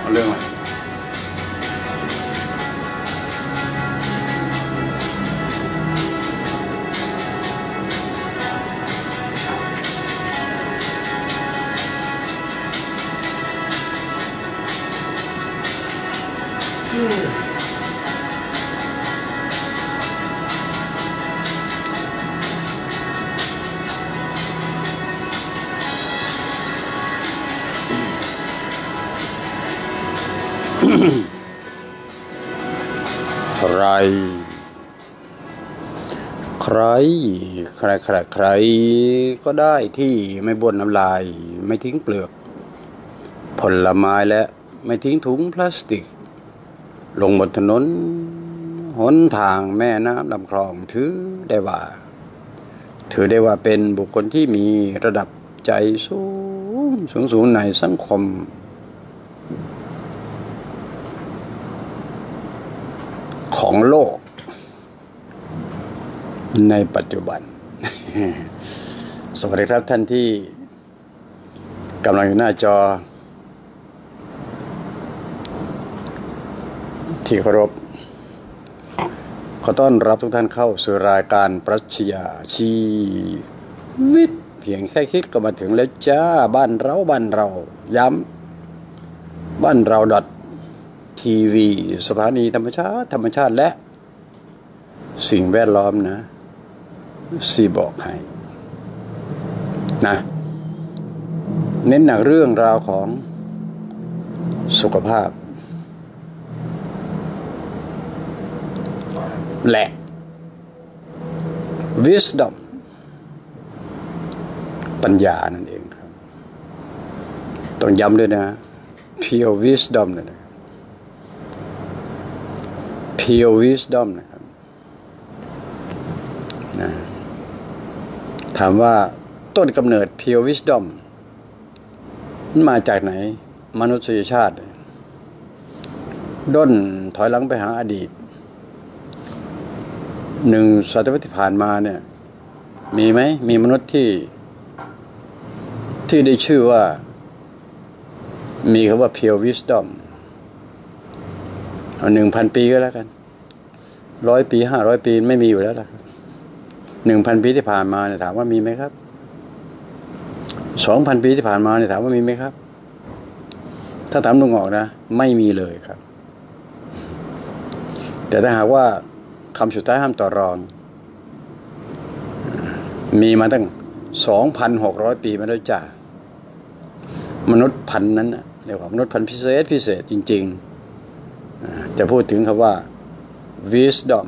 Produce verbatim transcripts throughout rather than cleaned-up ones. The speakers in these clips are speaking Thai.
เอาเรื่องอะไรใครใครใครใครใครก็ได้ที่ไม่บ่นน้ำลายไม่ทิ้งเปลือกผลไม้และไม่ทิ้งถุงพลาสติกลงบนถนนหนทางแม่น้ำลำคลองถือได้ว่าถือได้ว่าเป็นบุคคลที่มีระดับใจสูงสูงสูงในสังคมของโลกในปัจจุบัน สวัสดีครับท่านที่กำลังอยู่หน้าจอที่เคารพขอต้อนรับทุกท่านเข้าสู่รายการปรัชญาชีวิตเพียงแค่คิดก็มาถึงแล้วจ้าบ้านเราบ้านเราย้ำบ้านเราดอททีวีสถานีธรรมชาติธรรมชาติและสิ่งแวดล้อมนะสี่บอกให้นะเน้นหนักเรื่องราวของสุขภาพและ wisdom ปัญญานั่นเองครับต้องย้ำด้วยนะ pure wisdom เลยนะ pure wisdom นะครับนะถามว่าต้นกำเนิด pure wisdom มันมาจากไหนมนุษยชาติด้นถอยหลังไปหาอดีตหนึ่งศตวรรษที่ผ่านมาเนี่ยมีไหมมีมนุษย์ที่ที่ได้ชื่อว่ามีคำว่า pure wisdom เอาหนึ่งพันปีก็แล้วกันร้อยปีห้าร้อยปีไม่มีอยู่แล้วล่ะหนึ่งพันปีที่ผ่านมาเนี่ยถามว่ามีไหมครับสองพันปีที่ผ่านมาเนี่ยถามว่ามีไหมครับถ้าถามลุงออกนะไม่มีเลยครับแต่ถ้าหากว่าคำสุดท้ายห้ามต่อรองมีมาตั้ง สองพันหกร้อย ปีมาแล้วจ้ามนุษย์พันธุ์นั้นเรียกว่ามนุษย์พันธุ์พิเศษพิเศษจริงๆจะพูดถึงคำว่า wisdom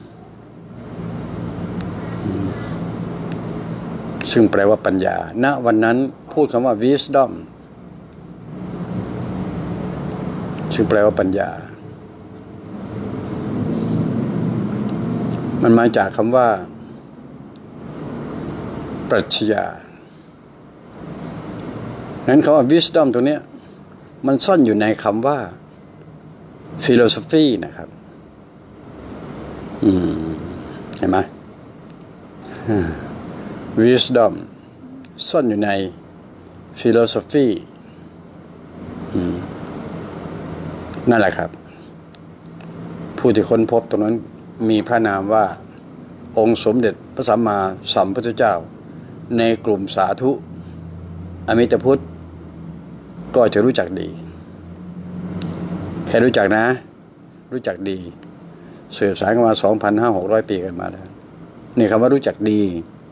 ซึ่งแปลว่าปัญญาณวันนั้นพูดคำว่า wisdom ซึ่งแปลว่าปัญญามันมาจากคำว่าปรัชญานั้นคำว่า wisdom ตรงนี้มันซ่อนอยู่ในคำว่า philosophy นะครับอืมเห็นไหม wisdom ซ่อนอยู่ใน philosophy อืมนั่นแหละครับผู้ที่ค้นพบตรงนั้นมีพระนามว่าองค์สมเด็จพระสัมมาสัมพุทธเจ้าในกลุ่มสาธุอมิตพุทธก็จะรู้จักดีแค่รู้จักนะรู้จักดีสืบสานกันมา สองพันห้าร้อย หกร้อย ปีกันมาแล้วนี่คำว่ารู้จักดี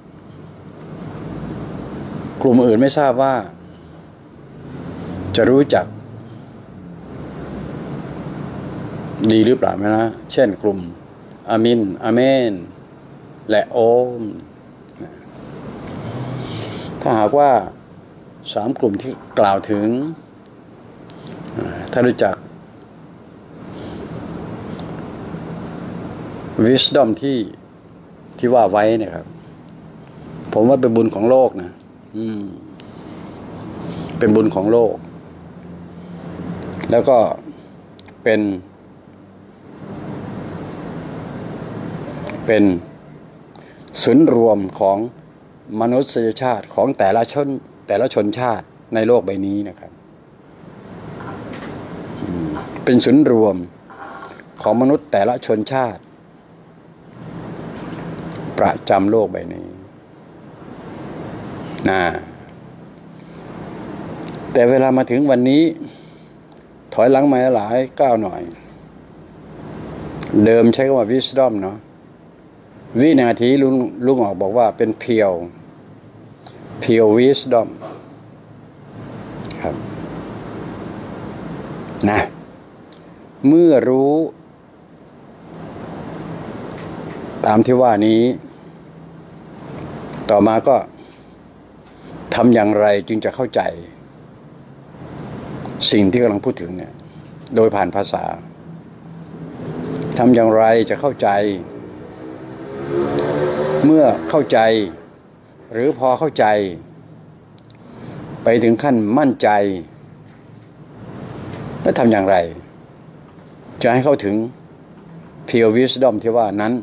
กลุ่มอื่นไม่ทราบว่าจะรู้จักดีหรือเปล่านะเช่นกลุ่มอามินอาเมนและโอมถ้าหากว่าสามกลุ่มที่กล่าวถึงถ้ารู้จัก wisdom ที่ที่ว่าไว้เนี่ยครับผมว่าเป็นบุญของโลกนะอืมเป็นบุญของโลกแล้วก็เป็นเป็นศูนย์รวมของมนุษยชาติของแต่ละชนแต่ละชนชาติในโลกใบนี้นะครับเป็นศูนย์รวมของมนุษย์แต่ละชนชาติประจำโลกใบนี้นะแต่เวลามาถึงวันนี้ถอยหลังมาหลายก้าวหน่อยเดิมใช้คำว่า wisdom เนาะวินาทีลุงลุงออกบอกว่าเป็นเพียวเพียว wisdom ครับนะเมื่อรู้ตามที่ว่านี้ต่อมาก็ทำอย่างไรจึงจะเข้าใจสิ่งที่กำลังพูดถึงเนี่ยโดยผ่านภาษาทำอย่างไรจะเข้าใจเมื่อเข้าใจหรือพอเข้าใจไปถึงขั้นมั่นใจแล้วทำอย่างไรจะให้เข้าถึง pure wisdom ที่ว่านั้น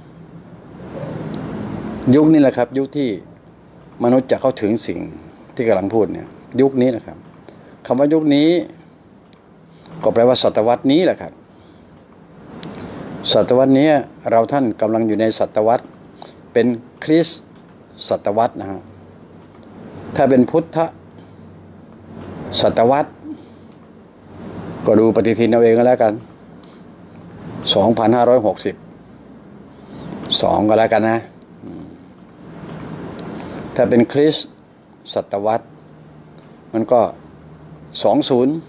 ยุคนี้แหละครับยุคที่มนุษย์จะเข้าถึงสิ่งที่กำลังพูดเนี่ยยุคนี้นะครับคำว่ายุคนี้ก็แปลว่าศตวรรษนี้แหละครับศตวรรษนี้เราท่านกำลังอยู่ในศตวรรษเป็นคริสต์ศตวรรษนะฮะถ้าเป็นพุทธศตวรรษก็ดูปฏิทินเอาเองก็แล้วกันสองพันห้าร้อยหกสิบสองก็แล้วกันนะถ้าเป็นคริสต์ศตวรรษมันก็สองศูนย์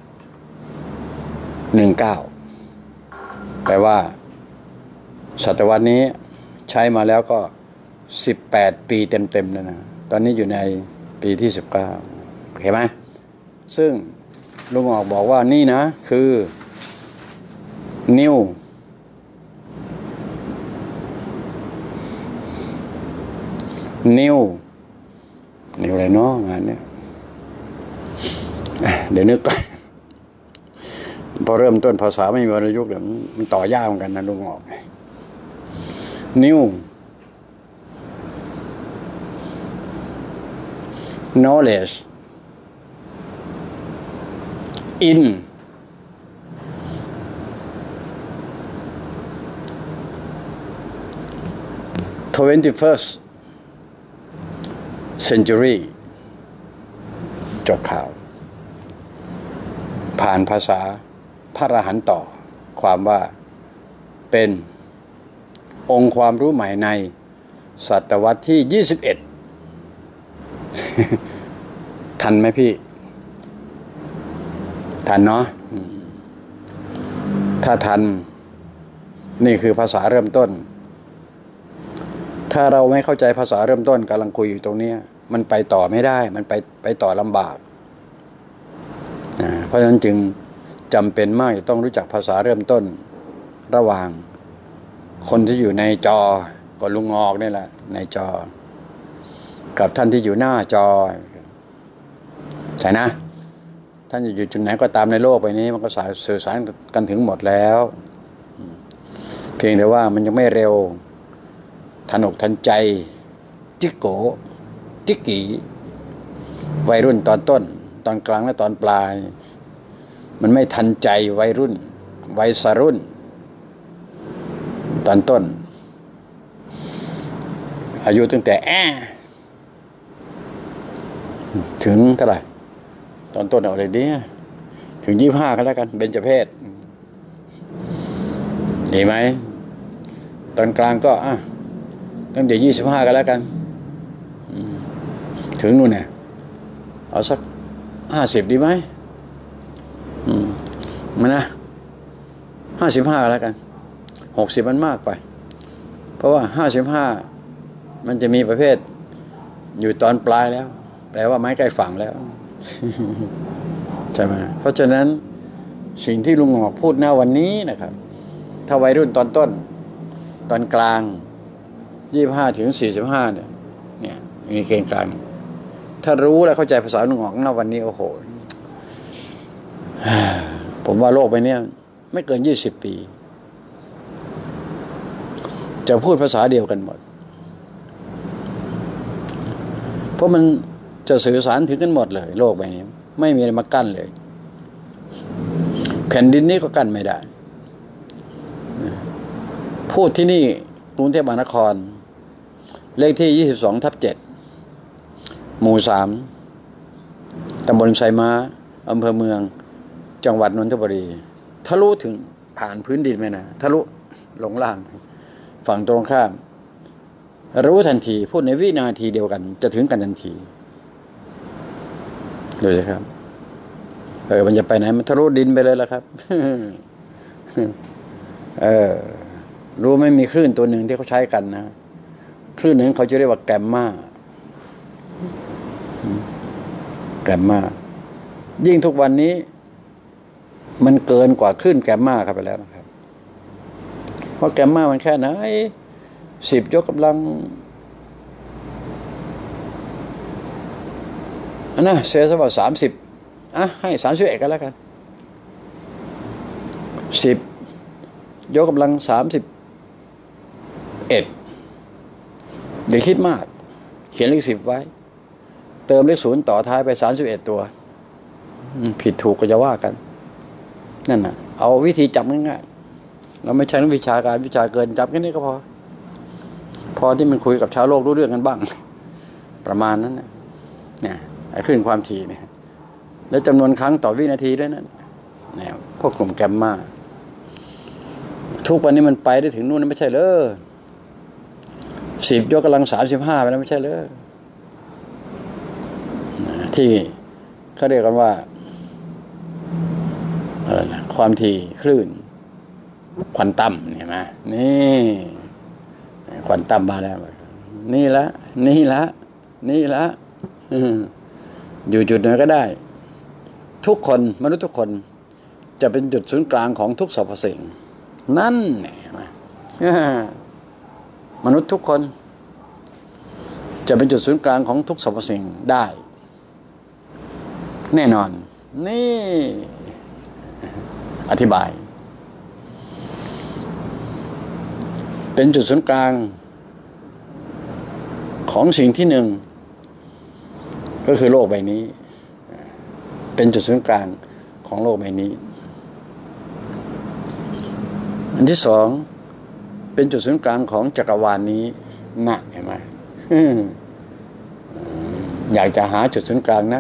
หนึ่งเก้าแปลว่าศตวรรษนี้ใช้มาแล้วก็สิบแปดปีเต็มๆแล้วนะตอนนี้อยู่ในปีที่สิบเก้าเห็นไหมซึ่งลุงออกบอกว่านี่นะคือ new new new อะไรเนาะงานเนี้ยเดี๋ยวนึกก่อนพอเริ่มต้นภาษาไม่มีวรรณยุกต์เดี๋ยวมันต่อยากเหมือนกันนะลุงออก new knowledge in twenty-first century จบข่าวผ่านภาษาพระอรหันต์ต่อความว่าเป็นองค์ความรู้ใหม่ในศตวรรษที่ยี่สิบเอ็ด ทันไหมพี่ทันเนาะถ้าทันนี่คือภาษาเริ่มต้นถ้าเราไม่เข้าใจภาษาเริ่มต้นกำลังคุยอยู่ตรงนี้มันไปต่อไม่ได้มันไปไปต่อลำบากนะเพราะฉะนั้นจึงจำเป็นมากจะต้องรู้จักภาษาเริ่มต้นระหว่างคนที่อยู่ในจอก็ลุงออกนี่แหละในจอกับท่านที่อยู่หน้าจอใช่นะท่านอยู่จุดไหนก็ตามในโลกใบนี้มันก็สายสื่อสารกันถึงหมดแล้วเพียงแต่ว่ามันยังไม่เร็วทันอกทันใจจิกโกจิกกีวัยรุ่นตอนต้นตอนกลางและตอนปลายมันไม่ทันใจวัยรุ่นวัยสรุ่นตอนต้นอายุตั้งแต่แอถึงเท่าไหร่ตอนต้นเอาอะไรดีถึงยี่สิบห้าก็แล้วกันเบญจเพศดีไหมตอนกลางก็อ่ะตั้งแต่ยี่สิบห้าก็แล้วกันถึงนู่นเนี่ยเอาสักห้าสิบดีไหมมันนะห้าสิบห้าแล้วกันหกสิบมันมากไปเพราะว่าห้าสิบห้ามันจะมีประเภทอยู่ตอนปลายแล้วแปลว่าไม้ใกล้ฝั่งแล้ว ใช่ไหมเพราะฉะนั้นสิ่งที่ลุงหอกพูดหน้าวันนี้นะครับถ้าวัยรุ่นตอนต้นตอนกลางยี่สิบห้าถึงสี่สิบห้าเนี่ยเนี่ยมีเกณฑ์กลางถ้ารู้และเข้าใจภาษาลุงหอกหน้าวันนี้โอ้โหผมว่าโลกใบนี้ไม่เกินยี่สิบปีจะพูดภาษาเดียวกันหมดเพราะมันจะสื่อสารถึงกันหมดเลยโลกใบนี้ไม่มีอะไรมากั้นเลยแผ่นดินนี้ก็กั้นไม่ได้พูดที่นี่กรุงเทพมหานครเลขที่ยี่สิบสองทับเจ็ดหมู่สามตำบลไซม้าอำเภอเมืองจังหวัดนนทบุรีทะลุถึงผ่านพื้นดินไหมนะทะลุลงล่างฝั่งตรงข้ามรู้ทันทีพูดในวินาทีเดียวกันจะถึงกันทันทีดูสิครับเออมันจะไปไหนมันทะลุดินไปเลยแล้วครับเออรู้ไม่มีคลื่นตัวหนึ่งที่เขาใช้กันนะคลื่นหนึ่งเขาจะเรียกว่าแกรมมาแกรมมายิ่งทุกวันนี้มันเกินกว่าคลื่นแกรมมาครับไปแล้วนะครับเพราะแกรมมามันแค่ไหนสิบยกกำลังอันนะเสียสว่าสามสิบอ่ะให้สามสิบเอ็ดกันแล้วกันสิบยกกำลังสามสิบเอ็ดอย่าคิดมากเขียนเลขสิบไว้เติมเลขศูนย์ต่อท้ายไปสามสิบเอ็ดตัวผิดถูกก็จะว่ากันนั่นน่ะเอาวิธีจำง่ายๆเราไม่ใช่นักวิชาการวิชาเกินจำแค่นี้ก็พอพอที่มันคุยกับชาวโลกรู้เรื่องกันบ้างประมาณนั้นนะเนี่ยไอ้คลื่นความถี่เนี่ยและจำนวนครั้งต่อวินาทีด้วยนั่นเนี่ยพวกกลุ่มแกมมาทุกวันนี้มันไปได้ถึงนู่นไม่ใช่เลยสิบยกกำลังสามสิบห้าไปแล้วไม่ใช่เลยที่เขาเรียกกันว่าอะไรนะความถี่คลื่นควอนตัมเห็นไหมนี่ควอนตัมมาแล้วนี่ละนี่ละนี่ละอยู่จุดไหนก็ได้ทุกคนมนุษย์ทุกคนจะเป็นจุดศูนย์กลางของทุกสรรพสิ่งนั่นเห็นไหมมนุษย์ทุกคนจะเป็นจุดศูนย์กลางของทุกสรรพสิ่งได้แน่นอนนี่อธิบายเป็นจุดศูนย์กลางของสิ่งที่หนึ่งก็คือโลกใบนี้เป็นจุดศูนย์กลางของโลกใบนี้อันที่สองเป็นจุดศูนย์กลางของจักรวาลนี้น่ะเห็นไหมอยากจะหาจุดศูนย์กลางนัก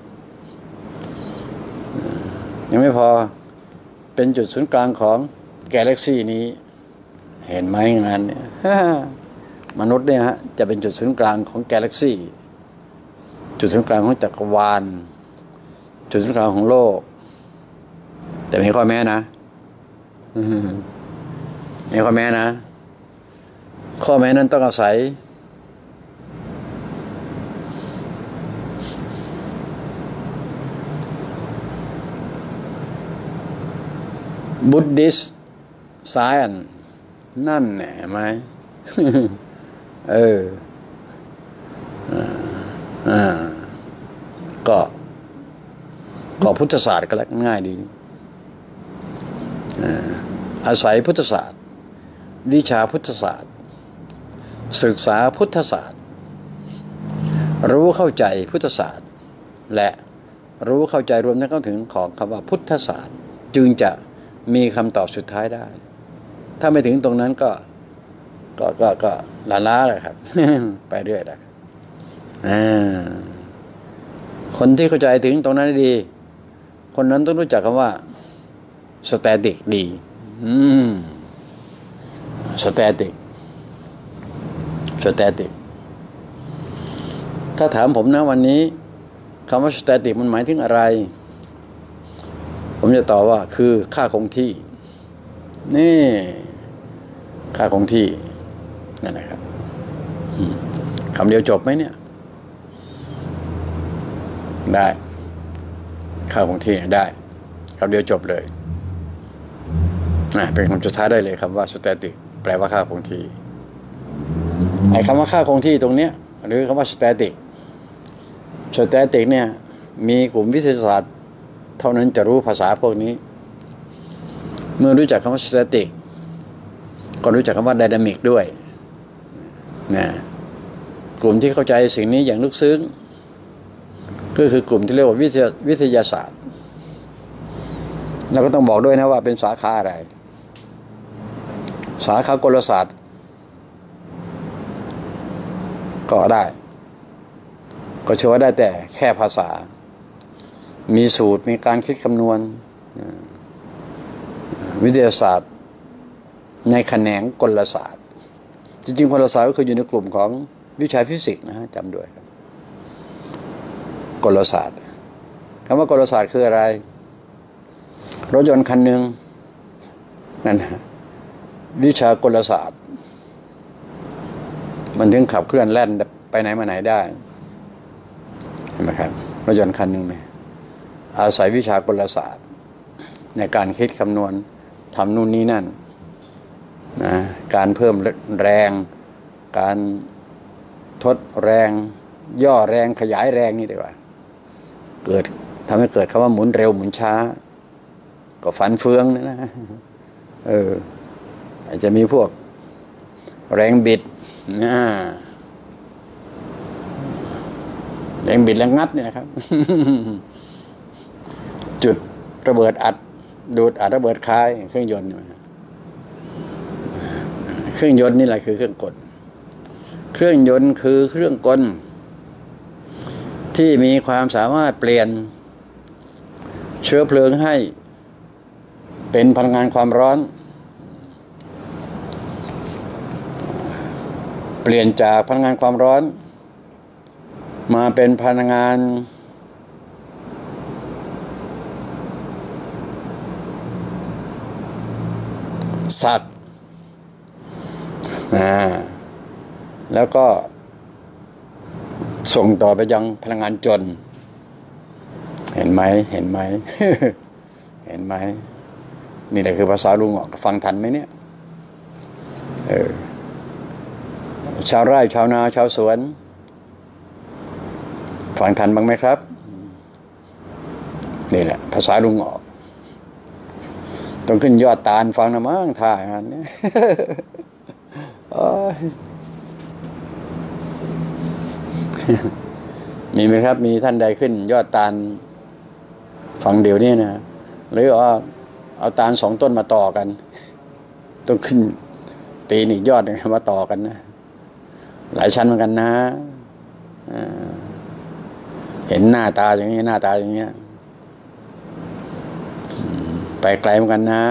ยังไม่พอเป็นจุดศูนย์กลางของกาแล็กซี่นี้เห็นไหมงานเนี่ยมนุษย์เนี่ยฮะจะเป็นจุดศูนย์กลางของกาแล็กซี่จุดศูนย์กลางของจักรวาลจุดศูนย์กลางของโลกแต่มีข้อแม้นะมีข้อแม้นะข้อแม้นั้นต้องอาศัยบุดดิสต์ไซน์ นั่นแหละไหม เอออ่าก็ก็พุทธศาสตร์ก็แล้วง่ายดีอาศัยพุทธศาสตร์วิชาพุทธศาสตร์ศึกษาพุทธศาสตร์รู้เข้าใจพุทธศาสตร์และรู้เข้าใจรวมทั้งเข้าถึงของคำว่าพุทธศาสตร์จึงจะมีคำตอบสุดท้ายได้ถ้าไม่ถึงตรงนั้นก็ก็ก็ก็ลาล้าเลยครับ ไปเรื่อยนะครับคนที่เข้าใจถึงตรงนั้นดีคนนั้นต้องรู้จักคำว่าสแตติกดีอืมสแตติกสแตติกถ้าถามผมนะวันนี้คำว่าสแตติกมันหมายถึงอะไรผมจะตอบว่าคือค่าคงที่นี่ค่าคงที่นั่นแหละครับคำเดียวจบไหมเนี่ยได้ค่าคงที่ได้คำเดียวจบเลยนะเป็นคำสุดท้ายได้เลยคำว่า static แปลว่าค่าคงที่ไอ้คำว่าค่าคงที่ตรงเนี้ยหรือคำว่า static static เนี่ยมีกลุ่มวิทยาศาสตร์เท่านั้นจะรู้ภาษาพวกนี้เมื่อรู้จักคำว่า static ก็รู้จักคำว่า dynamic ด้วยนะกลุ่มที่เข้าใจสิ่งนี้อย่างลึกซึ้งก็คือกลุ่มที่เรียกว่าวิทยาวิทยาศาสตร์แล้วก็ต้องบอกด้วยนะว่าเป็นสาขาอะไรสาขากลศาสตร์ก็ได้ก็เชื่อว่าได้แต่แค่ภาษามีสูตรมีการคิดคำนวณวิทยาศาสตร์ในแขนงกลศาสตร์จริงๆกลศาสตร์ก็คืออยู่ในกลุ่มของวิชาฟิสิกส์นะฮะจำด้วยครับกลศาสตร์คำว่ากลศาสตร์คืออะไรรถยนต์คันหนึ่งนั่นนะวิชากลศาสตร์มันถึงขับเคลื่อนแล่นไปไหนมาไหนได้เห็นไหมครับรถยนต์คันหนึ่งเนี่ยอาศัยวิชากลศาสตร์ในการคิดคำนวณทำนู่นนี่นั่นนะการเพิ่มแรงการทดแรงย่อแรงขยายแรงนี่ดีกว่าเกิดทำให้เกิดคำว่าหมุนเร็วหมุนช้าก็ฟันเฟืองนะนะเอออาจจะมีพวกแรงบิดนะแรงบิดแรงงัดเนี่ยนะครับ จุดระเบิดอัดดูดอัดระเบิดคายเครื่องยนต์เครื่องยนต์นี่แหละคือเครื่องกลเครื่องยนต์คือเครื่องกลที่มีความสามารถเปลี่ยนเชื้อเพลิงให้เป็นพลังงานความร้อนเปลี่ยนจากพลังงานความร้อนมาเป็นพลังงานสัตว์อ่าแล้วก็ส่งต่อไปยังพลังงานจนเห็นไหมเห็นไหม เห็นไหมนี่แหละคือภาษาลุงออกฟังทันไหมเนี่ยเออชาวไร่ชาวนาชาวสวนฟังทันบ้างไหมครับนี่แหละภาษาลุงออกต้องขึ้นยอดตาลฟังนะมั้งท่าอย่างนั้นเนี่ยมีไหมครับมีท่านใดขึ้นยอดตาลฟังเดี๋ยวนี้นะหรือเอาเอาตาลสองต้นมาต่อกันต้องขึ้นปีนี้ยอดมาต่อกันนะหลายชั้นเหมือนกันนะเห็นหน้าตาอย่างนี้หน้าตาอย่างเงี้ยไปไกลเหมือนกันนะ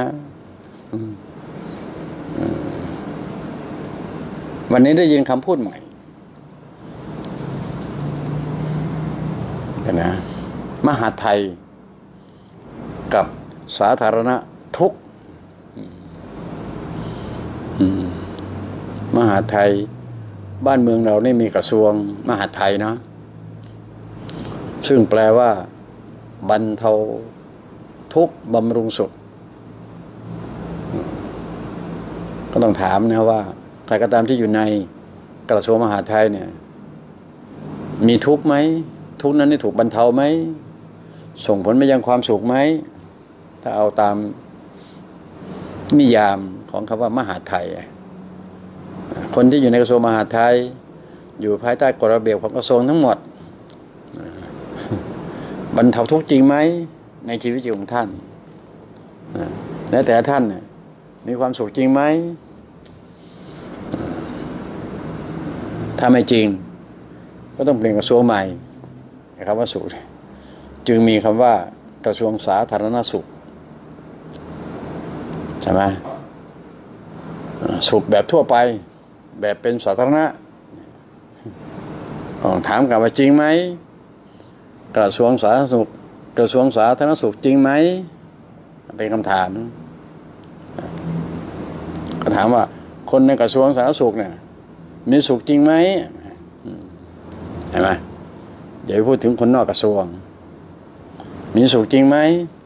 วันนี้ได้ยินคำพูดใหม่นะมหาไทยกับสาธารณทุกข์มหาไทยบ้านเมืองเรานี่มีกระทรวงมหาไทยเนาะซึ่งแปลว่าบรรเทาทุกข์บำรุงสุขก็ต้องถามนะว่าใครก็ตามที่อยู่ในกระทรวงมหาดไทยเนี่ยมีทุกข์ไหมทุกข์นั้นได้ถูกบรรเทาไหมส่งผลไปยังความสุขไหมถ้าเอาตามนิยามของคำว่ามหาดไทยคนที่อยู่ในกระทรวงมหาดไทยอยู่ภายใต้กฎระเบียบของกระทรวงทั้งหมดบรรเทาทุกข์จริงไหมในชีวิตของท่านและแต่ท่านมีความสุขจริงไหมถ้าไม่จริงก็ต้องเปลี่ยนกระทรวงใหม่นะครับว่าสุขจึงมีคำว่ากระทรวงสาธารณสุขใช่ไหมสุขแบบทั่วไปแบบเป็นสาธารณะต้องถามกันว่าจริงไหมกระทรวงสาธารณสุขกระทรวงสาธารณสุขจริงไหมเป็นคำถามก็ถามว่าคนในกระทรวงสาธารณสุขเนี่ยมีสุขจริงไหมเห็นไหมอย่าไปพูดถึงคนนอกกระทรวงมีสุขจริงไหม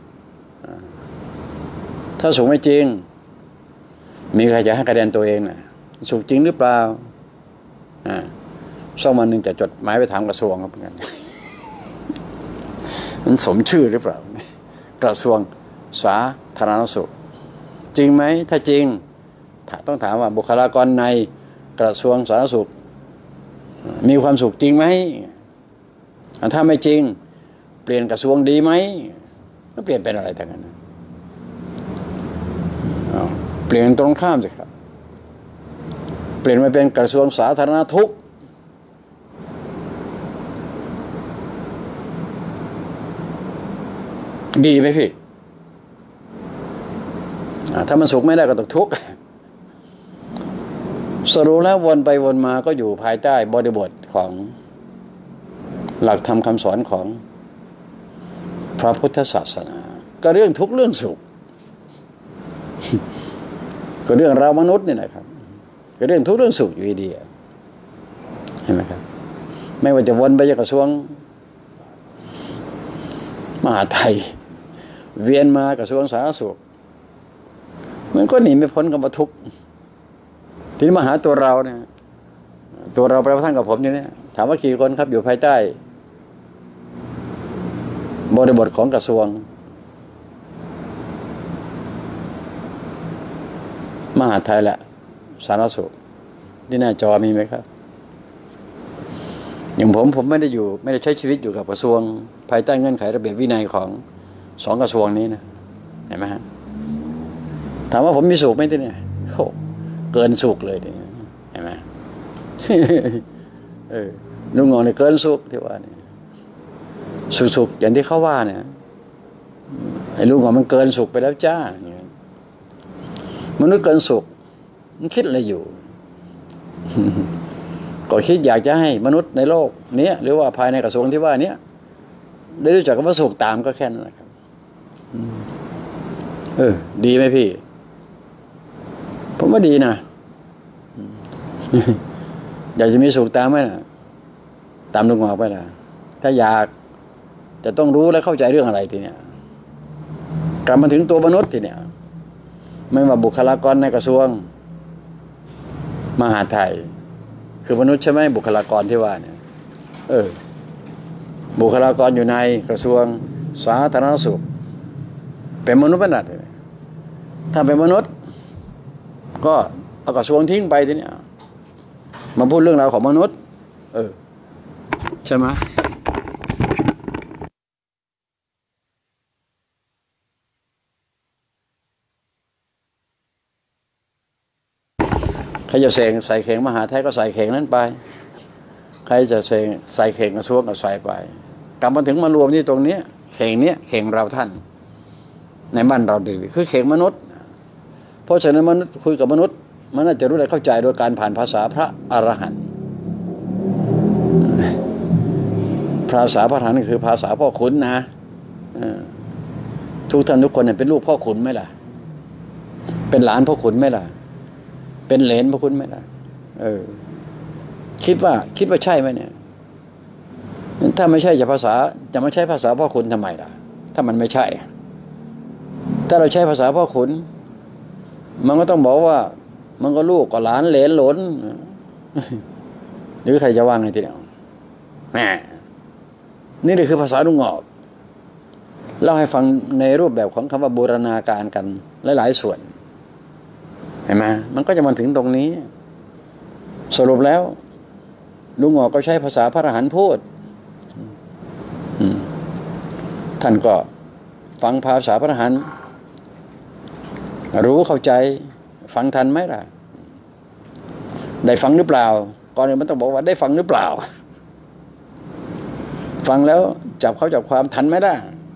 ถ้าสุขไม่จริงมีใครจะให้คะแนนตัวเองน่ะสุขจริงหรือเปล่าอ่าสักวันหนึ่งจะจดหมายไปถามกระทรวงครับเหมือนกันมันสมชื่อหรือเปล่ากระทรวงสาธารณสุขจริงไหมถ้าจริงต้องถามว่าบุคลากรในกระทรวงสาธารณสุขมีความสุขจริงไหมถ้าไม่จริงเปลี่ยนกระทรวงดีไหมก็เปลี่ยนเป็นอะไรต่างกันเปลี่ยนตรงข้ามสิครับเปลี่ยนมาเป็นกระทรวงสาธารณทุกข์ดีไหมพี่ถ้ามันสุขไม่ได้ก็ต้องทุกข์สรุปแล้ววนไปวนมาก็อยู่ภายใต้บริบทของหลักธรรมคำสอนของพระพุทธศาสนาก็เรื่องทุกข์เรื่องสุขก็เรื่องเรามนุษย์นี่แหละครับก็เรื่องทุกข์เรื่องสุขอยู่ดีเห็นไหมครับไม่ว่าจะวนไปยังกระทรวงมหาดไทยเวียนมากระทรวงสาธารณสุขมันก็หนีไม่พ้นคำว่าทุกข์ทีนี้มาหาตัวเราเนี่ยตัวเราแปลว่าท่านกับผมอยู่เนี่ยถามว่ากี่คนครับอยู่ภายใต้บริบทของกระทรวงมหาดไทยแหละสาธารณสุขที่หน้าจอมีไหมครับอย่างผมผมไม่ได้อยู่ไม่ได้ใช้ชีวิตอยู่กับกระทรวงภายใต้เงื่อนไขระเบียบวินัยของสองกระทรวงนี้นะเห็นไหมฮะถามว่าผมมีสุขไหมที่เนี่ยโอ้เกินสุขเลยทีนี้เห็นไหมเออลุงงงเนี่ยเกินสุขที่ว่าเนี่ยสุขๆอย่างที่เขาว่าเนี่ยไอ้ลุงงงมันเกินสุขไปแล้วจ้าเนี่ยมนุษย์เกินสุขมันคิดอะไรอยู่ ก็คิดอยากจะให้มนุษย์ในโลกนี้หรือว่าภายในกระทรวงที่ว่านี้ได้รู้จักคำว่าสุขตามก็แค่นั้นแหละครับเออดีไหมพี่ผมว่าดีนะอยากจะมีสุขตามไหมนะตามลุงหมอกไปนะถ้าอยากจะต้องรู้และเข้าใจเรื่องอะไรทีเนี้ยกลับมาถึงตัวมนุษย์ทีเนี้ยไม่ว่าบุคลากรในกระทรวงมหาดไทยคือมนุษย์ใช่ไหมบุคลากรที่ว่าเนี่ยเออบุคลากรอยู่ในกระทรวงสาธารณสุขเป็นมนุษย์ขนาดไหนถ้าเป็นมนุษย์ก็เอากระทรวงทิ้งไปทีเนี้ยมาพูดเรื่องราวของมนุษย์เออใช่ไหมใครจะเสงใส่เข่งมหาไทยก็ใส่เข่งนั้นไปใครจะเสงใส่เข่งกระทรวงก็ใส่ไปกลับมาถึงมารวมที่ตรงนี้เข่งเนี้ยเข่งเราท่านในบ้านเราดีคือเข่งมนุษย์เพราะฉะนั้นมนุษย์คุยกับมนุษย์มันน่าจะรู้และเข้าใจโดยการผ่านภาษาพระอรหันต์ภาษาพระอรหันต์คือภาษาพ่อขุนนะทุกท่านทุกคนเป็นลูกพ่อขุนไหมล่ะเป็นหลานพ่อขุนไหมล่ะเป็นเหลนพ่อขุนไหมล่ะเออคิดว่าคิดว่าใช่ไหมเนี่ยถ้าไม่ใช่จะภาษาจะไม่ใช้ภาษาพ่อขุนทำไมล่ะถ้ามันไม่ใช่ถ้าเราใช้ภาษาพ่อขุนมันก็ต้องบอกว่ามันก็ลูกก็หลานเหลนหลนหรือใครจะว่าไงทีเดียวแหมนี่เลยคือภาษาลุงงอกเล่าให้ฟังในรูปแบบของคำว่าบูรณาการกันหลายๆส่วนเห็นไหมมันก็จะมาถึงตรงนี้สรุปแล้วลุงงอกก็ใช้ภาษาพระอรหันต์พูดท่านก็ฟังภาษาพระอรหันต์รู้เข้าใจฟังทันไหมล่ะได้ฟังหรือเปล่าก่อนอื่นมันต้องบอกว่าได้ฟังหรือเปล่าฟังแล้วจับเขาจับความทันไหมล่ะ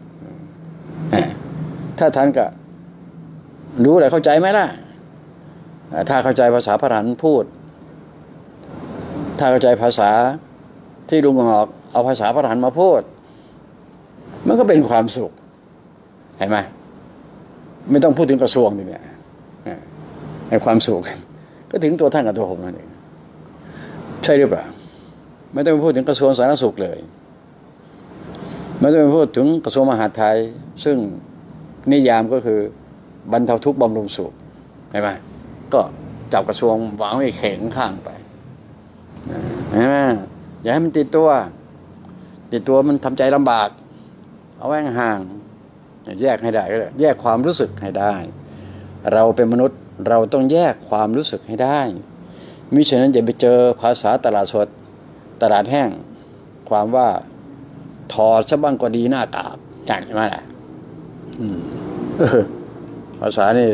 ถ้าทันก็รู้อะไรเข้าใจไหมล่ะถ้าเข้าใจภาษาพระอรหันต์พูดถ้าเข้าใจภาษาที่ลุงงอกเอาภาษาพระอรหันต์มาพูดมันก็เป็นความสุขเห็นไหมไม่ต้องพูดถึงกระทรวงนี่เนี่ยในความสุขก็ถึงตัวท่านกับตัวผมนั่นเองใช่หรือเปล่าไม่ต้องพูดถึงกระทรวงสาธารณสุขเลยไม่ต้องพูดถึงกระทรวงมหาดไทยซึ่งนิยามก็คือบรรเทาทุกข์บำรุงสุขเห็นไหมก็จับกระทรวงวางไว้เข่งข้างไปเห็นไหมอย่าให้มันติดตัวติดตัวมันทำใจลำบากเอาไว้ห่างแยกให้ได้ก็ได้แยกความรู้สึกให้ได้เราเป็นมนุษย์เราต้องแยกความรู้สึกให้ได้มิฉะนั้นอย่าไปเจอภาษาตลาดสดตลาดแห้งความว่าถอดซะบ้างก็ดีหน้ากากจัดใช่ไหมล่ะภาษานี่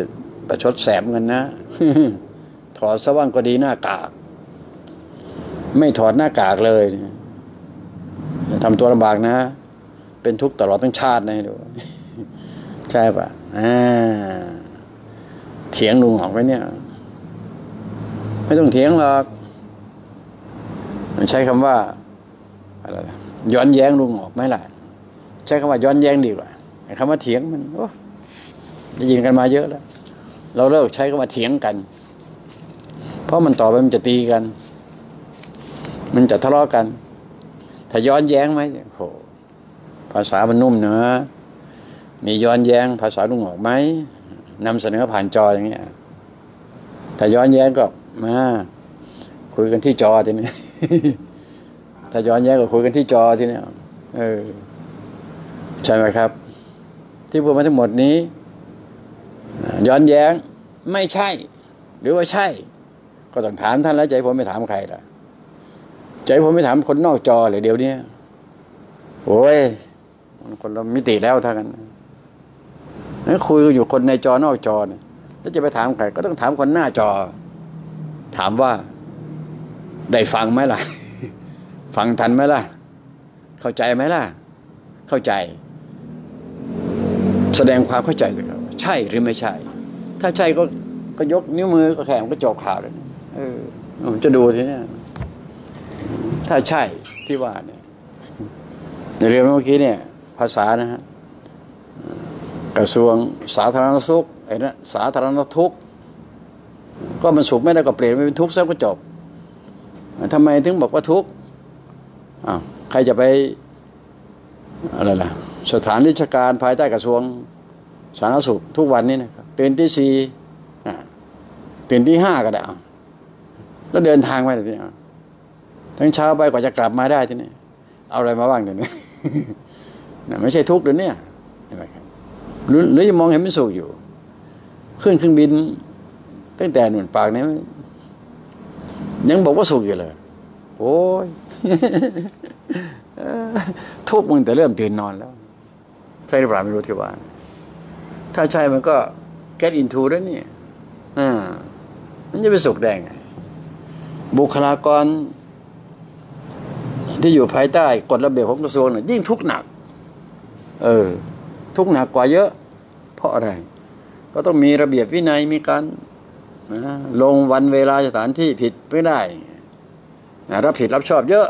ประชดแสบเงินนะ ถอดซะว่างก็ดีหน้ากากไม่ถอดหน้ากากเลยทำตัวลำบากนะเป็นทุกข์ตลอดทั้งชาตินะดู ใช่ปะอ่าเถียงลุงออกไปเนี่ยไม่ต้องเถียงหรอกใช้คำว่าอะไรนะย้อนแย้งลุงออกไหมล่ะใช้คำว่าย้อนแย้งดีกว่าคำว่าเถียงมันโอ้ได้ยินกันมาเยอะแล้วเราเลิกใช้คำว่าเถียงกันเพราะมันต่อไปมันจะตีกันมันจะทะเลาะกันถ้าย้อนแย้งไหมโหภาษามันนุ่มเนอะมีย้อนแย้งภาษาลุงออกไหมนำเสนอผ่านจออย่างเงี้ยถ้าย้อนแย้งก็มาคุยกันที่จอทีนี้ ถ้าย้อนแย้งก็คุยกันที่จอทีนี้เออใช่ไหมครับที่พูดมาทั้งหมดนี้ย้อนแย้งไม่ใช่หรือว่าใช่ก็ต้องถามท่านแล้วใจผมไม่ถามใครล่ะใจผมไม่ถามคนนอกจอเลยเดี๋ยวนี้โอ้ยมันคนละมิติแล้วท่ากันคุยอยู่คนในจอนอกจอเนี่ยแล้วจะไปถามใครก็ต้องถามคนหน้าจอถามว่าได้ฟังไหมล่ะ ฟังทันไหมล่ะเข้าใจไหมล่ะเข้าใจแสดงความเข้าใจสิครับใช่หรือไม่ใช่ถ้าใช่ก็ก็ยกนิ้วมือก็แขนก็จบข่าวเลยเออผมจะดูทีนี้ถ้าใช่ที่ว่าเนี่ยในเรื่องเมื่อกี้เนี่ยภาษานะฮะกระทรวงสาธารณสุขไอ้นะสาธารณทุกข์ก็มันสุขไม่ได้ก็เปลี่ยนไปเป็นทุกข์ซะก็จบทำไมถึงบอกว่าทุกข์อ้าวใครจะไปอะไรล่ะสถานราชการภายใต้กระทรวงสาธารณสุขทุกวันนี้นะครับตื่นที่สี่ตื่นที่ห้าก็ได้แล้วเดินทางไปทีนี้ทั้งเช้าไปกว่าจะกลับมาได้ทีนี้เอาอะไรมาบ้างทีนี้ไม่ใช่ทุกข์หรือเนี่ยเห็นไหมครับหรือหรือจะมองเห็นเป็นสุขอยู่ขึ้นเครื่องบินตั้งแต่หนุนปากนี้ยังบอกว่าสุขอยู่เลยโอ้ยทุกข์มึงแต่เริ่มตื่นนอนแล้วใช่หรือเปล่าไม่รู้ที่ว่าถ้าใช่มันก็ get into แล้วนี่อ่ามันจะไปสุขได้ไงบุคลากรที่อยู่ภายใต้กฎระเบียบของกระทรวงน่ะยิ่งทุกข์หนักเออทุกข์หนักกว่าเยอะเพราะอะไรก็ต้องมีระเบียบวินัยมีการนะลงวันเวลาสถานที่ผิดไม่ได้นะรับผิดรับชอบเยอะ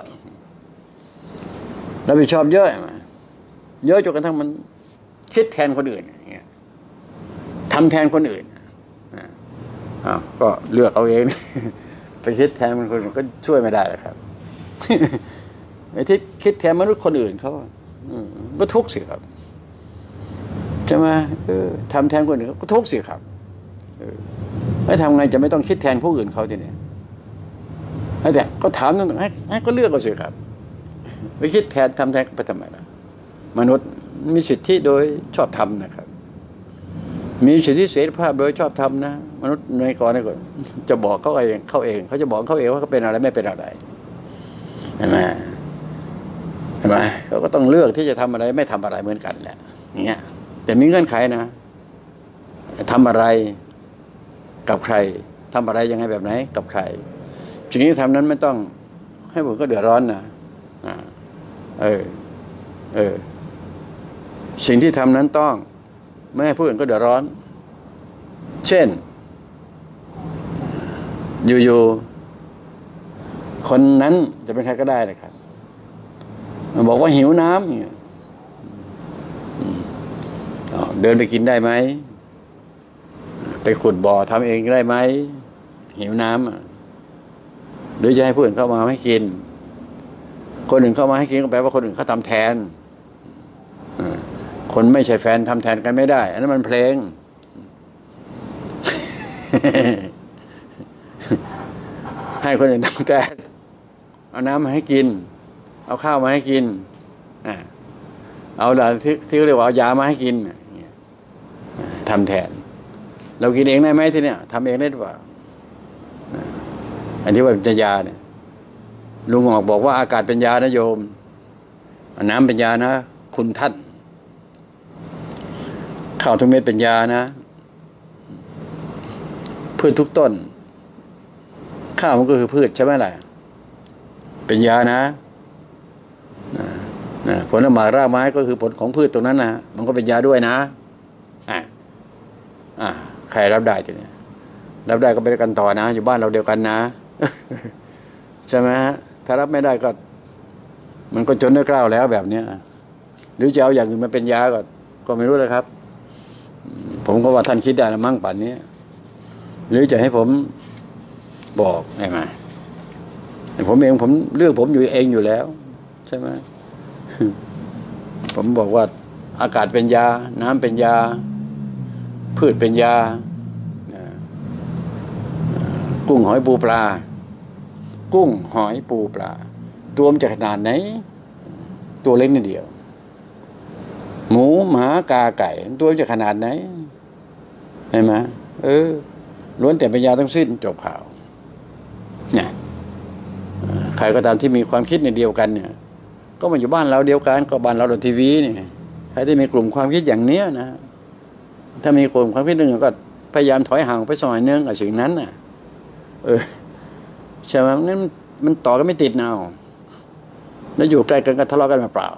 รับผิดชอบเยอะเยอะจนกระทั่งมันคิดแทนคนอื่นอย่างเงี้ยทำแทนคนอื่นอ้าวก็เลือกเอาเองไปคิดแทนคนอื่นก็ช่วยไม่ได้หรอกครับไอ้ที่คิดแทนมนุษย์คนอื่นเขาก็ทุกข์สิครับใช่ไหมเออทำแทนคนอื่นก็ทุกข์สิครับเออแล้วทำไงจะไม่ต้องคิดแทนผู้อื่นเขาทีนี้แต่ก็ถามนั่นให้ให้ก็เลือกเอาสิครับไปคิดแทนทำแทนไปทำไมล่ะมนุษย์มีสิทธิโดยชอบธรรมนะครับมีสิทธิเสรีภาพโดยชอบธรรมนะมนุษย์ในก่อนนี่ก็จะบอกเขาเองเขาเองเขาจะบอกเขาเองว่าเขาเป็นอะไรไม่เป็นอะไรเห็นไหมเห็นไหมเขาก็ต้องเลือกที่จะทำอะไรไม่ทำอะไรเหมือนกันแหละอย่างเงี้ยแต่มีเงื่อนไขนะทำอะไรกับใครทำอะไรยังไงแบบไหนกับใครสิ่งที่ทำนั้นไม่ต้องให้ผมก็เดือดร้อนนะเออเออสิ่งที่ทำนั้นต้องไม่ให้ผู้อื่นก็เดือดร้อนเช่นอยู่ๆคนนั้นจะเป็นใครก็ได้เลยครับบอกว่าหิวน้ำเนี่ยเดินไปกินได้ไหมไปขุดบ่อทำเองได้ไหมหิวน้ำหรือจะให้ผู้อื่นเข้ามาให้กินคนอื่นเข้ามาให้กินก็แปลว่าคนอื่นเขาทำแทนคนไม่ใช่แฟนทำแทนกันไม่ได้อันนั้นมันเพลง ให้คนอื่นทำแทนเอาน้ำมาให้กินเอาข้าวมาให้กินเอาอะไรที่ที่เรียกว่าเอายามาให้กินทำแทนเรากินเองได้ไหมทีเนี้ยทำเองได้หรือเปล่าอันที่ว่าเป็นยาเนี่ยลุงออกบอกว่าอากาศเป็นยานะโยมน้ำเป็นยานะคุณท่านข้าวทุกเม็ดเป็นยานะพืชทุกต้นข้าวมันก็คือพืชใช่ไหมล่ะเป็นยานะนะผลไม้รากไม้ก็คือผลของพืชตรงนั้นนะมันก็เป็นยาด้วยนะอ่าอ่าใครรับได้ทีนี้รับได้ก็ไปด้วยกันต่อนะอยู่บ้านเราเดียวกันนะใช่ไหมฮะถ้ารับไม่ได้ก็มันก็จนเนื้อกล้าวแล้วแบบเนี้ยหรือจะเอาอย่างอื่นมาเป็นยาก็ก็ไม่รู้เลยครับผมก็ว่าท่านคิดได้ละมั้งป่านนี้หรือจะให้ผมบอกไงมาผมเองผมเลือกผมอยู่เองอยู่แล้วใช่ไหมผมบอกว่าอากาศเป็นยาน้ำเป็นยาพืชเป็นยากุ้งหอยปูปลากุ้งหอยปูปลาตัวมันจะขนาดไหนตัวเล็กนิดเดียวหมูหมากาไก่ตัวจะขนาดไหนเห็นไหมเออล้วนแต่เป็นยาทั้งสิ้นจบข่าวเนี่ยใครก็ตามที่มีความคิดในเดียวกันเนี่ยก็มาอยู่บ้านเราเดียวกันก็บ้านเราโดนทีวีเนี่ยใครที่มีกลุ่มความคิดอย่างเนี้ยนะถ้ามีกลุ่มความคิดหนึ่งก็พยายามถอยห่างไปสมัยนึงกับสิ่งนั้นน่ะเออใช่ไหมงั้นมันต่อก็ไม่ติดเนาแล้วอยู่ใกล้กันก็ทะเลาะกันมาเปล่า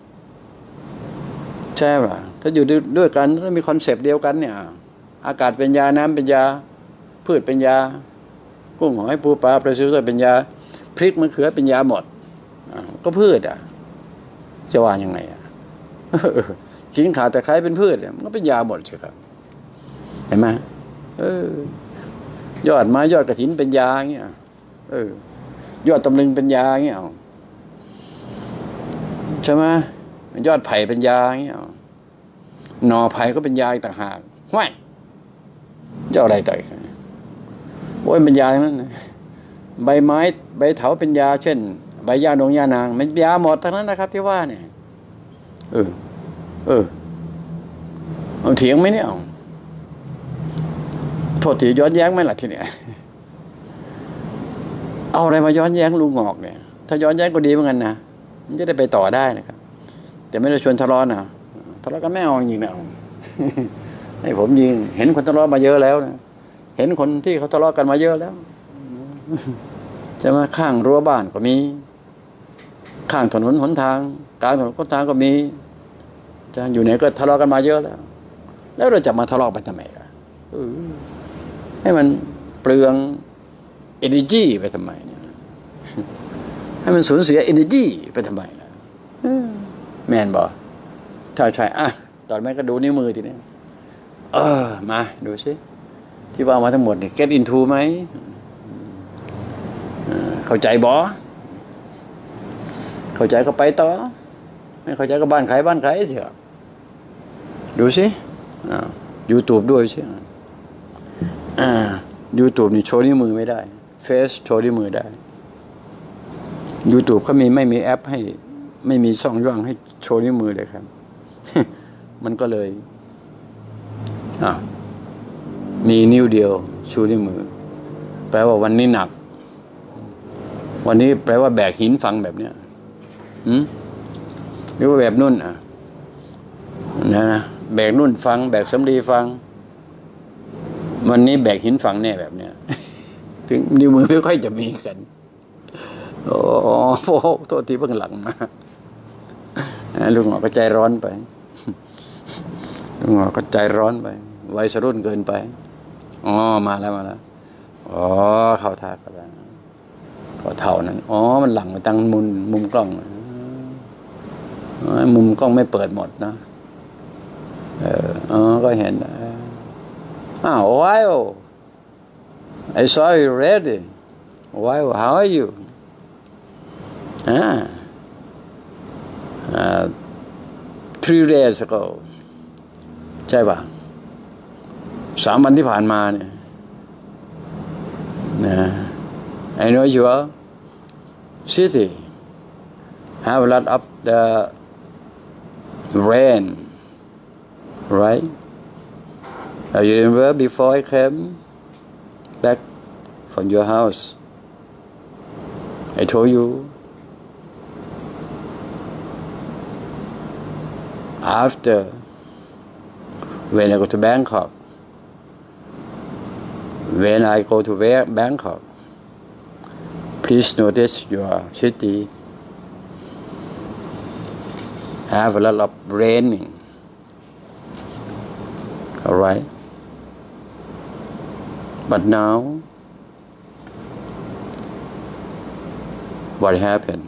ใช่ป่ะถ้าอยู่ด้วยกันถ้ามีคอนเซปต์เดียวกันเนี่ยอากาศเป็นยาน้ำเป็นยาพืชเป็นยากุ้งหอยปูปลาปลาซิวเป็นยาพริกมะเขือเป็นยาหมดก็พืชอ่ะจะว่ายังไงอ่ะขิงข่าแต่ใครเป็นพืชมันก็เป็นยาหมดใช่ครับเห็นไหมเออยอดไม้ยอดกระถินเป็นยาเงี้ยเออยอดตำลึงเป็นยาเงี้ยใช่ไหมยอดไผ่เป็นยาเงี้ยหน่อไผ่ก็เป็นยาต่างหากห้วยเจ้าอะไรต่อยโอ้ยเป็นยาทั้งนั้นใบไม้ใบเถาเป็นยาเช่นใบยาหนงยานางมันยาหมดทั้งนั้นนะครับที่ว่าเนี่ยเออเออเอาเถียงไหมเนี่ยโทษทีย้อนแย้งไหมล่ะทีเนี้ยเอาอะไรมาย้อนแย้งลุงงอกเนี่ยถ้าย้อนแย้งก็ดีเหมือนกันนะมันจะได้ไปต่อได้นะครับแต่ไม่ได้ชวนทะเลาะนะทะเลาะกันไม่เอาจริงๆนะให้ผมยิงเห็นคนทะเลาะมาเยอะแล้วนะเห็นคนที่เขาทะเลาะกันมาเยอะแล้วจะมาข้างรั้วบ้านก็มีข้างถนนหนทางกลางถนนหนทางก็มีจะอยู่ไหนก็ทะเลาะกันมาเยอะแล้วแล้วเราจะมาทะเลาะไปทำไมล่ะให้มันเปลือง energy ไปทำไมเนี่ยให้มันสูญเสีย energy ไปทำไมล่ะแมนบอกถ้าใช่อ่ะตอนแม่ก็ดูนิ้วมือทีนี้เออมาดูสิที่ว่ามาทั้งหมดเนี่ย get into ไหมเข้าใจบอเข้าใจก็ไปต่อไม่เข้าใจก็บ้านใครบ้านใครเถอะดูสิอ่า YouTube ด้วยสิอ่า YouTube นี่โชว์นิ้วมือไม่ได้ Face โชว์นิ้วมือได้ YouTube เขามีไม่มีแอปให้ไม่มีช่องย่องให้โชว์นิ้วมือเลยครับ มันก็เลยอ่ามีนิ้วเดียวชูนิ้วมือแปลว่าวันนี้หนักวันนี้แปลว่าแบกหินฟังแบบเนี้ยหืมหรือว่าแบบนุ่นอ่ะนะนะแบกนุ่นฟังแบกสำลีฟังวันนี้แบกหินฟังแน่แบบเนี้ยถึงนิ้วมือไม่ค่อยจะมีกันโอ้โหโทษทีเบื้องหลังมาลุงหงอก็ใจร้อนไปลุงหงอก็ใจร้อนไปวัยรุ่นเกินไปอ๋อมาแล้วมาแล้วอ๋อเข้าท่ากันแล้วก็เท่านั้นอ๋อมันหลังไปตั้งมุมมุมกล้องมุมกล้องไม่เปิดหมดนะเอออ๋อก็เห็นอ้าว wow I saw you already wow how are you ah uh, three days ago ใช่ป่ะสามวันที่ผ่านมาเนี่ยนะ I know your city have a lot of the rain right uh, you remember before I came back from your house I told you after when I go to Bangkok when I go to Bangkok, please notice your city have a lot of raining. All right, but now what happened?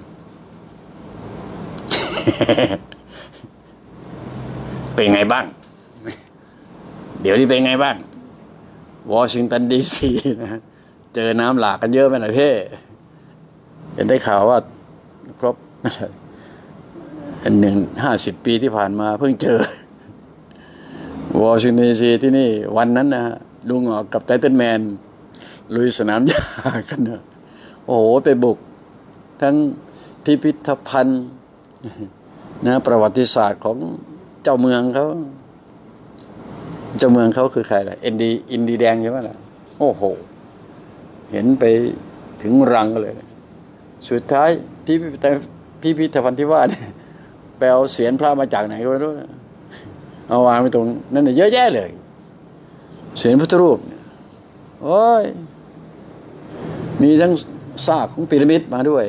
เป็นไงบ้างเดี๋ยวนี้เป็นไงบ้างวอชิงตันดีซีนะเจอน้ำหลากกันเยอะไหมล่ะเพ่เห็นได้ข่าวว่าครบอันหนึ่งห้าสิบปีที่ผ่านมาเพิ่งเจอวอชิงตันดีซีที่นี่วันนั้นนะฮะลุงออกกับไททันแมนลุยสนามหญ้ากันนะโอ้โหไปบุกทั้งพิพิธภัณฑ์นะประวัติศาสตร์ของเจ้าเมืองเขาเจ้าเมืองเขาคือใครล่ะอินดีอินดีแดงใช่ไหมล่ะโอ้โหเห็นไปถึงรังเลยสุดท้ายพิพิธพิพิธภัณฑ์ที่ว่าเนี่ยไปเอาเสียนพระมาจากไหนก็ไม่รู้นะเอาวางไว้ตรงนั้นเนี่ยเยอะแยะเลยเสียนพุทธรูปโอ้ยมีทั้งซากของพีระมิดมาด้วย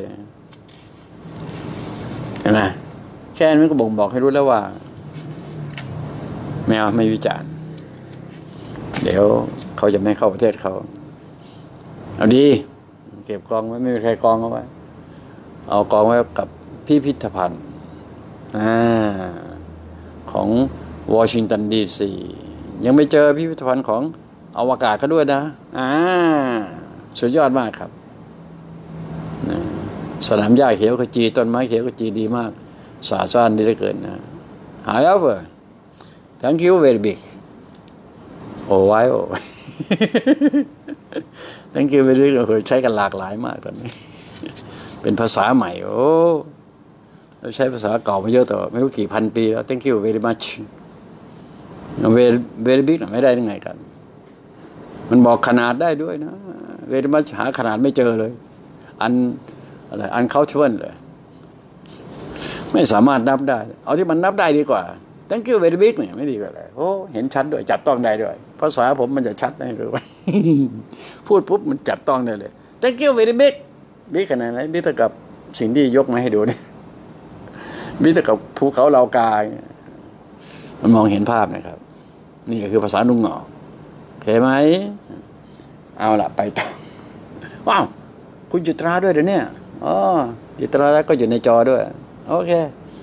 เห็นไหมแค่นั้นก็บ่งบอกให้รู้แล้วว่าไม่เอาไม่วิจารณ์เดี๋ยวเขาจะไม่เข้าประเทศเขาเอาดีเก็บกองไว้ไม่มีใครกองเอาไว้เอากองไว้กับพิพิธภัณฑ์ของวอชิงตันดีซียังไม่เจอพิพิธภัณฑ์ของอวกาศเขาด้วยนะอ่าสุดยอดมากครับสนามหญ้าเขียวขจีต้นไม้เขียวขจีดีมากสะอาดสะอ้านดีเหลือเกินนะ however thank you very big โอ้ไว้โอ้ thank you very big เราเคยใช้กันหลากหลายมากตอนนี้เป็นภาษาใหม่โอ้เราใช้ภาษาเก่ามาเยอะต่อไม่รู้กี่พันปีแล้ว thank you very much very very big ไม่ได้ยังไงกันมันบอกขนาดได้ด้วยนะ very much หาขนาดไม่เจอเลยอันอะไรอันเขาเทิร์นเลยไม่สามารถนับได้เอาที่มันนับได้ดีกว่า thank you very big เนี่ยไม่ดีกว่าเลยโอ้เห็นชัดด้วยจับต้องได้ด้วยภาษาผมมันจะชัดได้เลย พูดปุ๊บมันจับต้องได้เลย thank you very big บิ๊กขนาดไหนบิ๊กเท่ากับสิ่งที่ยกมาให้ดูนี่บิ๊กเท่ากับภูเขาเหล่ากามันมองเห็นภาพนะครับนี่ก็คือภาษานุ่งหงอกเห็นไหมเอาล่ะไปต่อว้าวคุณจิตราด้วยเดี๋ยวนี้อ๋อจิตราแล้วก็อยู่ในจอด้วยโอเค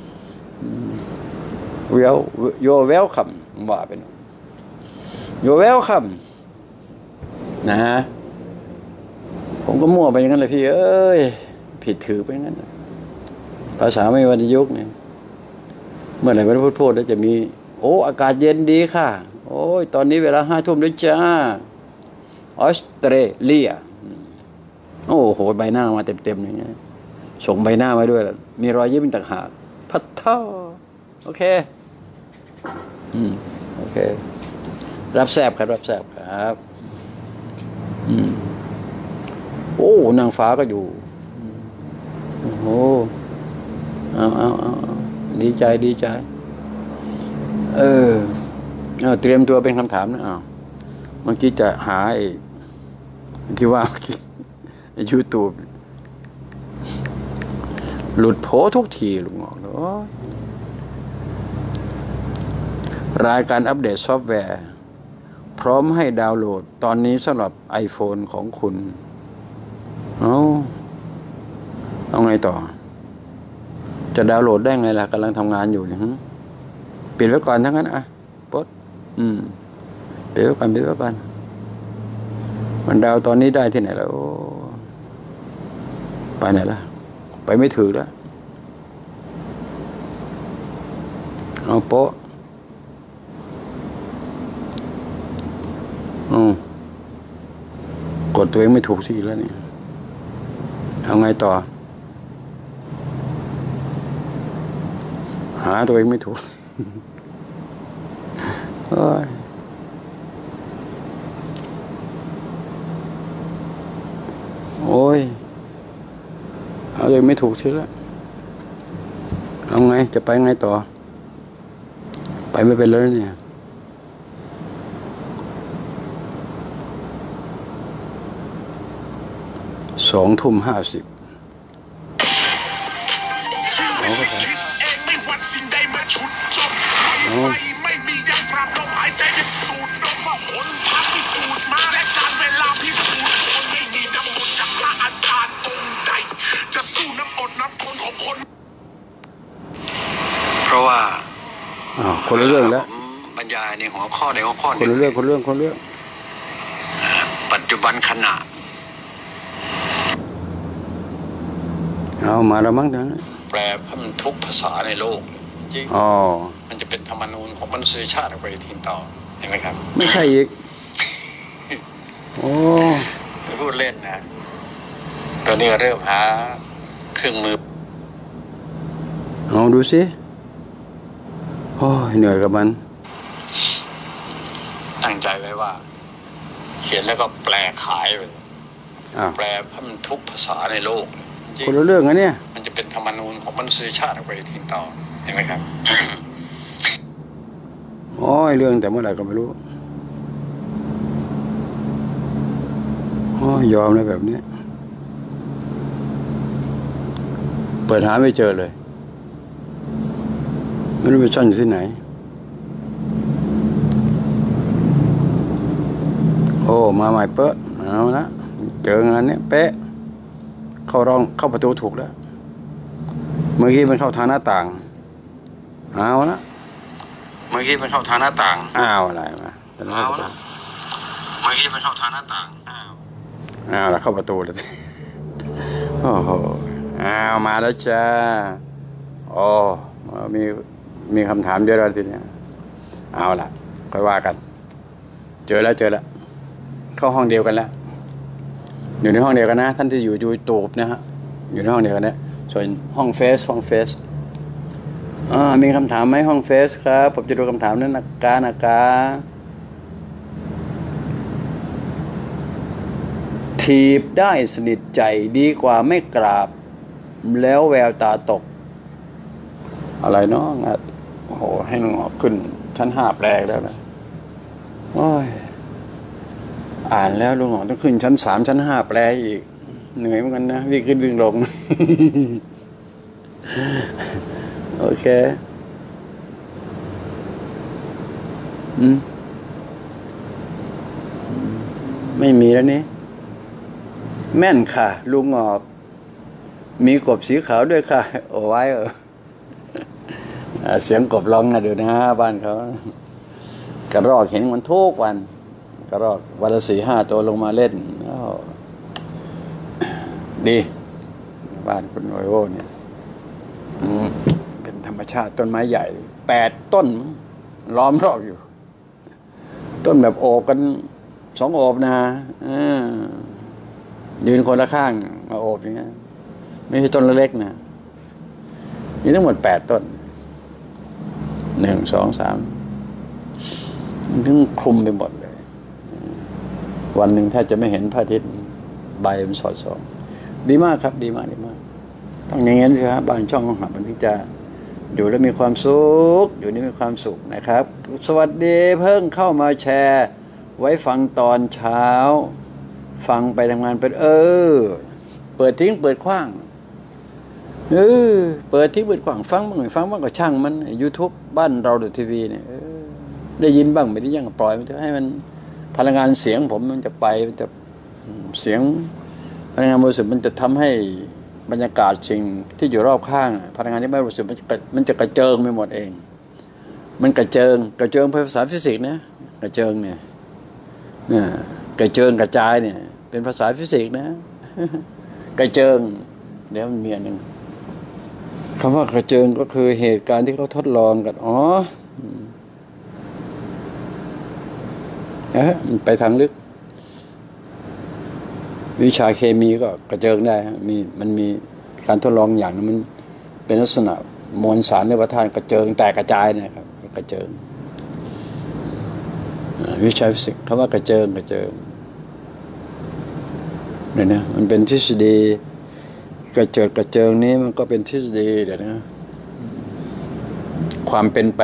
well you're welcome ว่าเป็น you're welcome นะฮะผมก็มั่วไปอย่างนั้นเลยพี่เอ้ยผิดถือไปอย่างนั้นภาษาไม่วันยุคเนี่ยเมื่อไหร่พระพุทธพูดแล้วจะมีโอ้อากาศเย็นดีค่ะโอ้ยตอนนี้เวลาห้าทุ่มแล้วจ้าออสเตรเลียโอ้โหใบหน้ามาเต็มๆอย่างเงี้ยส่งใบหน้ามาด้วยมีรอยยิ้มต่างหากพัดเท่าโอเคอืมโอเครับแซบครับรับแซบครับอืมโอ้นางฟ้าก็อยู่โอ้เอาเอาเอาดีใจดีใจเออเอาเตรียมตัวเป็นคำถามนะอ้าวเมื่อกี้จะหาไอ้ที่ว่าเมื่อกี้ยูทูบหลุดโผทุกทีลุงงอกเนาะรายการอัปเดตซอฟต์แวร์พร้อมให้ดาวน์โหลดตอนนี้สำหรับ iPhone ของคุณเอาเอาไงต่อจะดาวน์โหลดได้ไงล่ะกำลังทำงานอยู่เนี่ยปิดไว้ก่อนทั้งนั้นอ่ะปดอืมปิดไว้ก่อนปิดไว้ก่อนมันดาวตอนนี้ได้ที่ไหนแล้วไปไหนล่ะไปไม่ถึงแล้วเอาโป๊ะอืมกดตัวเองไม่ถูกที่แล้วเนี่ยเอาไงต่อหาตัวเองไม่ถูกโอ้ยโอ้ยเอาตัวเองไม่ถูกที่แล้วเอาไงจะไปไงต่อไปไม่เป็นแล้วเนี่ยสองทุ่มห้าสิบเอาเข้าไปไม่มียังตราบลมหายใจยังสูดลมว่าหนทางพิสูจน์มาและการเวลาพิสูจน์คนไม่มีน้ำมนต์จากพระอาจารย์องค์ใดจะสู้น้ำอดน้ำคนของคนเพราะว่าอ้าวคนละเรื่องแล้วบรรยายในหัวข้อในหัวข้อคนละเรื่องคนละเรื่องคนละเรื่องปัจจุบันขณะเอามาแล้วมั้งนะแปลพันทุกภาษาในโลกจริงอ๋อมันจะเป็นธรรมนูญของมนุษยชาติไปทีต่อเห็นไหมครับไม่ใช่อีกโอ้พูดเล่นนะตอนนี้เริ่มหาเครื่องมือเอาดูสิโอ้ยเหนื่อยกับมันตั้งใจไว้ว่าเขียนแล้วก็แปลขายไปแปลพันทุกภาษาในโลกคนละเรื่องนะเนี่ยมันจะเป็นธรรมนูญของมนุษยชาติไปทีต่อเห็นไหมครับโอ้ยเรื่องแต่เมื่อไหร่ก็ไม่รู้โอ้ยยอมเลยแบบนี้เปิดหาไม่เจอเลยไม่รู้ไปซ่อนอยู่ที่ไหนโอ้มาใหม่เป๊ะเอาละเจองานเนี้ยเป๊ะเข้ารองเข้าประตูถูกแล้วเมื่อกี้มันเข้าทางหน้าต่างเอาละเมื่อกี้มันเข้าทางหน้าต่างอ้าวอะไรมาเอาละเมื่อกี้มันเข้าทางหน้าต่างอ้าวอ้าวแล้วเข้าประตูเลยโอ้โหอ้าวมาแล้วจ้าโอ้มีมีคำถามเยอะแล้วทีเนี้ยเอาละค่อยว่ากันเจอแล้วเจอแล้วเข้าห้องเดียวกันแล้วอยู่ในห้องเดียวกันนะท่านที่อยู่ยูทูบนะฮะอยู่ในห้องเดียวกันนะส่วนห้องเฟซห้องเฟซอ่ามีคำถามไหมห้องเฟซครับผมจะดูคำถามนั้นนะกานะกาถีบได้สนิทใจดีกว่าไม่กราบแล้วแววตาตกอะไรเนาะโอ้โหให้น้องออกขึ้นชั้นห้าแปลกแล้วนะโอ้ยอ่านแล้วลุงหงอต้องขึ้นชั้นสามชั้นห้าแปลอีกเหนื่อยเหมือนกันนะวิ่งขึ้นวิ่งลงโอเคอืมไม่มีแล้วนี่แม่นค่ะลุงหงอกมีกบสีขาวด้วยค่ะโอ้ไว้เออเสียงกบร้องนะดูนะบ้านเขากระรอกเห็นมันทุกวันกระรอกวันละสี่ห้าตัวลงมาเล่นดีบ้านคุณโอโอเนี่ยเป็นธรรมชาติต้นไม้ใหญ่แปดต้นล้อมรอบอยู่ต้นแบบโอบกันสองโอบนะยืนคนละข้างมาโอบอย่างเงี้ยไม่ใช่ต้นเล็กๆนะมีทั้งหมดแปดต้นหนึ่งสองสามถึงคลุมไปหมดเลยวันหนึ่งถ้าจะไม่เห็นพระอาทิตย์ใบมันสอดส่องดีมากครับดีมากดีมากต้องอย่างงี้สิครับบ้านช่องของหาบันทิจาอยู่แล้วมีความสุขอยู่นี่มีความสุขนะครับสวัสดีเพิ่งเข้ามาแชร์ไว้ฟังตอนเช้าฟังไปทำงานเป็นเออเปิดทิ้งเปิดขว้างเออเปิดทิ้งเปิดขว้างฟังบ้างไม่ฟังบ้างก็ช่างมัน YouTube บ้านเราดูทีวีเนี่ยได้ยินบ้างไม่ได้ยังปล่อยมันจะให้มันพลังงานเสียงผมมันจะไปมันจะเสียงพลังงานบริสุทธิ์มันจะทำให้บรรยากาศสิ่งที่อยู่รอบข้างพลังงานที่ไม่บริสุทธิ์มันจะมันจะกระเจิงไปหมดเองมันกระเจิงกระเจิงภาษาฟิสิกส์นะกระเจิงเนี่ยเนี่ยกระเจิงกระจายเนี่ยเป็นภาษาฟิสิกส์นะกระเจิงเดี๋ยวมันมีอันหนึ่งคำว่ากระเจิงก็คือเหตุการณ์ที่เขาทดลองกันอ๋อเอ๊ะมันไปทางลึกวิชาเคมีก็กระเจิงได้มีมันมีการทดลองอย่างนึงมันเป็นลักษณะมวลสารในประธานกระเจิงแตกกระจายนะครับกระเจิงวิชาฟิสิกส์คำว่ากระเจิงกระเจิงเนี่ยนะมันเป็นทฤษฎีกระเจิดกระเจิงนี้มันก็เป็นทฤษฎีเดี๋ยวนะความเป็นไป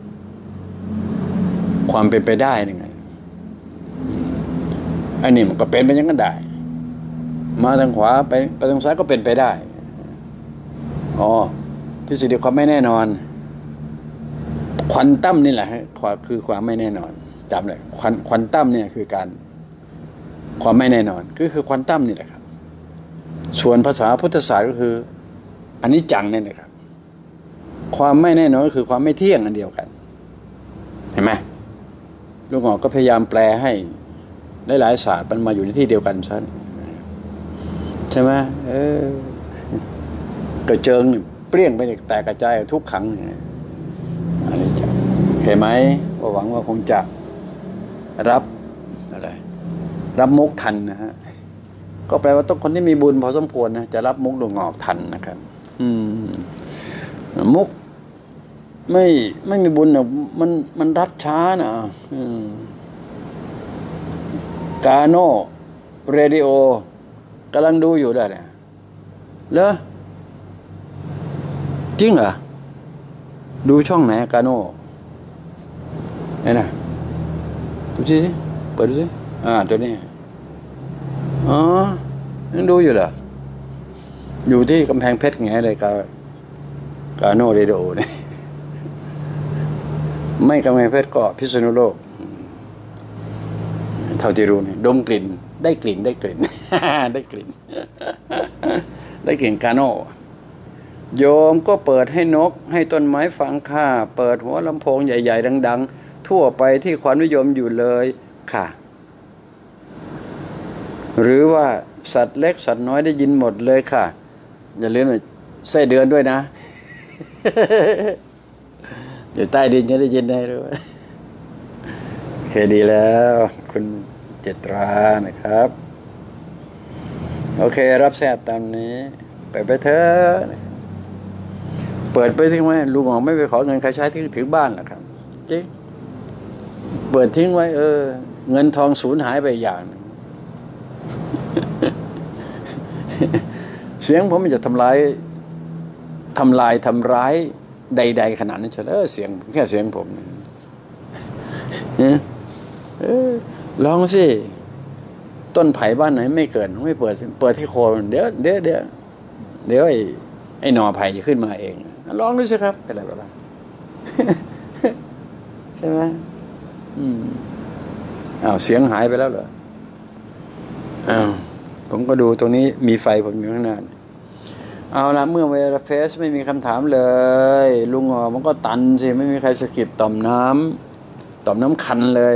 ความเป็นไปได้นี่ไงอันนี้มันก็เป็นไปอย่างนั้นได้มาทางขวาไปไปทางซ้ายก็เป็นไปได้อ๋อทฤษฎีความไม่แน่นอนควอนตัมนี่แหละฮะคือความไม่แน่นอนจำเลยควอนควอนตัมเนี่ยคือการความไม่แน่นอนก็คือควอนตัมนี่แหละครับส่วนภาษาพุทธศาสตร์ก็คืออันนี้จังเนี่ยนะครับความไม่แน่นอนก็คือความไม่เที่ยงอันเดียวกันเห็นไหมลูกหมอก็พยายามแปลให้หลายๆศาสตร์มันมาอยู่ในที่เดียวกันใช่ใช่ไหมเออกระเจิงเปรี้ยงไปแตกกระจายทุกขังอันนี้จะเห็นไหมว่าหวังว่าคงจะรับอะไรรับมุกทันนะฮะก็แปลว่าต้องคนที่มีบุญพอสมควรนะจะรับมุกดวงงอกทันนะครับอืมมุกไม่ไม่มีบุญอ่ะมันมันรับช้านะอืมกาโนเรดิโอกำลังดูอยู่ได้เนี่ยเหรอจริงเหรอดูช่องไหนกาโนไหนนะดูสิเปิดดูสิอ่าตัวนี้อ๋อยังดูอยู่เหรออยู่ที่กำแพงเพชรไงเลยกากาโนเรดิโอเนี่ยไม่กำแพงเพชรก็พิษณุโลกเท่าที่รู้นี่ดมกลิ่นได้กลิ่นได้กลิ่น ได้กลิ่น ได้กลิ่นกาโนโยมก็เปิดให้นกให้ต้นไม้ฟังข้าเปิดหัวลำโพงใหญ่ๆดังๆทั่วไปที่ความนิยมอยู่เลยค่ะหรือว่าสัตว์เล็กสัตว์น้อยได้ยินหมดเลยค่ะอย่าลืมไส้เดือนด้วยนะ อยู่ใต้ดินจะได้ยินได้ด้วยโอเคดีแล้วคุณเจตรานะครับโอเครับแซ่บตามนี้ไปไปเถอะเปิดไปทิ้งไว้ลุงหมอไม่ไปขอเงินใครใช้ที่ถึงบ้านหรอกครับจริงเปิดทิ้งไว้เออเงินทองสูญหายไปอย่างเสียงผมมันจะทำลายทำลายทำร้ายใดๆขนาดนั้นเฉยเออเสียงแค่เสียงผมเออลองสิต้นไผ่บ้านไหนไม่เกิดไม่เปิดเปิดที่โคนเดี๋ยวเดี๋ยวเดี๋ยวเดี๋ยวไอ้ไอ้หน่อไผ่จะขึ้นมาเองลองดูสิครับเป็นอะไรบ้างใช่ไหมอืมอ้าวเสียงหายไปแล้วเหรออ้าวผมก็ดูตรงนี้มีไฟผมอยู่ข้างหน้าเอาละเมื่อเวลาเฟสไม่มีคำถามเลยลุงอ๋อมันก็ตันสิไม่มีใครสกิดต่อมน้ำต่อมน้ำคันเลย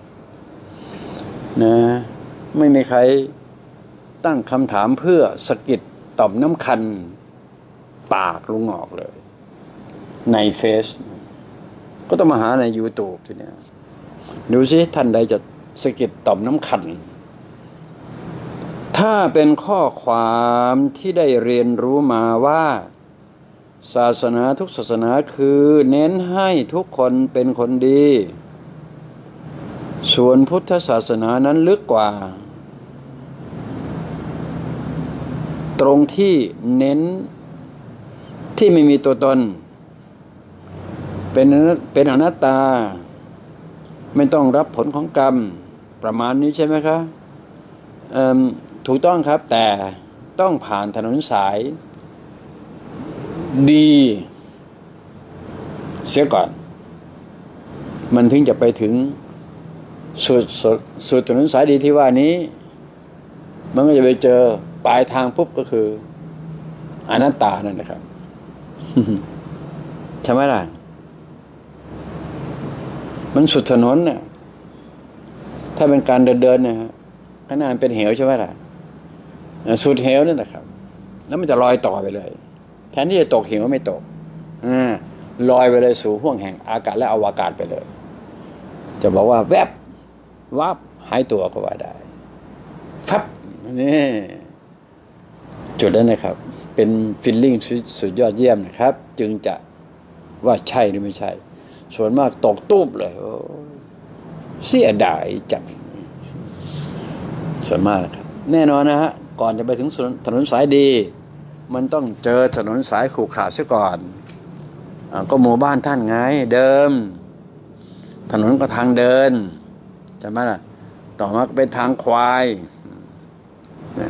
นะไม่มีใครตั้งคำถามเพื่อสกิดต่อมน้ำคันปากลุงออกเลยในเฟซก็ต้องมาหาใน YouTube ทีเนี้ยดูสิท่านใดจะสกิดต่อมน้ำคันถ้าเป็นข้อความที่ได้เรียนรู้มาว่าศาสนาทุกศาสนาคือเน้นให้ทุกคนเป็นคนดีส่วนพุทธศาสนานั้นลึกกว่าตรงที่เน้นที่ไม่มีตัวตนเป็นเป็นอนัตตาไม่ต้องรับผลของกรรมประมาณนี้ใช่ไหมคะถูกต้องครับแต่ต้องผ่านถนนสายดีเสียก่อนมันถึงจะไปถึงสุดสุดสุดถนนสายดีที่ว่านี้มันก็จะไปเจอปลายทางปุ๊บก็คืออนัตตานั่นนะครับ ใช่ไหมล่ะมันสุดถนนเนี่ยถ้าเป็นการเดินเดินเนี่ยข้างหน้ามันเป็นเหวใช่ไหมล่ะสุดเหวนั่นแหละครับแล้วมันจะลอยต่อไปเลยแทนที่จะตกเหวไม่ตกอ่าลอยไปเลยสู่ห้วงแห่งอากาศและอวกาศไปเลยจะบอกว่าแวบวับหายตัวก็ว่าได้ฟับนี่จุดนั้นนะครับเป็นฟีลลิ่งสุดยอดเยี่ยมนะครับจึงจะว่าใช่หรือไม่ใช่ส่วนมากตกตูบเลยเสียดายจังส่วนมากนะครับแน่นอนนะฮะก่อนจะไปถึงถนนสายดีมันต้องเจอถนนสายขรุขระซะก่อนอ่าก็หมู่บ้านท่านไงเดิมถนนก็ทางเดินใช่ไหมล่ะต่อมาก็เป็นทางควาย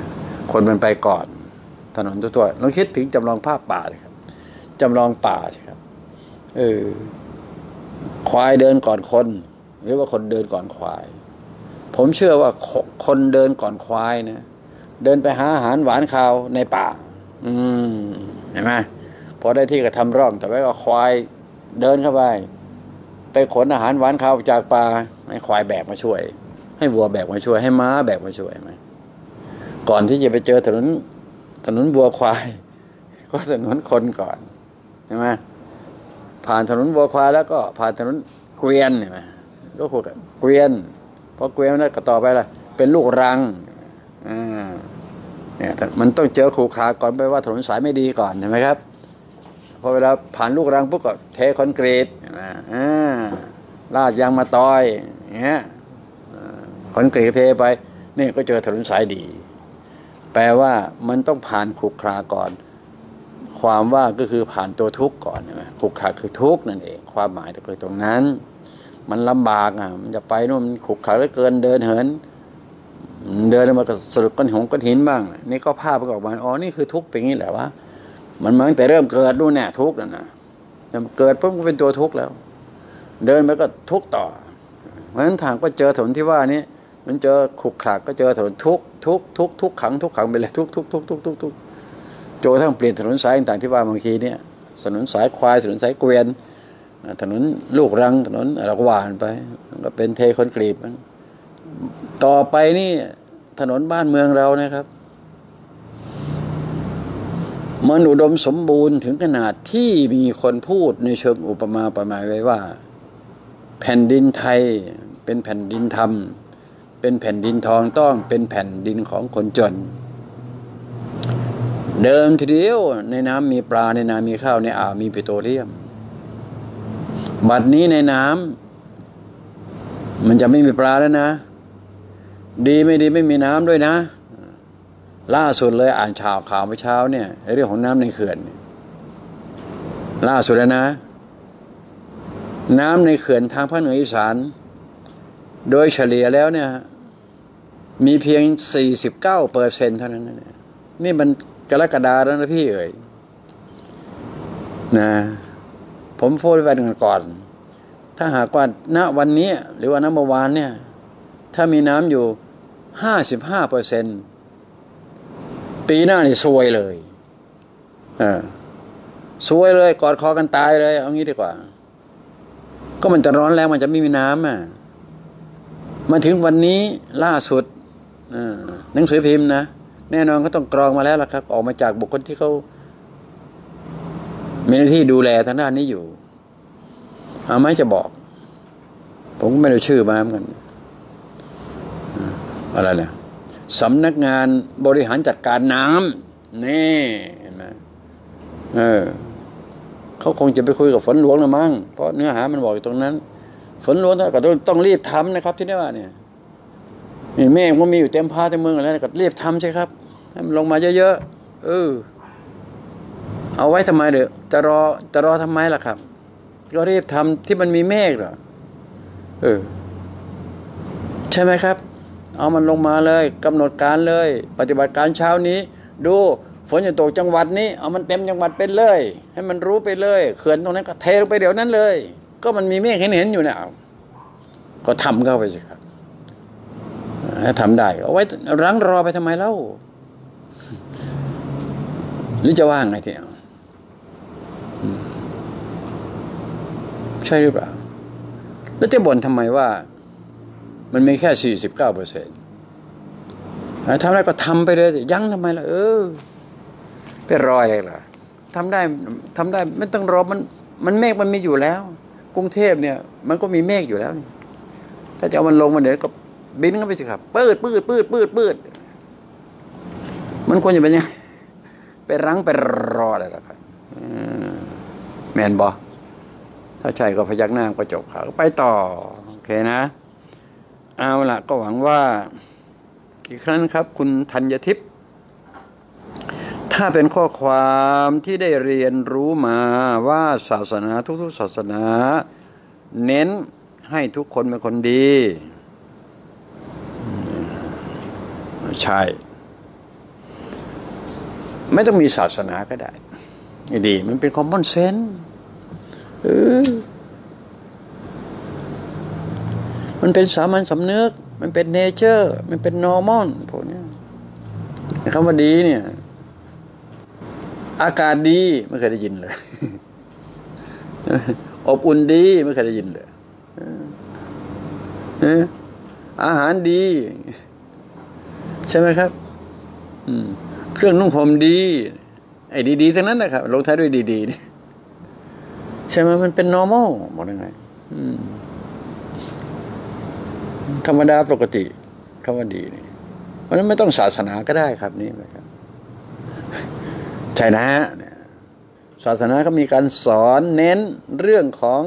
คนมันไปก่อนถนนทั่วๆลองคิดถึงจำลองภาพป่าเลยครับจำลองป่าใช่ครับเออควายเดินก่อนคนหรือว่าคนเดินก่อนควายผมเชื่อว่าคนเดินก่อนควายนะเดินไปหาอาหารหวานข้าวในป่าอืมเห็นไหมพอได้ที่ก็ทำร่องแต่ว่าก็ควายเดินเข้าไปไปขนอาหารหวานข้าวจากป่าให้ควายแบกมาช่วยให้วัวแบกมาช่วยให้ม้าแบกมาช่วยไหมก่อนที่จะไปเจอถนนถนนวัวควายก็ถนนคนก่อนใช่ไหมผ่านถนนวัวควายแล้วก็ผ่านถนนเกวียนใช่ไหมก็คุยกันเกวียนพอเกวียนแล้วก็ต่อไปล่ะเป็นลูกรังอ่าเนี่ยมันต้องเจอขูขระก่อนไปว่าถนนสายไม่ดีก่อนใช่ไหมครับพอเวลาผ่านลูกรังปุ๊บก็เทคอนกรีตอ่าลาดยางมาตอยอย่างเงี้ยคอนกรีตเทไปนี่ก็เจอถนนสายดีแปลว่ามันต้องผ่านขูขระก่อนความว่าก็คือผ่านตัวทุกข์ก่อนใช่ไหมขูขระคือทุกข์นั่นเองความหมายก็คือตรงนั้นมันลำบากอ่ะมันจะไปโน่นมันขูขระเหลือเกินเดินเหินเดินมาก็สะดุดก้อนหินก้อนหินบ้างนี่ก็ภาพประกอบมาอ๋อนี่คือทุกข์เป็นอย่างนี้แหละวะมันมาตั้งแต่เริ่มเกิดนู่นเนี่ยทุกข์นั่นนะแต่เกิดปุ๊บก็เป็นตัวทุกข์แล้วเดินไปก็ทุกข์ต่อเพราะฉะนั้นทางก็เจอถนนที่ว่านี้มันเจอขูขระก็เจอถนนทุกข์ทุกข์ทุกข์ทุกขังทุกขังไปเลยทุกข์ทุกข์ทุกข์ทุกข์ทุกข์ทุกข์โจทั้งเปลี่ยนถนนสายต่างๆที่ว่าบางทีเนี่ยถนนสายควายถนนสายเกวียนถนนลูกรังถนนอะไรก็ว่านไปก็เป็นเทคอนกรีตมันต่อไปนี่ถนนบ้านเมืองเรานะครับมันอุดมสมบูรณ์ถึงขนาดที่มีคนพูดในเชิงอุปมาประมาณไว้ว่าแผ่นดินไทยเป็นแผ่นดินธรรมเป็นแผ่นดินทองต้องเป็นแผ่นดินของคนจนเดิมทีเดียวในน้ำมีปลาในนามีข้าวในอ่าวมีปิโตรเลียมบัดนี้ในน้ำมันจะไม่มีปลาแล้วนะดีไม่ดีไม่มีน้ำด้วยนะล่าสุดเลยอ่านข่าวข่าวเมื่อเช้าเนี่ยเรื่องของน้ำในเขื่อนล่าสุดแล้วนะน้ำในเขื่อนทางภาคเหนืออีสานโดยเฉลี่ยแล้วเนี่ยมีเพียง สี่สิบเก้าเปอร์เซ็นต์ เท่านั้นนะนี่มันกรกฎาแล้วนะพี่เอ๋ยนะผมโฟนไว้กันก่อนถ้าหากว่าณวันนี้หรือว่าณเมื่อวานเนี่ยถ้ามีน้ำอยู่ ห้าสิบห้าเปอร์เซ็นต์ ปีหน้านี่ซวยเลยเออซวยเลยกอดคอกันตายเลยเอางี้ดีกว่าก็มันจะร้อนแรงมันจะไม่มีน้ำอ่ะมาถึงวันนี้ล่าสุดหนังสือพิมพ์นะแน่นอนก็ต้องกรองมาแล้วล่ะครับออกมาจากบุคคลที่เขามีหน้าที่ดูแลทางด้านนี้อยู่เอาไหมจะบอกผมก็ไม่ได้ชื่อมาเหมือนกันอะไรเนี่ยสำนักงานบริหารจัดการน้ำนี่เห็นไหมเออเขาคงจะไปคุยกับฝนหลวงนะมั้งเพราะเนื้อหามันบอกอยู่ตรงนั้นฝนหลวงก็ต้องต้องรีบทำนะครับที่นี่ว่าเนี่ยนี่เมฆมันมีอยู่เต็มฟ้าเต็มเมืองแล้วก็รีบทำใช่ครับให้มันลงมาเยอะๆเออเอาไว้ทำไมเดี๋ยวจะรอจะรอทำไมล่ะครับก็รีบทำที่มันมีเมฆเหรอเออใช่ไหมครับเอามันลงมาเลยกำหนดการเลยปฏิบัติการเช้านี้ดูฝนจะตกจังหวัดนี้เอามันเต็มจังหวัดเป็นเลยให้มันรู้ไปเลยเขื่อนตรงนั้นก็เทลงไปเดี๋ยวนั้นเลยก็มันมีเมฆเห็นเห็นอยู่เนี่ยก็ทำเข้าไปสิครับถ้าทำได้เอาไว้รั้งรอไปทำไมเล่าหรือจะว่างไงทีเดียวใช่หรือเปล่าแล้วจะบ่นทำไมว่ามันมีแค่สี่สิบเก้าเปอร์เซ็นต์ทำได้ก็ทำไปเลยยั้งทำไมล่ะเออไปรออะไรล่ะทำได้ทำได้ไม่ต้องรอมันมันเมฆมันมีอยู่แล้วกรุงเทพเนี่ยมันก็มีเมฆอยู่แล้วถ้าจะเอามันลงมาเดี๋ยวก็บินเข้าไปสิครับปืดปืดปืดปืดปืดมันควรจะเป็นยังไปรั้งไปรออะไรล่ะครับแมนบอถ้าใช่ก็พยักหน้าก็จบข่าวไปต่อโอเคนะเอาล่ะก็หวังว่าอีกครั้งครับคุณธัญทิพย์ถ้าเป็นข้อความที่ได้เรียนรู้มาว่าศาสนาทุกๆศาสนาเน้นให้ทุกคนเป็นคนดีใช่ไม่ต้องมีศาสนาก็ได้ดีมันเป็นคอมมอนเซนส์เออมันเป็นสามัญสำนึกมันเป็นเนเจอร์มันเป็นนอร์มอลพวกนี้คำว่าดีเนี่ยอากาศดีไม่เคยได้ยินเลยอบอุ่นดีไม่เคยได้ยินเลยอาหารดีใช่ไหมครับเครื่องนุ่งห่มดีไอ้ดีๆทั้งนั้นนะครับลงท้ายด้วยดีๆนี่ใช่ไหมมันเป็น normal บอกได้ไงธรรมดาปกติคำว่าดีนี่เพราะฉะนั้นไม่ต้องศาสนาก็ได้ครับนี่นะครับใช่นะศาสนาก็มีการสอนเน้นเรื่องของ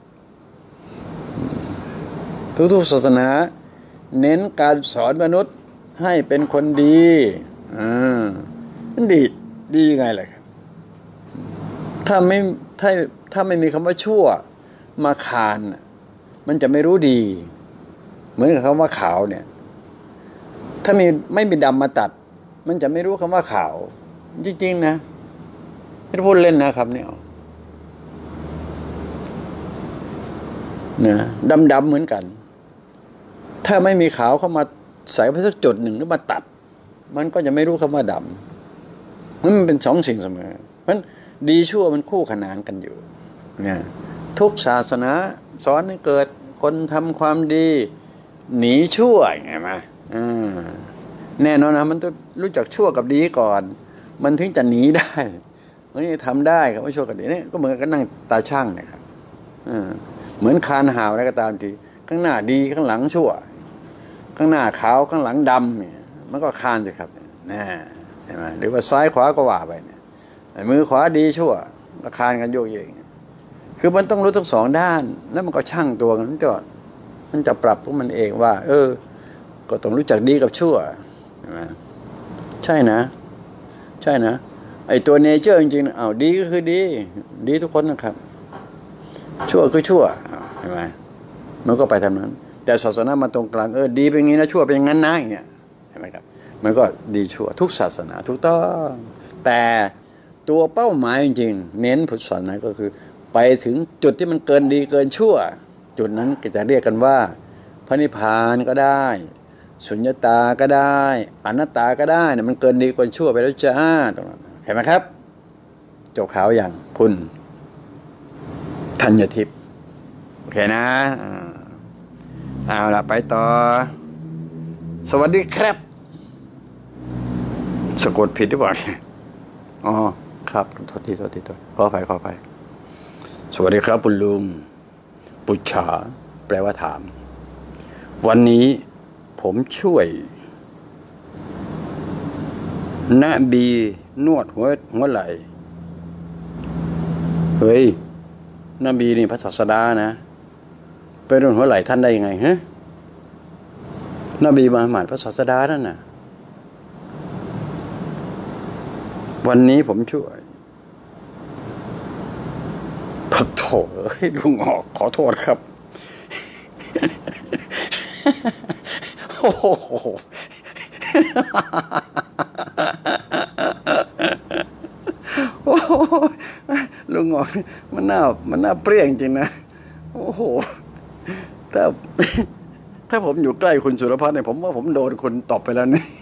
ทุกๆศาสนาเน้นการสอนมนุษย์ให้เป็นคนดีอ่ามันดีดียังไงล่ะครับถ้าไม่ถ้าถ้าไม่มีคำว่าชั่วมาคานมันจะไม่รู้ดีเหมือนกับคำว่าขาวเนี่ยถ้ามีไม่มีดำมาตัดมันจะไม่รู้คำว่าขาวจริงๆนะไม่ได้พูดเล่นนะครับเนี่ยนะดำๆเหมือนกันถ้าไม่มีขาวเข้ามาใส่ไปสักจุดหนึ่งหรือมาตัดมันก็จะไม่รู้คำว่าดำมันเป็นสองสิ่งเสมอเพราะดีชั่วมันคู่ขนานกันอยู่เนี่ยทุกศาสนาสอนให้เกิดคนทำความดีหนีชั่วไงมาแน่นอนนะมันต้องรู้จักชั่วกับดีก่อนมันถึงจะหนีได้มันจะทำได้ครับว่าชั่วกับดีนี่ก็เหมือนกับนั่งตาช่างเนี่ยครับเหมือนคานหาวอะไรก็ตามทีข้างหน้าดีข้างหลังชั่วข้างหน้าขาวข้างหลังดำเนี่ยมันก็คานสิครับนะใช่ไหมหรือว่าซ้ายขวาก็ว่าไปเนี่ยมือขวาดีชั่วก็คานกันโยกเยกคือมันต้องรู้ทั้งสองด้านแล้วมันก็ช่างตัวกันมันจะมันจะปรับพวกมันเองว่าเออก็ต้องรู้จักดีกับชั่วใช่ไหมใช่นะใช่นะไอตัวเนเจอร์จริงๆอ้าวดีก็คือดีดีทุกคนนะครับชั่วคือชั่วใช่ไหมมันก็ไปทำนั้นแต่ศาสนามาตรงกลางเออดีเป็นงี้นะชั่วเป็นงั้นนะอย่างเงี้ยใช่ไหมครับมันก็ดีชั่วทุกศาสนาทุกต้องแต่ตัวเป้าหมายจริงๆเน้นพุทธศาสนาก็คือไปถึงจุดที่มันเกินดีเกินชั่วจุดนั้นก็จะเรียกกันว่าพระนิพพานก็ได้สุญญตาก็ได้อนัตตาก็ได้เนี่ยมันเกินดีเกินชั่วไปแล้วจ้าตรงนั้นเห็นไหมครับจบข่าวอย่างคุณธัญทิพย์โอเคนะเอาล่ะไปต่อสวัสดีครับสะกดผิดหรือเปล่าอ๋อครับโทษทีโทษทีโทษขออภัยขออภัยสวัสดีครับคุณลุงปุจฉาแปลว่าถามวันนี้ผมช่วยณบีนวดหัวหัวไหล่เฮ้ยนบีนี่พระศาสดานะไปนวดหัวไหล่ท่านได้ยังไงฮะนบีมุฮัมมัดพระศาสดานั่นน่ะวันนี้ผมช่วยพระโถเอ้ยลุงออกขอโทษครับโอ้โหลุงออกมันน่ามันน่าเปรี้ยงจริงนะโอ้โหถ้าถ้าผมอยู่ใกล้คุณสุรพัฒน์เนี่ยผมว่าผมโดนคุณตบไปแล้วนี่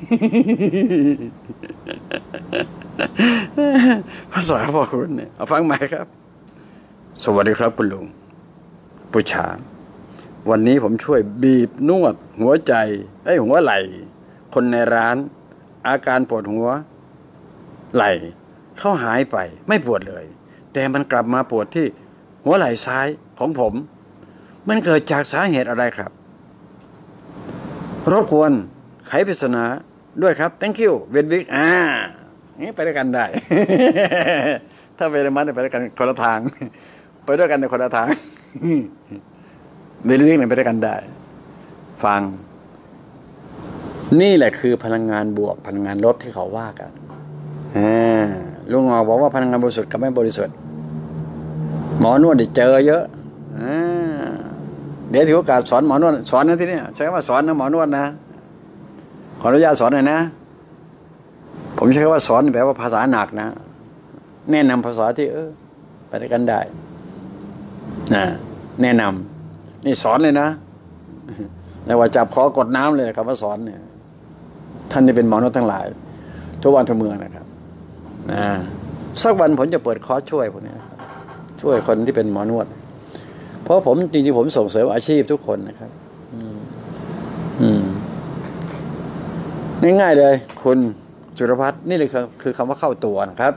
ภาษาพ่อคุณเนี่ยเอาฟังใหม่ครับสวัสดีครับคุณลุงปุจฉาวันนี้ผมช่วยบีบนวดหัวใจไอ้หัวไหล่คนในร้านอาการปวดหัวไหล่เขาหายไปไม่ปวดเลยแต่มันกลับมาปวดที่หัวไหล่ซ้ายของผมมันเกิดจากสาเหตุอะไรครับรบกวนไขปริศนาด้วยครับ thank you เวดวิกอ่านี่ไปด้วยกันได้ ถ้าเวรมันไปด้วยกันคนละทางไปด้วยกันในคนละทางเวดวิกเนี่ยไปด้วยกันได้ฟังนี่แหละคือพลังงานบวกพลังงานลบที่เขาว่ากันลุงงอบอกว่าพลังงานบริสุทธิ์กับไม่บริสุทธิ์หมอนวดได้เจอเยอะเดี๋ยวถือโอกาสสอนหมอนวดสอนนะที่นี่ใช้คำว่าสอนนะหมอนวดนะขออนุญาตสอนหน่อยนะผมใช้คำว่าสอนแปลว่าภาษาหนักนะแนะนำภาษาที่เออไปด้วยกันได้นะแนะนำนี่สอนเลยนะแล้วว่าจับคอกดน้ำเลยคำว่าสอนเนี่ยท่านที่เป็นหมอนวดทั้งหลายทั่ววันทั่วเมืองนะครับนะสักวันผมจะเปิดคอร์สช่วยพวกนี้นะครับช่วยคนที่เป็นหมอนวดเพราะผมจริงๆผมส่งเสริมอาชีพทุกคนนะครับอืมอืมง่ายๆเลยคุณจุรพัฒน์นี่เลยคือคำว่าเข้าตัวนะครับ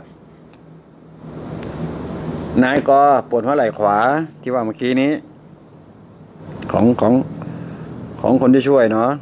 นายกปวดหัวไหล่ขวาที่ว่าเมื่อกี้นี้ของของของคนที่ช่วยเนาะ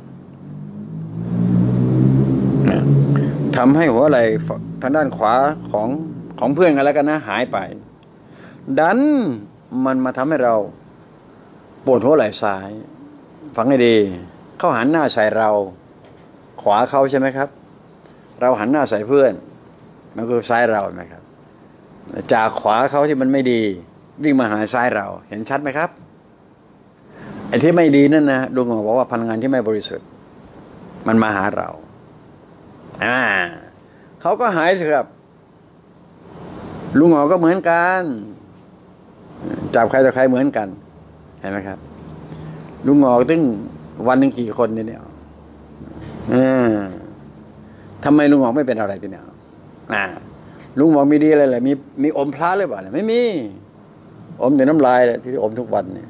ทำให้หัวไหล่ทางด้านขวาของของเพื่อนกันแล้วกันนะหายไปดันมันมาทำให้เราปวดหัวไหล่ซ้ายฟังให้ดีเขาหันหน้าใส่เราขวาเขาใช่ไหมครับเราหันหน้าใส่เพื่อนมันคือซ้ายเราไหมครับจากขวาเขาที่มันไม่ดีวิ่งมาหาซ้ายเราเห็นชัดไหมครับไอ้ที่ไม่ดีนั่นนะลุงหมอบอกว่าพลังงานที่ไม่บริสุทธิ์มันมาหาเราอ่าเขาก็หายสิครับลุงหมอก็เหมือนกันจับใครต่อใครเหมือนกันเห็นไหมครับลุงหมอตึ้งวันหนึ่งกี่คนเนี่ยอ่าทำไมลุงหมอไม่เป็นอะไรทีเนี่ยอ่าลุงหมอมีดีอะไรเลยมีมีอมพระหรือเปล่าไม่มีอมแต่น้ำลายเลยที่อมทุกวันเนี่ย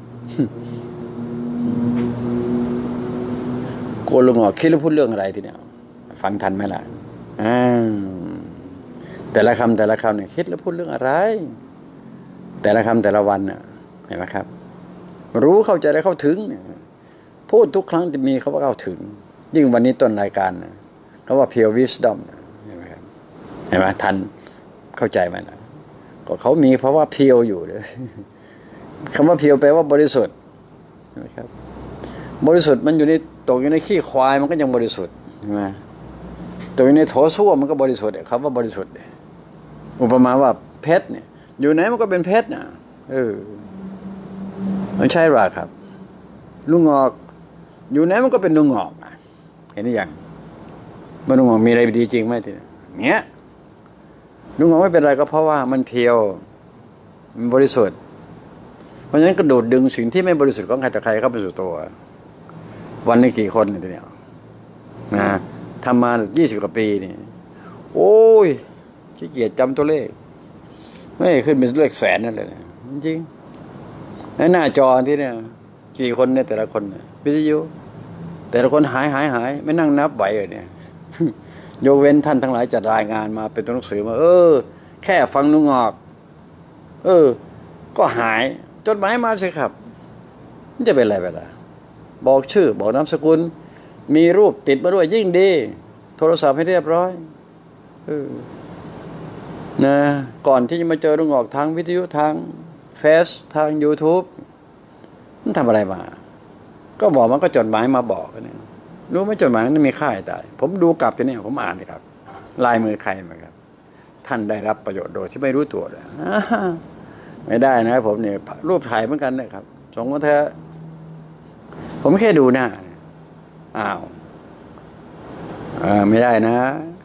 โกลุงหมอคิดแล้วพูดเรื่องอะไรทีเนี่ยฟังทันไหมล่ะอ่าแต่ละคำแต่ละคำเนี่ยคิดแล้วพูดเรื่องอะไรแต่ละคำแต่ละวันน่ะเห็นไหมครับรู้เข้าใจแล้วเข้าถึงพูดทุกครั้งจะมีเขาว่าเข้าถึงยิ่งวันนี้ต้นรายการนะเขาว่า pure wisdom เห็นไหมครับเห็นไหมทันเข้าใจไหมนะก็เขามีเพราะว่าเพียวอยู่เลยคำว่าเพียวแปลว่าบริสุทธิ์ใช่ไหมครับบริสุทธิ์มันอยู่ในตกอยู่ในขี้ควายมันก็ยังบริสุทธิ์ใช่ไหมตกอยู่ในโถส้วมมันก็บริสุทธิ์คำว่าบริสุทธิ์อุปมาว่าเพชรเนี่ยอยู่ไหนมันก็เป็นเพชรนะเออไม่ใช่หรอกครับลุงงอกอยู่ไหนมันก็เป็นลุงงอกเห็นหรือยังมันลุงงอกมีอะไรดีจริงไหมทีเนี้ยลุงงอกไม่เป็นไรก็เพราะว่ามันเพียวมันบริสุทธิ์เพราะฉะนั้นก็ดูดดึงสิ่งที่ไม่บริสุทธิ์ของใครแต่ใครเข้าไปสู่ตัววันนี้กี่คนเนี่ยทีเนี้ยนะทำมายี่สิบกว่าปีนี่โอ้ยขี้เกียจจำตัวเลขไม่ขึ้นเป็นเลขแสนนั่นเลยนะจริงในหน้าจอที่เนี่ยกี่คนเนี่ยแต่ละคนวิทยุแต่ละคนหายหายหายไม่นั่งนับไหวเลยเนี่ยยกเว้นท่านทั้งหลายจัดรายงานมาเป็นตัวหนังสือมาเออแค่ฟังลุงงอกเออก็หายจดหมายมาสิครับมันจะเป็นอะไรไปล่ะบอกชื่อบอกนามสกุลมีรูปติดมาด้วยยิ่งดีโทรศัพท์ให้เรียบร้อยเออนะก่อนที่จะมาเจอลุงงอกทางวิทยุทางเฟซทาง YouTube มันทำอะไรมาก็บอกมันก็จดหมายมาบอกเนี่ยรู้ไหมจดหมายนั้นมีค่าตายผมดูกลับจะเนี่ยผมอ่านเลยครับลายมือใครมาครับท่านได้รับประโยชน์โดยที่ไม่รู้ตัวเลยไม่ได้นะผมเนี่ยรูปถ่ายเหมือนกันนะครับสองคนเธอผมแค่ดูหน้าอ้าวไม่ได้นะ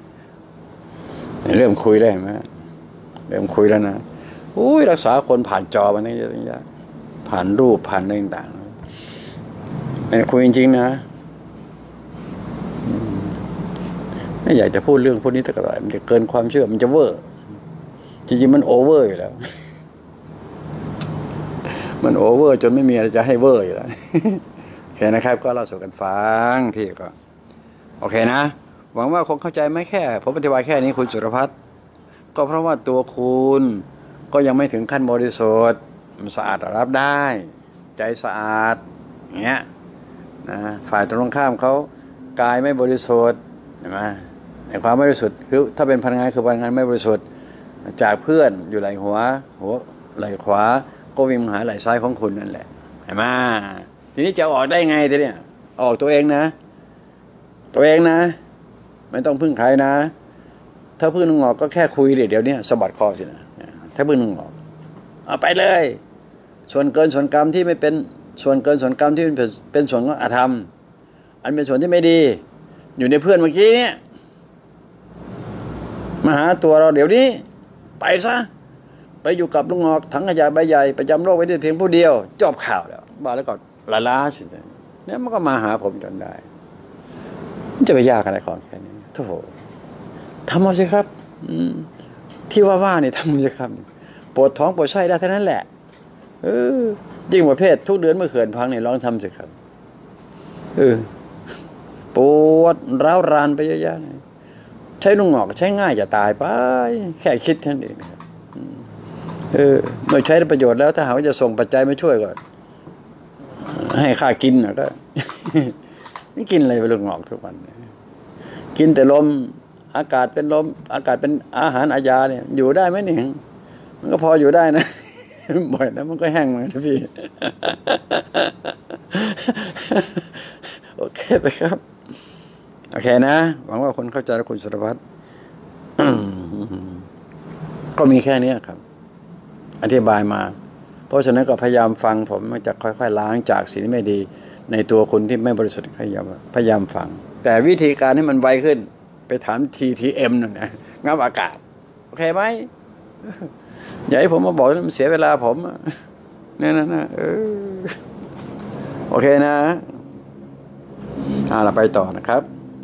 เริ่มคุยได้ไหมเริ่มคุยแล้วนะอุ้ยรักษาคนผ่านจอมันนี่เยอะผ่านรูปผ่านอะไรต่างๆไม่คุยจริงๆนะไม่อยากจะพูดเรื่องพวกนี้แต่ก็ได้มันจะเกินความเชื่อมันจะเวอร์จริงๆมันโอเวอร์อยู่แล้วมันโอเวอร์จนไม่มีอะไรจะให้เวอร์อยู่แล้วโอเคนะครับก็เล่าสู่กันฟังพี่ก็โอเคนะหวังว่าคงเข้าใจไม่แค่ผมอธิบายแค่นี้คุณสุรพัฒน์ก็เพราะว่าตัวคุณก็ยังไม่ถึงขั้นบริสุทธิ์มันสะอาดรับได้ใจสะอาดอย่างเงี้ยนะฝ่ายตรงข้ามเขากายไม่บริสุทธิ์เห็นไหมในความไม่บริสุทธิ์คือถ้าเป็นพลังงานคือพลังงานไม่บริสุทธิ์จากเพื่อนอยู่ไหล่หัวหัวไหล่ขวาก็วิ่งมาหาไหล่ซ้ายของคุณนั่นแหละเห็นไหมทีนี้จะออกได้ไงทีเนี้ยออกตัวเองนะตัวเองนะไม่ต้องพึ่งใครนะถ้าพึ่งลุงงอกก็แค่คุยเดี๋ยวนี้สะบัดคอสินะถ้าพึ่งลุงงอกเอาไปเลยส่วนเกินส่วนกรรมที่ไม่เป็นส่วนเกินส่วนกรรมที่เป็นเป็นส่วนของอธรรมอันเป็นส่วนที่ไม่ดีอยู่ในเพื่อนเมื่อกี้เนี่ยมาหาตัวเราเดี๋ยวนี้ไปซะไปอยู่กับลุงงอกถังขยะใบใหญ่ประจำโลกไว้ได้เพียงผู้เดียวจบข่าวแล้วบ้าแล้วก็ละล้าสิเนี่ยมันก็มาหาผมจนได้มันจะไปยากอะไรของแค่นี้โธ่ทำเอาสิครับที่ว่าว่านี่ทำเอาสิครับปวดท้องปวดไส้ได้เท่านั้นแหละเออยิ่งประเภททุกเดือนเมื่อเขื่อนพังเนี่ยลองทำสิครับเออปวดร้าวรานไปเยอะๆเลยใช้ลุงงอกใช้ง่ายจะตายไปแค่คิดแค่นั้นเองนะครับเออเมื่อใช้ได้ประโยชน์แล้วถ้าหากว่าจะส่งปัจจัยมาช่วยก็ให้ค่ากินนะก็ไม่กินอะไรไปลุงงอกทุกวันกินแต่ลมอากาศเป็นลมอากาศเป็นอาหารอาญาเนี่ยอยู่ได้ไหมเนี่ยมันก็พออยู่ได้นะบ่อยนะมันก็แห้งเหมือนกันพี่โอเคไปครับโอเคนะหวังว่าคนเข้าใจและคุณสุรพัฒน์ก็มีแค่นี้ครับอธิบายมาเพราะฉะนั้นก็พยายามฟังผมมันจะค่อยๆล้างจากสิ่งที่ไม่ดีในตัวคนที่ไม่บริสุทธิ์พยายามพยายามฟังแต่วิธีการให้มันไวขึ้นไปถาม ที ที เอ็ม นั่นนะงับอากาศโอเคไหมอย่าให้ผมมาบอกมันเสียเวลาผมเนี่ยนะนะเออโอเคนะอ่าเราไปต่อนะครับ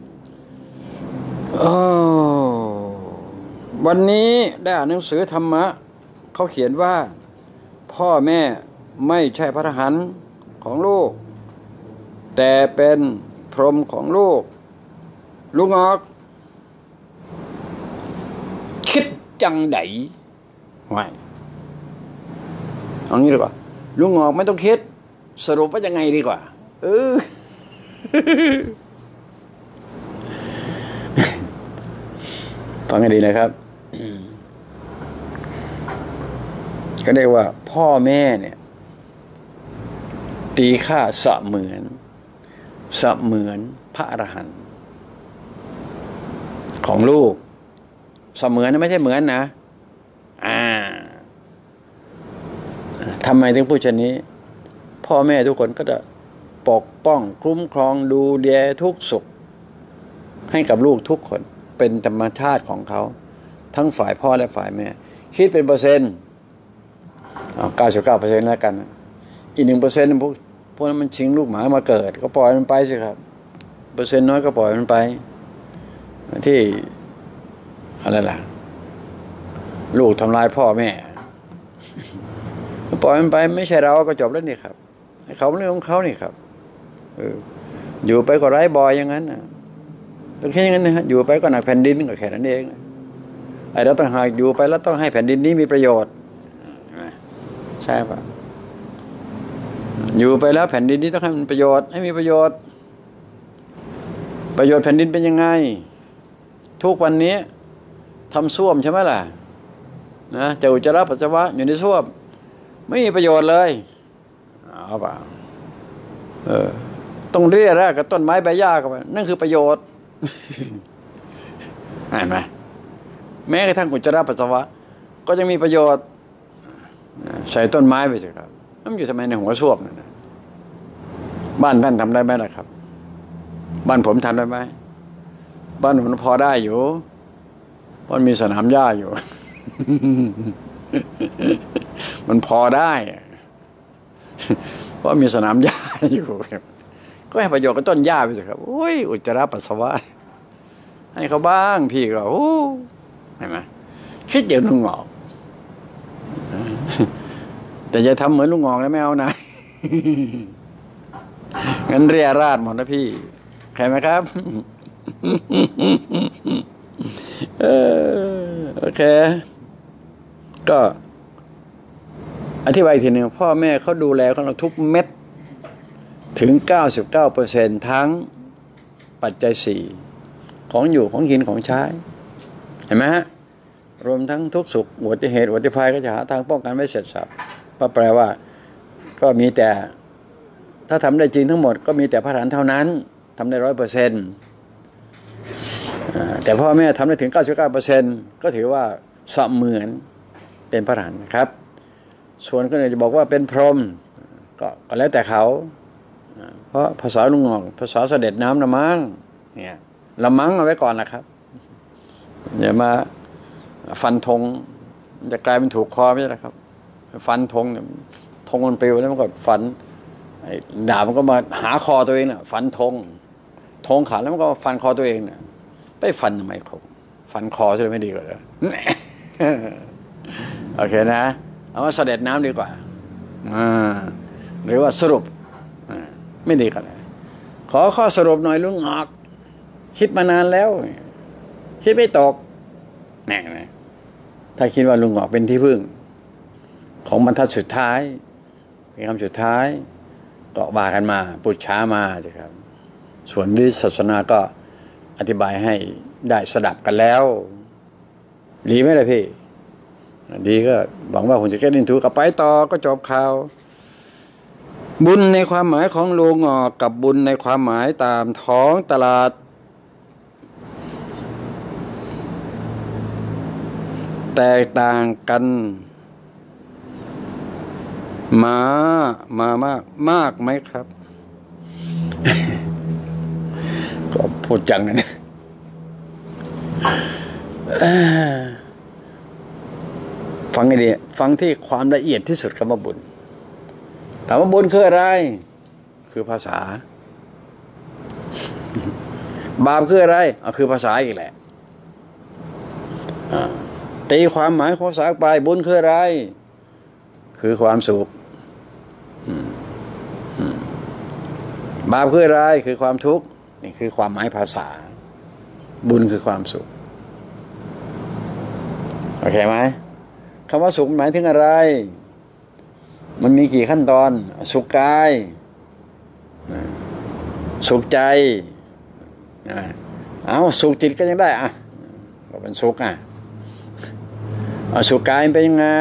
วันนี้ได้อ่านหนังสือธรรมะเขาเขียนว่าพ่อแม่ไม่ใช่พระอรหันต์ของลูกแต่เป็นพรหมของลูกลุงงอกคิดจังไดไม่เอางี้ดีกว่าลุงงอกไม่ต้องคิดสรุปว่ายังไงดีกว่าเออฟังให้ดีนะครับก็เรียกว่าพ่อแม่เนี่ยตีค่าเสมือนเสมือนพระอรหันต์ของลูกเสมือนนะไม่ใช่เหมือนนะอ่าทำไมถึงพูดเช่นนี้พ่อแม่ทุกคนก็จะปกป้องคุ้มครองดูแลทุกสุขให้กับลูกทุกคนเป็นธรรมชาติของเขาทั้งฝ่ายพ่อและฝ่ายแม่คิดเป็นเปอร์เซ็นต์เอาเก้าสิบเก้าเปอร์เซ็นต์แล้วกันอีกหนึ่งเปอร์เซ็นต์พวกพวกนั้นมันชิงลูกหมามาเกิดก็ปล่อยมันไปสิครับเปอร์เซ็นต์น้อยก็ปล่อยมันไปที่อะไรล่ะลูกทำลายพ่อแม่ปล่อยมันไปไม่ใช่เราก็จบแล้วนี่ครับให้เขาเรื่องของเขานี่ครับเอออยู่ไปก็ไร้บอยอย่างนั้นนะต้องแค่อย่างนั้นนะฮะอยู่ไปก็หนักแผ่นดินก็แค่นั้นเองไอ้เราต้องหากอยู่ไปแล้วต้องให้แผ่นดินนี้มีประโยชน์ใช่ปะอยู่ไปแล้วแผ่นดินนี้ต้องให้มันประโยชน์ให้มีประโยชน์ประโยชน์แผ่นดินเป็นยังไงทุกวันนี้ทำส้วมใช่ไหมล่ะนะจะอุจจาระปัสสาวะอยู่ในส้วมไม่มีประโยชน์เลยเอาป่ะเออต้องเรียกแรกกับต้นไม้ใบหญ้าเข้าไปนั่นคือประโยชน์เห็นไหมแม้กระทั่งอุจจาระปัสสาวะก็ยังมีประโยชน์ใส่ต้นไม้ไปสิครับมันอยู่ทำไมในหัวส้วมนั่นนะบ้านท่านทำได้ไหมล่ะครับบ้านผมทำได้ไหมบ้านผมพอได้อยู่เพราะมีสนามหญ้าอยู่ มันพอได้เพราะมีสนามหญ้าอยู่ก็ให้ประโยชน์กับต้นหญ้าไปสิครับโอ้ยอุจจาระปัสสาวะให้เขาบ้างพี่ก็โอ้เห็นไหมคิดอย่างลุงงอกแต่จะทำเหมือนลุงงอกแล้วไม่เอานะงั้นเรียราดหมดนะพี่ใครไหมครับเออโอเคก็อธิบายอีกทีหนึ่งพ่อแม่เขาดูแลของเราทุกเม็ดถึง เก้าสิบเก้าเปอร์เซ็นต์ ทั้งปัจจัยสี่ของอยู่ของกินของใช้เห็นไหมฮะรวมทั้งทุกสุขอุบัติเหตุอุบัติภัยก็จะหาทางป้องกันไว้เสร็จสับก็แปลว่าก็มีแต่ถ้าทำได้จริงทั้งหมดก็มีแต่พระอรหันต์เท่านั้นทำได้ร้อยเปอร์เซ็นต์แต่พ่อแม่ทำได้ถึง เก้าสิบเก้าเปอร์เซ็นต์ ก็ถือว่าเสมือนเป็นพระอรหันต์นะครับส่วนคนอื่นจะบอกว่าเป็นพรหมก็ก็แล้วแต่เขาเพราะภาษาลุงงอกภาษาเสด็จน้ำละมั้งเนี่ยละมั้งเอาไว้ก่อนนะครับอย่ามาฟันธงมันจะกลายเป็นถูกคอไม่ใช่หรอครับฟันธงเนี่ยธงมันปลิวแล้วมันก็ฟันไอ้ดาบมันก็มาหาคอตัวเองน่ะฟันธงธงขาดแล้วมันก็ฟันคอตัวเองน่ะไปฟันทำไมเขาฟันคอใช่ไหมไม่ดีกว่าเหรอโอเคนะเอาว่าเสด็จน้ำดีกว่าหรือว่าสรุปไม่ดีกันเลยขอข้อสรุปหน่อยลุงหงอกคิดมานานแล้วคิดไม่ตกแน่ไหมถ้าคิดว่าลุงหงอกเป็นที่พึ่งของบรรทัดสุดท้ายเป็นคำสุดท้ายก็ว่ากันมาปุจฉามาสิครับส่วนวิศาสนาก็อธิบายให้ได้สดับกันแล้วดีไหมล่ะพี่ดีก็หวังว่าผมจะแก้ดินถูกกับไปต่อก็จบข่าวบุญในความหมายของลุงหงอกกับบุญในความหมายตามท้องตลาดแตกต่างกันมามามากมากไหมครับ ก็พูดจังนะฟังให้ดีฟังที่ความละเอียดที่สุดคำว่าบุญถามว่าบุญคืออะไรคือภาษาบาปคืออะไรอ่ะคือภาษาอีกแหละตีความหมายของภาษาไปบุญคืออะไรคือความสุขบาปคืออะไรคือความทุกข์นี่คือความหมายภาษาบุญคือความสุขโอเคไหมคำว่าสุขหมายถึงอะไรมันมีกี่ขั้นตอนสุขกายสุขใจเอาสุขจิตก็ยังได้อ่ะก็เป็นสุขอ่ะเอาสุขกายเป็นยังไง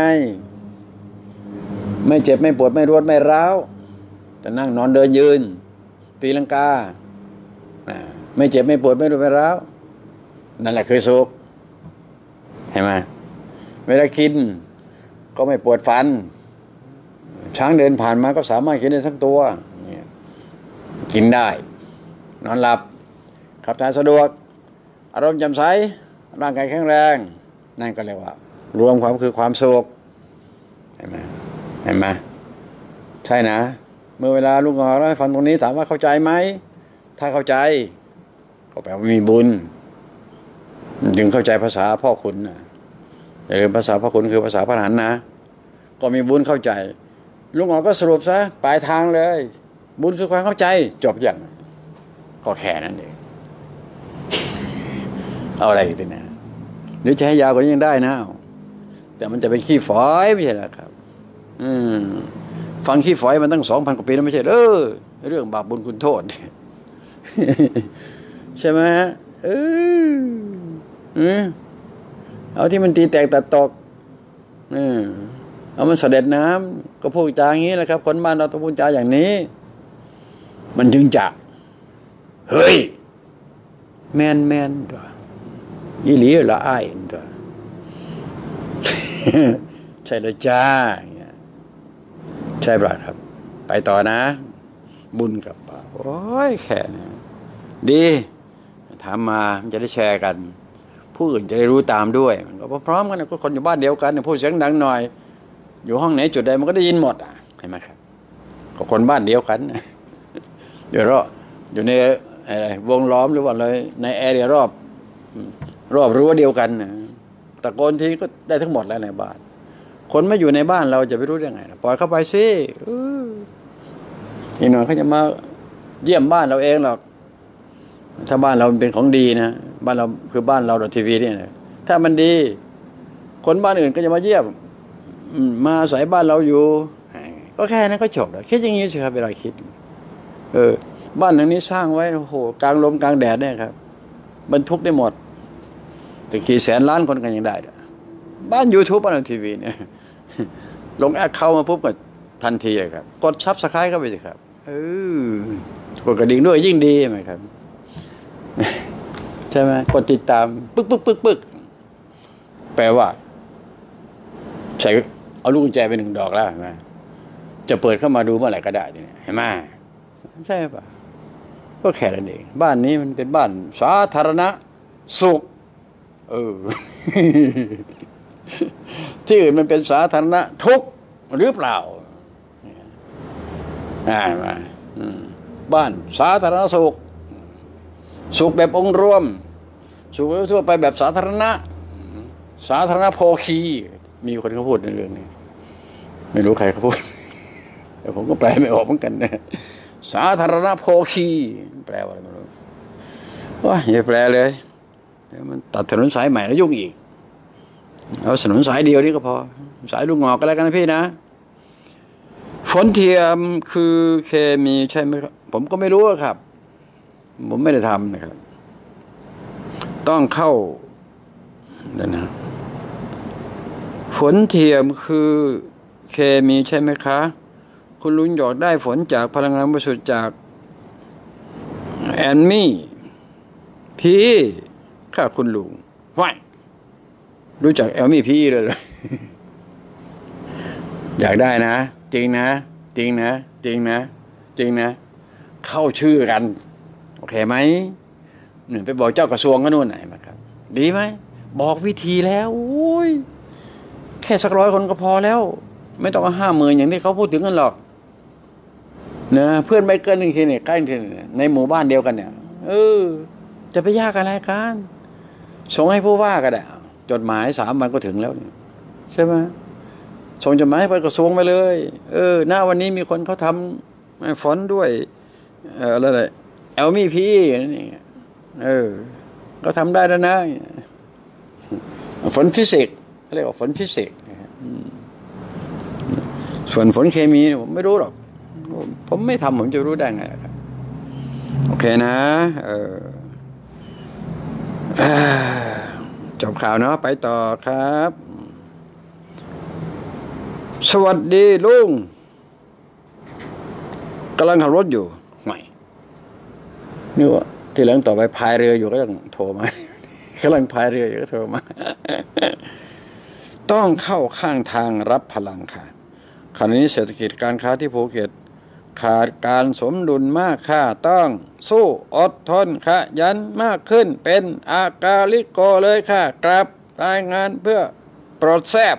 ไม่เจ็บไม่ปวดไม่รวดไม่ร้าวแต่นั่งนอนเดินยืนตีลังกาไม่เจ็บไม่ปวดไม่รวดไม่ร้าวนั่นแหละคือสุขเห็นไหมเวลากินก็ไม่ปวดฟันช้างเดินผ่านมาก็สามารถกินได้ทั้งตัวกินได้นอนหลับขับถ่ายสะดวกอารมณ์แจ่มใสร่างกายแข็งแรงนั่นก็เรียกว่ารวมความคือความสุขเห็นไหมเห็นไหมใช่นะเมื่อเวลาลุงหงอกเล่าให้ฟังตรงนี้ถามว่าเข้าใจไหมถ้าเข้าใจก็แปลว่ามีบุญจึงเข้าใจภาษาพ่อคุณนะอย่าลืมภาษาพ่อคุณคือภาษาพระอรหันต์นะก็มีบุญเข้าใจลุงหงอกก็สรุปซะปลายทางเลยบุญคือความเข้าใจจบอย่างก็แค่นั้นเองเอาอะไรอีกทีนะหรือจะให้ยาวกว่านี้ยังได้นะแต่มันจะเป็นขี้ฝอยไม่ใช่หรอครับอืมฟังขี้ฝอยมันตั้งสองพันกว่าปีแล้วไม่ใช่เออเรื่องบาปบุญคุณโทษใช่ไหมฮะเอออืมเอาที่มันตีแตกตัดตกเออเอามันเสด็จน้ำก็พูดจาอย่างนี้แหละครับคนบ้านเราต้องพูดจาอย่างนี้มันจึงจะเฮ้ยแมนแมนตัวอีหลีละอ้ายตัวใช่เลยจ้าใช่ป่ะครับไปต่อนะบุญกับป่าโอ้ยแค่นี้ดีถามมามันจะได้แชร์กันผู้อื่นจะได้รู้ตามด้วยมันก็พร้อมกันก็คนอยู่บ้านเดียวกันพูดเสียงดังหน่อยอยู่ห้องไหนจุดใดมันก็ได้ยินหมดอ่ะเห็นไหมครับก็คนบ้านเดียวกันเดี๋ยวเราอยู่ในวงล้อมหรือว่าอะไรในแอเรียรอบรอบรั้วเดียวกันนะตะโกนทีก็ได้ทั้งหมดแล้วในบ้านคนไม่อยู่ในบ้านเราจะไปรู้ได้ไงปล่อยเข้าไปสิอีกหน่อยเขาจะมาเยี่ยมบ้านเราเองหรอกถ้าบ้านเราเป็นของดีนะบ้านเราคือบ้านเราเราทีวีเนี่ยนะถ้ามันดีคนบ้านอื่นก็จะมาเยี่ยมมาอาศัยบ้านเราอยู่ก็แค่นั้นก็จบแล้วคิดอย่างนี้สิครับเวลาคิดเออบ้านหลังนี้สร้างไว้โอ้โหกลางลมกลางแดดเนี่ยครับบรรทุกได้หมดแต่กี่แสนล้านคนกันยังได้บ้านยูทูบบ้านทีวีเนี่ยลงแอคเคาท์มาปุ๊บก็ทันทีเลยครับกดซับสไครป์เข้าไปสิครับเออกดกระดิ่งด้วยยิ่งดีไหมครับใช่ไหมกดติดตามปึ๊กปึ๊กปึ๊กปึ๊กแปลว่าใส่เอาลูกกุญแจไปหนึ่งดอกแล้วเห็นไหมจะเปิดเข้ามาดูเมื่อไหร่ก็ได้เนี่ยเห็นไหมใช่ป่ะก็ ก็แค่นั้นเองบ้านนี้มันเป็นบ้านสาธารณสุขเออที่อื่นมันเป็นสาธารณะทุกข์หรือเปล่าอ่ามาบ้านสาธารณสุขสุขแบบองค์รวมสุขทั่วไปแบบสาธารณะสาธารณโภคีมีคนเขาพูดในเรื่องนี้ไม่รู้ใครเขาพูดแต่ผมก็แปลไม่ออกเหมือนกันนะสาธารณโภคีแปลว่าอะไรไม่รู้ว่าอย่าแปลเลยมันตัดถนนสายใหม่แล้วยุ่งอีกเอาถนนสายเดียวนี่ก็พอสายลูกงอกก็แล้วกันนะพี่นะฝนเทียมคือเคมีใช่ไหมครับผมก็ไม่รู้ครับผมไม่ได้ทำนะครับต้องเข้าเดี๋ยวนะฝนเทียมคือเคมีใช่ไหมคะคุณลุงอยากได้ฝนจากพลังงานบริสุทธิ์จากแอนมี่พีข้าคุณลุงว่ายรู้จักแอลมี่พีเลยเลย อยากได้นะจริงนะจริงนะจริงนะจริงนะเข้าชื่อกันโอเคไหมหนึ่งไปบอกเจ้ากระทรวงก็นู่นไหนมาครับดีไหมบอกวิธีแล้วโอ้ยแค่สักร้อยคนก็พอแล้วไม่ต้องห้าหมื่นอย่างที่เขาพูดถึงกันหรอกเนะเพื่อนไม่เกินหนึ่งทีเนี่ยใกล้ทีเนี่ยในหมู่บ้านเดียวกันเนี่ยเออจะไปยากอะไรกันส่งให้ผู้ว่าก็ได้จดหมายสามวันก็ถึงแล้วใช่ไหมส่งจดหมายไปกระทรวงไปเลยเออหน้าวันนี้มีคนเขาทำฟอนต์ด้วยเอออะไรแอลมี่พีนี่เออก็ทำได้แล้วนะฝนฟิสิกส์เรียกว่าฝนฟิสิกส์ส่วนฝนเคมีผมไม่รู้หรอกผมไม่ทำผมจะรู้ได้ไงครับโอเคนะเออจบข่าวเนาะไปต่อครับสวัสดีลุงกำลังขับรถอยู่ไม่นี่ว่าที่หลังต่อไปพายเรืออยู่ก็ต้องโทรมากำลังพายเรืออยู่ก็โทรมาต้องเข้าข้างทางรับพลังค่ะขณะนี้เศรษฐกิจการค้าที่ภูเก็ตขาดการสมดุลมากค่ะต้องสู้อดทนขยันมากขึ้นเป็นอากาลิโกเลยค่ะกลับรายงานเพื่อโปรดแซบ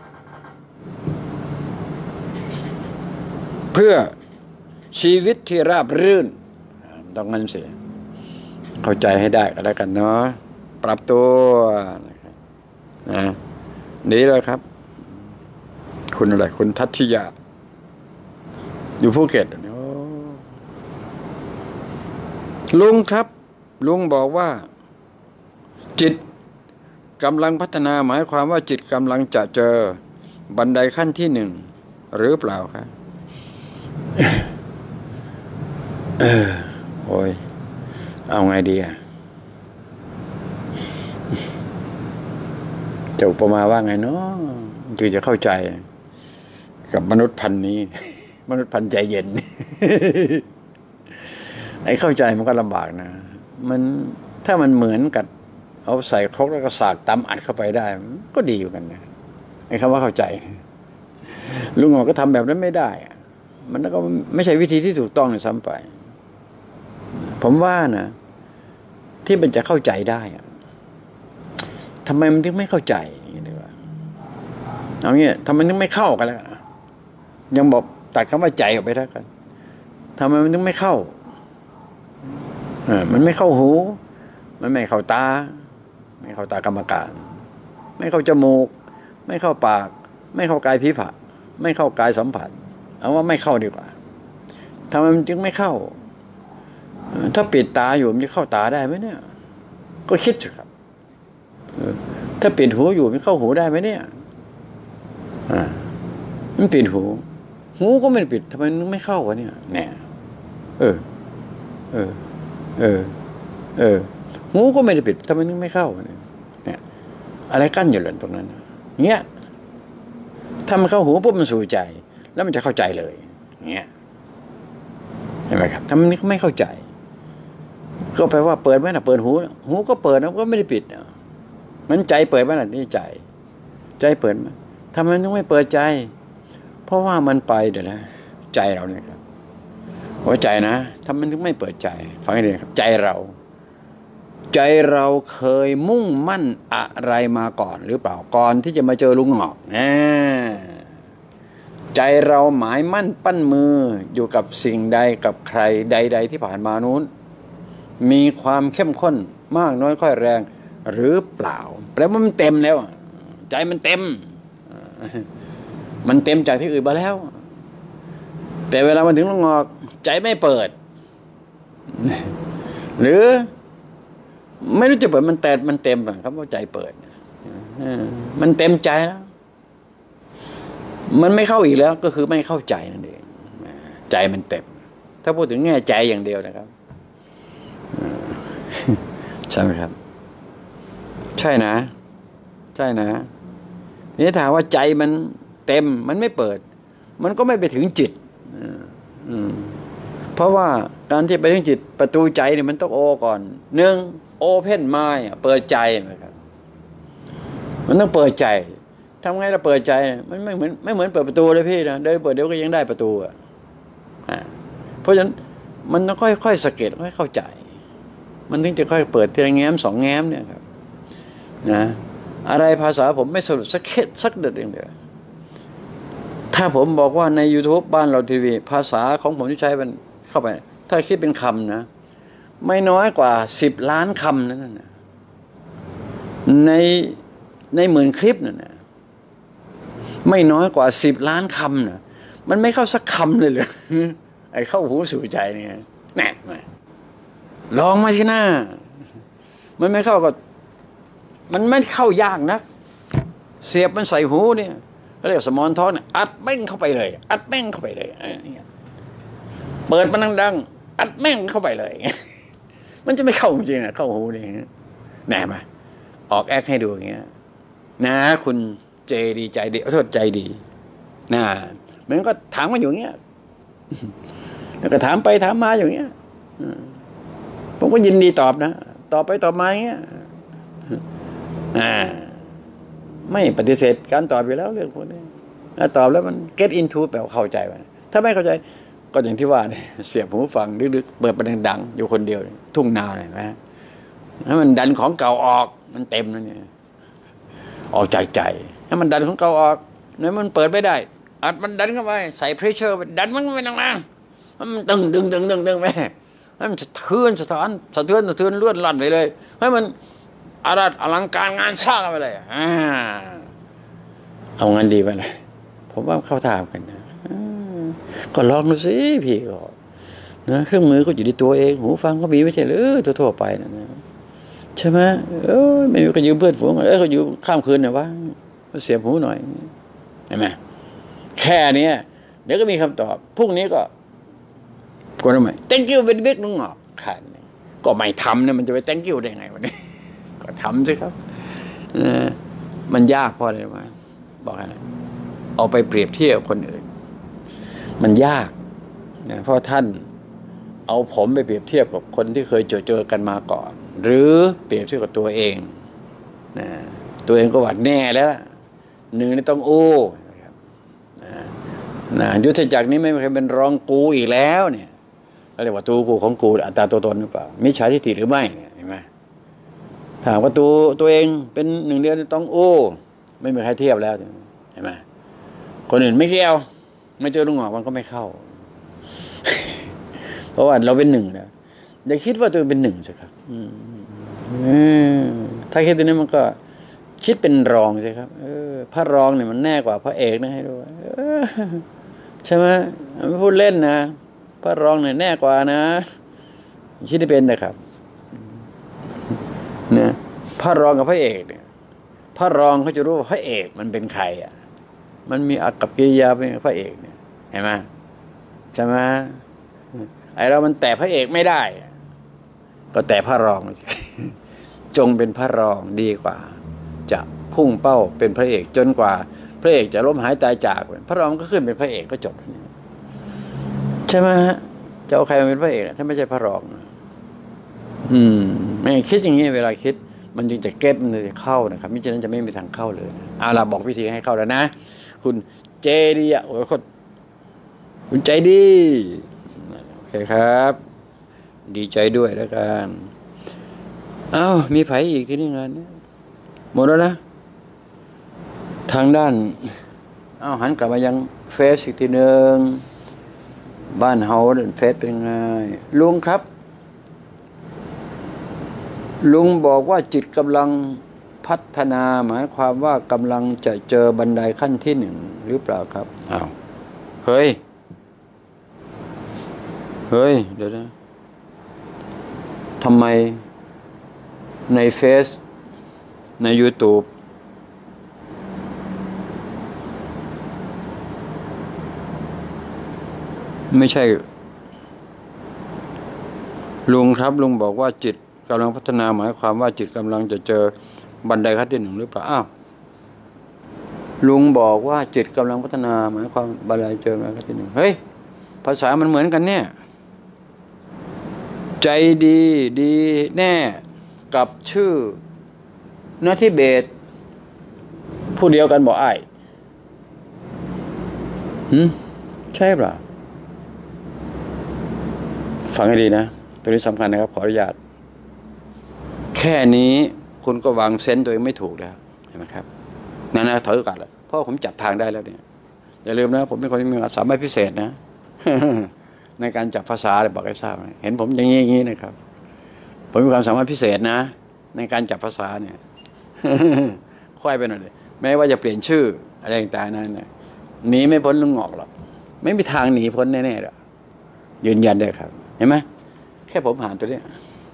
เพื่อชีวิตที่ราบรื่นต้องงั้นสิเข้าใจให้ได้ก็แล้วกันเนาะปรับตัวนะดีเลยครับคุณอะไรคุณทัชยาอยู่ภูเก็ตลุงครับลุงบอกว่าจิตกำลังพัฒนาหมายความว่าจิตกำลังจะเจอบันไดขั้นที่หนึ่งหรือเปล่าครับเออโอ้ยเอาไงดีอ่ะจะอุปมาว่าไงเนาะจึงจะเข้าใจกับมนุษย์พันธุ์นี้มนุษย์พันธุ์ใจเย็นไอ้เข้าใจมันก็ลำบากนะมันถ้ามันเหมือนกับเอาใส่ครกแล้วก็สากตำอัดเข้าไปได้ก็ดีเหมือนกันนะไอ้คำว่าเข้าใจลุงหงอก็ทำแบบนั้นไม่ได้มันก็ไม่ใช่วิธีที่ถูกต้องเลยซ้ำไปผมว่านะที่มันจะเข้าใจได้ทำไมมันถึงไม่เข้าใจอย่างนี้ว่าเอางี้ทำไมถึงไม่เข้ากันแล้วยังบอกตัดคำว่าใจออกไปแล้วกันทำไมมันถึงไม่เข้าเออมันไม่เข้าหูมันไม่เข้าตาไม่เข้าตากรรมการไม่เข้าจมูกไม่เข้าปากไม่เข้ากายพิภะไม่เข้ากายสัมผัสเอาว่าไม่เข้าดีกว่าทำไมมันจึงไม่เข้าถ้าปิดตาอยู่มันจะเข้าตาได้ไหมเนี่ยก็คิดสิครับถ้าปิดหูอยู่มันเข้าหูได้ไหมเนี่ยอ่ามันปิดหูหูก็ไม่ปิดทำไมมันไม่เข้าวะเนี่ยเนี่ยเออเออเออเออหูก็ไม่ได้ปิดทำไมมันไม่เข้าวะเนี่ยเนี่ยอะไรกั้นอยู่เลยตรงนั้นเงี้ยถ้ามันเข้าหูปุ๊บมันสู่ใจแล้วมันจะเข้าใจเลยเงี้ยเห็นไหมครับถ้ามันไม่เข้าใจก็แปลว่าเปิดไหมนะเปิดหูหูก็เปิดนะก็ไม่ได้ปิดมันใจเปิดไหมนะนี่ใจใจเปิดไหมทำไมถึงไม่เปิดใจเพราะว่ามันไปเดี๋ยวนะใจเราเนี่ยครับหัวใจนะทำไมถึงไม่เปิดใจฟังให้ดีครับใจเราใจเราเคยมุ่งมั่นอะไรมาก่อนหรือเปล่าก่อนที่จะมาเจอลุงหงอกนะใจเราหมายมั่นปั้นมืออยู่กับสิ่งใดกับใครใดๆที่ผ่านมานู้นมีความเข้มข้นมากน้อยค่อยแรงหรือเปล่าแปลว่ามันเต็มแล้วใจมันเต็มมันเต็มจากที่อื่นมาแล้วแต่เวลามาถึงลุงหงอกใจไม่เปิดหรือไม่รู้จะเปิดมันแต่มันเต็มครับว่าใจเปิดมันเต็มใจแล้วมันไม่เข้าอีกแล้วก็คือไม่เข้าใจนั่นเองใจมันเต็มถ้าพูดถึงแง่ใจอย่างเดียวนะครับใช่ไหมครับใช่นะใช่นะนี่ถามว่าใจมันเต็มมันไม่เปิดมันก็ไม่ไปถึงจิตเพราะว่าการที่ไปถึงจิตประตูใจเนี่ยมันต้องโอก่อนหนึ่งโอเพนไมน์เปิดใจนะครับมันต้องเปิดใจทำไงเราเปิดใจมันไม่เหมือนไม่เหมือนเปิดประตูเลยพี่นะเดินเปิดเดี๋ยวก็ยังได้ประตูอ่ะเพราะฉะนั้นมันต้องค่อยๆสังเกตค่อยเข้าใจมันถึงจะค่อยเปิดทีละแง้มสองแง้มเนี่ยครับนะอะไรภาษาผมไม่สรุปสักแค่สักเด็ดเดียวถ้าผมบอกว่าใน YouTube บ้านเราทีวีภาษาของผมที่ใช้มันเข้าไปถ้าคิดเป็นคำนะไม่น้อยกว่าสิบล้านคำนั่นนะในในหมื่นคลิปนั่นนะไม่น้อยกว่าสิบล้านคำนะมันไม่เข้าสักคำเลยเลยไอ้เข้าหูสู่ใจเนี่ยแน่มาลองมาสิหน้ามันไม่เข้าก็มันไม่เข้ายากนักเสียบมันใส่หูเนี่ยเรียกสมอนท้องเนี่ยอัดแม่งเข้าไปเลยอัดแม่งเข้าไปเลยเปิดมันดังๆอัดแม่งเข้าไปเลยมันจะไม่เข้าจริงๆนะเข้าหูนี่แน่มาออกแอคให้ดูอย่างเงี้ยนะคุณเจดีใจดีโทษใจดีนะมันก็ถามกันอยู่อย่างเงี้ยแล้วก็ถามไปถามมาอย่างเงี้ยผมก็ยินดีตอบนะตอบไปตอบมาอย่างเงี้ยอ่าไม่ปฏิเสธการตอบอยู่แล้วเรื่องพวกนี้ถ้าตอบแล้วมัน get into แปลว่าเข้าใจไปถ้าไม่เข้าใจก็อย่างที่ว่าเนี่ยเสียบหูฟังลึกๆเปิดประเด็นดังอยู่คนเดียวทุ่งนาเนี่ยนะถ้ามันดันของเก่าออกมันเต็มแล้วเนี่ยออกใจใจถ้ามันดันของเก่าออกเนี่ยมันเปิดไม่ได้อัดมันดันเข้าไปใส่ pressure ดันมันไปนานๆมันตึงดึงดึงดึงดึงไปให้มันสะเทือนสะท้านสะเทือนสะเทือนเลื่อนลั่นไปเลยให้มันอารัดอลังการงานสร้างไปเลยอ่าเอางั้นดีไปเลยผมว่าเข้าทางกันนะก็ลองดูสิพี่ก็นะเครื่องมือก็อยู่ในตัวเองหูฟังก็มีไม่ใช่หรือทั่วๆไปนะใช่ไหมเออไม่มีก็ยืมเพื่อนฝูงเออเขาอยู่ข้ามคืนนะวะเสียบหูหน่อยเห็นไหมแค่นี้เดี๋ยวก็มีคำตอบพรุ่งนี้ก็ก็ทำไม thank you เป็นเบกนุ่งหอกขาดก็ไม่ทำเนี่ยมันจะไป thank you ได้ไงวันนี้ก็ทำสิครับมันยากเพราะอะไรมาบอกให้นะเอาไปเปรียบเทียบคนอื่นมันยากนะเพราะท่านเอาผมไปเปรียบเทียบกับคนที่เคยเจอเจอกันมาก่อนหรือเปรียบเทียบกับตัวเองนะตัวเองก็หวัดแน่แล้วหนึ่งนี่ต้องโอ้นะครับนะยุทธจักรนี้ไม่เคยเป็นรองกูอีกแล้วเนี่ยก็เรียกว่าตัวกูของกูอัตตาตัวตนหรือเปล่ามิจฉาทิฏฐิหรือไม่เห็นไหมถามว่าตัวตัวเองเป็นหนึ่งเดียวต้องโอ้ไม่มีใครเทียบแล้วเห็นไหมคนอื่นไม่เกี่ยวไม่เจอลุงหงอกมันก็ไม่เข้า เพราะว่าเราเป็นหนึ่งนะอย่าคิดว่าตัวเองเป็นหนึ่งสิครับถ้าคิดตัวนี้มันก็คิดเป็นรองสิครับเออพระรองเนี่ยมันแน่กว่าพระเอกนะให้ดูใช่ไหมไม่พูดเล่นนะพระรองเนี่ยแน่กว่านะคิดได้เป็นนะครับเนี่ยพระรองกับพระเอกเนี่ยพระรองเขาจะรู้ว่าพระเอกมันเป็นใครอ่ะมันมีอากับกิริยาเป็นพระเอกเนี่ยเห็นไหมใช่ไหมไอเรามันแต่พระเอกไม่ได้ก็แต่พระรองจงเป็นพระรองดีกว่าจะพุ่งเป้าเป็นพระเอกจนกว่าพระเอกจะล้มหายตายจากพระรองก็ขึ้นเป็นพระเอกก็จบใช่ไหมฮะจะเอาใครมาเป็นพระเอกถ้าไม่ใช่พระรองอืมไม่คิดอย่างนี้เวลาคิดมันจึงจะเก็ตมันจะเข้านะครับมิฉะนั้นจะไม่มีทางเข้าเลยเอาล่ะบอกวิธีให้เข้าแล้วนะคุณเจดีอ่ะโอ้ยคนคุณใจดีโอเคครับดีใจด้วยแล้วกันอ้าวมีไผอีกที่นี่งานนี้หมดแล้วนะทางด้านอ้าวหันกลับมายังเฟซอีกทีหนึ่งบ้านเฮาเฟซเป็นไงลุงครับลุงบอกว่าจิตกำลังพัฒนาหมายความว่ากำลังจะเจอบันไดขั้นที่หนึ่งหรือเปล่าครับอ้าวเฮ้ยเฮ้ยเดี๋ยวนะทำไมในเฟซใน YouTube ไม่ใช่ลุงครับลุงบอกว่าจิตกำลังพัฒนาหมายความว่าจิตกำลังจะเจอบันไดขั้นที่หนึ่งหรือเปล่าอ้าวลุงบอกว่าจิตกำลังพัฒนาหมายความบันไดเจอบันไดขั้นที่หนึ่งเฮ้ยภาษามันเหมือนกันเนี่ยใจดีดีแน่กับชื่อณทิเบศผู้เดียวกันบอกไอ้หืมใช่เปล่าฟังให้ดีนะตัวนี้สำคัญนะครับขออนุญาตแค่นี้คุณก็วางเซนต์ตัวเองไม่ถูกแล้วเห็นไหมครับนั่นนะถอยโอกาสแล้วเพราะผมจับทางได้แล้วเนี่ยอย่าลืมนะผมเป็นคนที่มีความสามารถพิเศษนะ ในการจับภาษาเลยบอกให้ทราบเห็นผมอย่างนี้อย่างนี้นะครับผมมีความสามารถพิเศษนะในการจับภาษาเนี่ย ค่อยไปหน่อยเลยแม้ว่าจะเปลี่ยนชื่ออะไรต่างๆนั่นนะหนีไม่พ้นลุงงอกหรอกไม่มีทางหนีพ้นแน่ๆหรอกยืนยันได้ครับเห็นไหมแค่ผมหาตัวนี้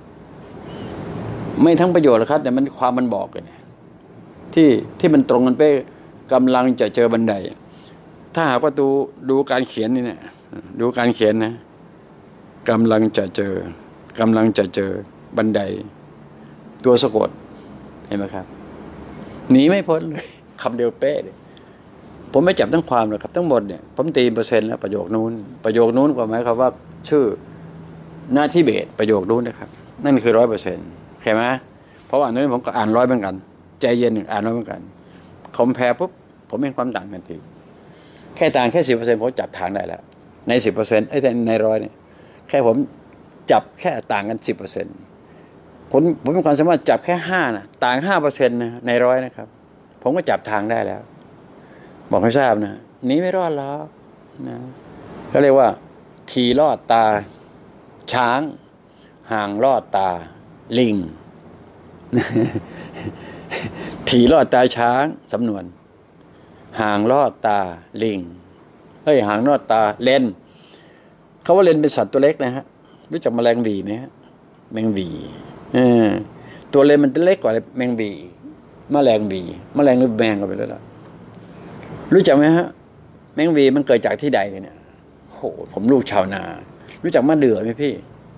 ไม่ทั้งประโยชน์หรอกครับแต่มันความมันบอกกันที่ที่มันตรงกันไปกำลังจะเจอบันไดถ้าหากว่าดูดูการเขียนนี่เนี่ยดูการเขียนนะกำลังจะเจอกำลังจะเจอบันไดตัวสะกดเห็นไหมครับหนีไม่พ้นเลยคำเดียวเป๊ะเลยผมไม่จับทั้งความหรอกครับทั้งหมดเนี่ยผมตีเปอร์เซ็นต์แล้วประโยคนู้นประโยคนู้นก็หมายความว่าชื่อหน้าที่เบสประโยคนู้นนะครับนั่นคือร้อยเปอร์เซ็นต์เข้าไหมเพราะว่าอันนี้ผมก็อ่านร้อยเหมือนกันใจเย็นหนึ่งอ่านร้อยเหมือนกันคอมแพร์ปุ๊บผมเห็นความต่างกันทีแค่ต่างแค่สิบเปอร์เซ็นต์ผมจับทางได้แล้วในสิบเปอร์เซ็นต์ไอ้แต่ในร้อยเนี่ยแค่ผมจับแค่ต่างกันสิบเปอร์เซ็นต์ผมผมมีความสามารถจับแค่ห้านะต่างห้าเปอร์เซ็นต์นะในร้อยนะครับผมก็จับทางได้แล้วบอกให้ทราบนะหนีไม่รอดหรอกนะก็เรียกว่าขี่ลอดตาช้างห่างลอดตาลิง ถี่ลอดตาช้างสำนวนห่างลอดตาลิงเฮ้ยห่างลอดตาเลนเขาว่าเลนเป็นสัตว์ตัวเล็กนะฮะรู้จักแมลงหวีไหมฮะแมงหวีเออตัวเลนมันเล็กกว่าแมงหวีแมลงหวีแมลงหรือแมงก็ไปแล้วล่ะรู้จักไหมฮะแมงหวีมันเกิดจากที่ใดเนี่ยโหผมลูกชาวนารู้จักมะเดื่อไหมพี่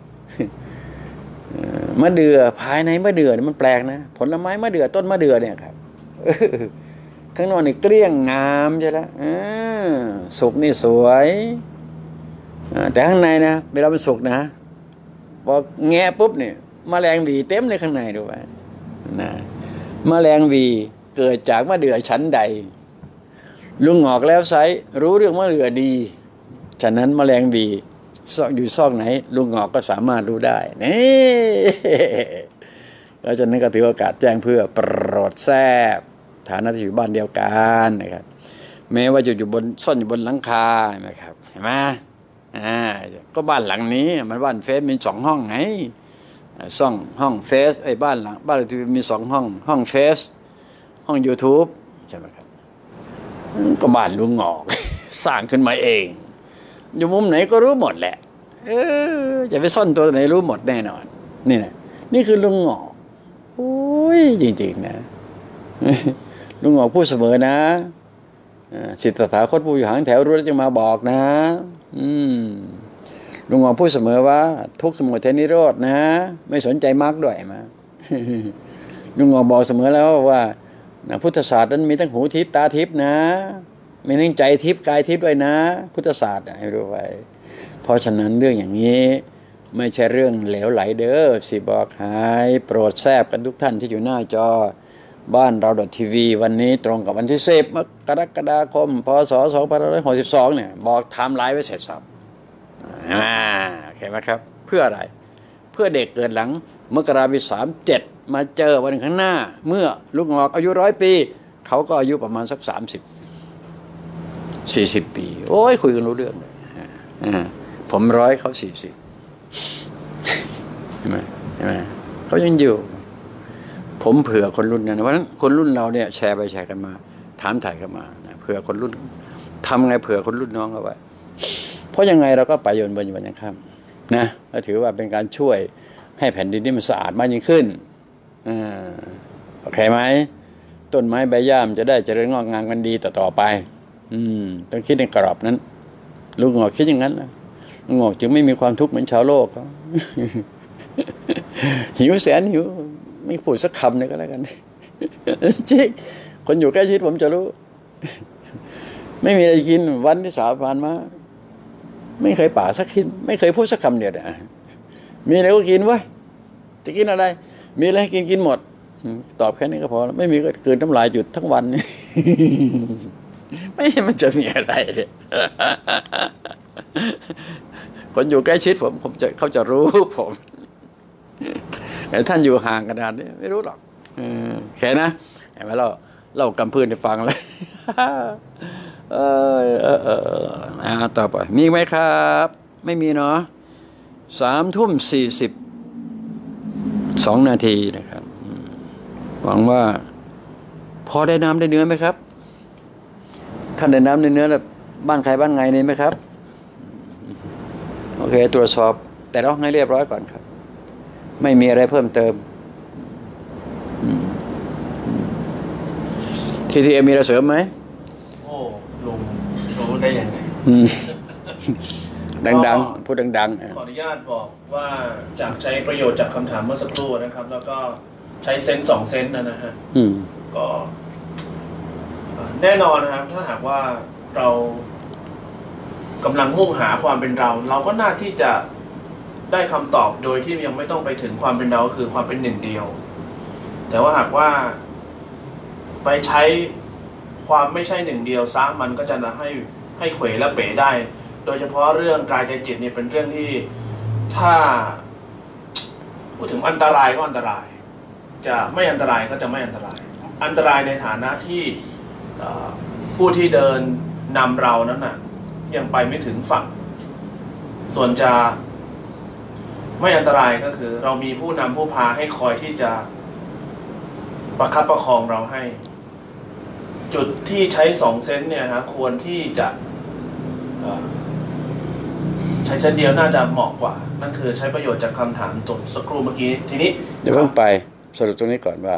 มะเดื่อภายในมะเดื่อมันแปลกนะผลไม้มะเดื่อต้นมะเดื่อเนี่ยครับข้างนอกนี่เกลี้ยงงามใช่แล้วสุกนี่สวยแต่ข้างในนะเวลามันสุกนะพอแงะปุ๊บเนี่ยแมลงหวีเต็มในข้างในดูไปนะแมลงหวีเกิดจากมะเดื่อชั้นใดลุงงอกแล้วไซรู้เรื่องมะเดื่อดีฉะนั้นแมลงหวีอยู่ซอกไหนลุงงอกก็สามารถรู้ได้นี่แล้วจากนั้นก็ถือโอกาสแจ้งเพื่อโปรดแทรกฐานะที่อยู่บ้านเดียวกันนะครับแม้ว่าจะอยู่บนซ่อนอยู่บนหลังคานะครับเห็นไหมอ่าก็บ้านหลังนี้มันบ้านเฟซมีสองห้องไงซ่องห้องเฟซไอ้บ้านหลังบ้านที่มีสองห้องห้องเฟซห้อง YouTube ใช่ไหมครับก็บ้านลุงงอกสร้างขึ้นมาเองอยู่มุมไหนก็รู้หมดแหละเออจะไปซ่อนตัวไหนรู้หมดแน่นอนนี่นะนี่คือลุงงอกโอ้ยจริงๆนะลุงงอกพูดเสมอนะสิทธาคตผู้อยู่หางแถวรู้แล้วจะมาบอกนะอืมลุงงอกพูดเสมอว่าทุกสมุทัยนิโรธนะไม่สนใจมรรคด้วยมาลุงงอกบอกเสมอแล้วว่าพุทธศาสตร์นั้นมีทั้งหูทิพย์ตาทิพย์นะมีทั้งใจทิพย์กายทิพย์ด้วยนะพุทธศาสตร์ให้รู้ไว้เพราะฉะนั้นเรื่องอย่างนี้ไม่ใช่เรื่องเหลวไหลเด้อสิบอกหายโปรดแทรกกันทุกท่านที่อยู่หน้าจอบ้านเราทีวีวันนี้ตรงกับวันที่สิบกรกฎาคมพศสองพันห้าร้อยหกสิบสองเนี่ยบอกไทม์ไลน์ไว้เสร็จสับอ่าโอเคไหมครับเพื่ออะไรเพื่อเด็กเกิดหลังมกราปีสามเจ็ดมาเจอวันข้างหน้าเมื่อลูกงอกอายุร้อยปีเขาก็อายุประมาณสักสามสิบสี่สิบปีโอ้ยคุยกันรู้เรื่องเลยผมร้อยเขาสี่สิบเห็นไหมเห็นไหมเขายังอยู่ผมเผื่อคนรุ่นนั้นเพราะฉะนั้นคนรุ่นเราเนี่ยแชร์ไปแชร์กันมาถามถ่ายกันมาเผื่อคนรุ่นทำไงเผื่อคนรุ่นน้องเอาไว้เพราะยังไงเราก็ไปโยนบนวันยังค่ำนะก็ถือว่าเป็นการช่วยให้แผ่นดินนี้มันสะอาดมากยิ่งขึ้นอ่าโอเคไหมต้นไม้ใบหญ้ามันจะได้เจริญงอกงามกันดีต่อๆไปอืมต้องคิดในกรอบนั้นลุงงอกคิดอย่างนั้นนะลุงงอกจึงไม่มีความทุกข์เหมือนชาวโลกเขาหิวแสนหิวไม่พูดสักคำเลยก็แล้วกันจริงคนอยู่ใกล้ชิดผมจะรู้ไม่มีอะไรกินวันที่สามผ่านมาไม่เคยป่าสักคิดไม่เคยพูดสักคำเดียวนะมีอะไรก็กินวะจะกินอะไรมีอะไรให้กินกินหมดตอบแค่นี้ก็พอไม่มีก็เกินน้ำลายหยุดทั้งวันไม่เห็นมันจะมีอะไรเลยคนอยู่ใกล้ชิดผมผมจะเขาจะรู้ผมแต่ท่านอยู่ห่างขนาดนี้ไม่รู้หรอกแค่นะเห็นไหมเราเรากำพื้นให้ฟังเลยเออเออเอออ่าต่อไปมีไหมครับไม่มีเนาะสามทุ่มสี่สิบสองนาทีนะครับหวังว่าพอได้น้ำได้เนื้อไหมครับท่านได้น้ำได้เนื้อแล้วบ้านใครบ้านไงนี่ไหมครับโอเคตรวจสอบแต่ต้องให้เรียบร้อยก่อนครับไม่มีอะไรเพิ่มเติมทีทีเอ็มมีอะไรเสริมไหมโอ้ลุงรู้ได้ยังไงดังๆพูดดังๆขออนุญาตบอกว่าจากใช้ประโยชน์จากคำถามเมื่อสักครู่นะครับแล้วก็ใช้เซนส์สองเซนส์นะนะฮะก็แน่นอนนะครับถ้าหากว่าเรากำลังมุ่งหาความเป็นเราเราก็น่าที่จะได้คำตอบโดยที่ยังไม่ต้องไปถึงความเป็นเราคือความเป็นหนึ่งเดียวแต่ว่าหากว่าไปใช้ความไม่ใช่หนึ่งเดียวซะมันก็จะให้ให้เขวและเป๋ได้โดยเฉพาะเรื่องกายใจจิตเนี่ยเป็นเรื่องที่ถ้าพูดถึงอันตรายก็อันตรายจะไม่อันตรายก็จะไม่อันตรายอันตรายในฐานะที่ผู้ที่เดินนำเรานั้นน่ะยังไปไม่ถึงฝั่งส่วนจะไม่อันตรายก็คือเรามีผู้นำผู้พาให้คอยที่จะประคับประคองเราให้จุดที่ใช้สองเซนเนี่ยครับควรที่จะใช้เซนเดียวน่าจะเหมาะกว่านั่นคือใช้ประโยชน์จากคำถามตัวสักครู่เมื่อกี้ทีนี้เดี๋ยวเพิ่งไปสรุปตรงนี้ก่อนว่า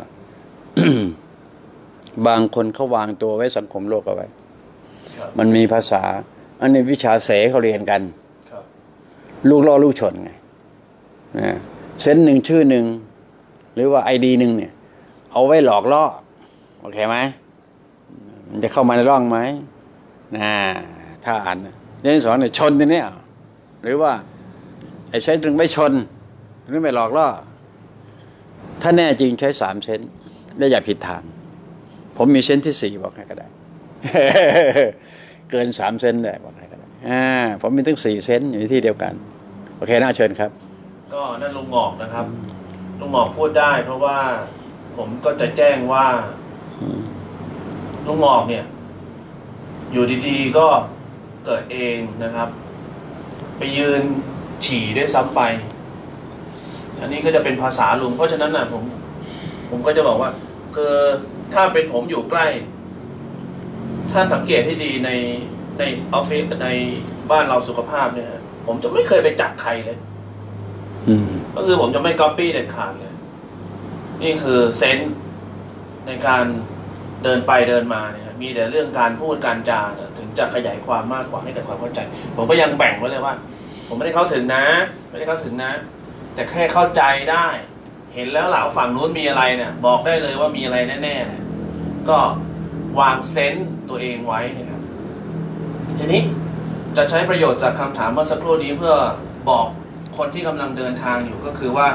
บางคนเขาวางตัวไว้สังคมโลกเอาไว้มันมีภาษาอันนี้วิชาเสเขาเรียนกันลูกล่อลูกชนไงเซนหนึ่งชื่อหนึ่งหรือว่าไอดีหนึ่งเนี่ยเอาไว้หลอกล่อโอเคไหมมันจะเข้ามาในร่องไหมนะถ้าอ่านเรื่องสอนเนี่ยชนตัวเนี้ยหรือว่าไอ้ใช้ถึงไม่ชนหรือไม่หลอกล่อถ้าแน่จริงใช้สามเซนและอย่าผิดทางผมมีเซนที่สี่บอกให้ก็ได้ เกินสามเซนได้บอกให้ก็ได้อ่าผมมีตั้งสี่เซนอยู่ที่เดียวกันโอเคน่าเชิญครับก็นั่นลุงหมอกนะครับลุงหมอกพูดได้เพราะว่าผมก็จะแจ้งว่าลุงหมอกเนี่ยอยู่ดีๆก็เกิดเองนะครับไปยืนฉี่ได้ซ้ำไปอันนี้ก็จะเป็นภาษาลุงเพราะฉะนั้นนะผมผมก็จะบอกว่าคือถ้าเป็นผมอยู่ใกล้ถ้าสังเกตให้ดีในในออฟฟิศในบ้านเราสุขภาพเนี่ยผมจะไม่เคยไปจับใครเลยก็คือผมจะไม่ก๊อปปี้เด็ดขาดเลยนี่คือเซนส์ในการเดินไปเดินมาเนี่ยมีแต่เรื่องการพูดการจาถึงจะขยายความมากกว่าให้เกิดความเข้าใจผมก็ยังแบ่งไว้เลยว่าผมไม่ได้เข้าถึงนะไม่ได้เข้าถึงนะแต่แค่เข้าใจได้เห็นแล้วเหล่าฝั่งนู้นมีอะไรเนี่ยบอกได้เลยว่ามีอะไรแน่ๆเนี่ยก็วางเซนส์ตัวเองไว้นะครับทีนี้จะใช้ประโยชน์จากคำถามเมื่อสักครู่นี้เพื่อบอกคนที่กำลังเดินทางอยู่ก็คือว่า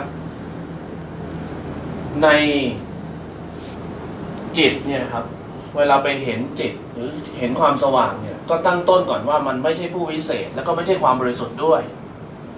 ในจิตเนี่ยครับเวลาไปเห็นจิตหรือเห็นความสว่างเนี่ยก็ตั้งต้นก่อนว่ามันไม่ใช่ผู้วิเศษแล้วก็ไม่ใช่ความบริสุทธิ์ด้วย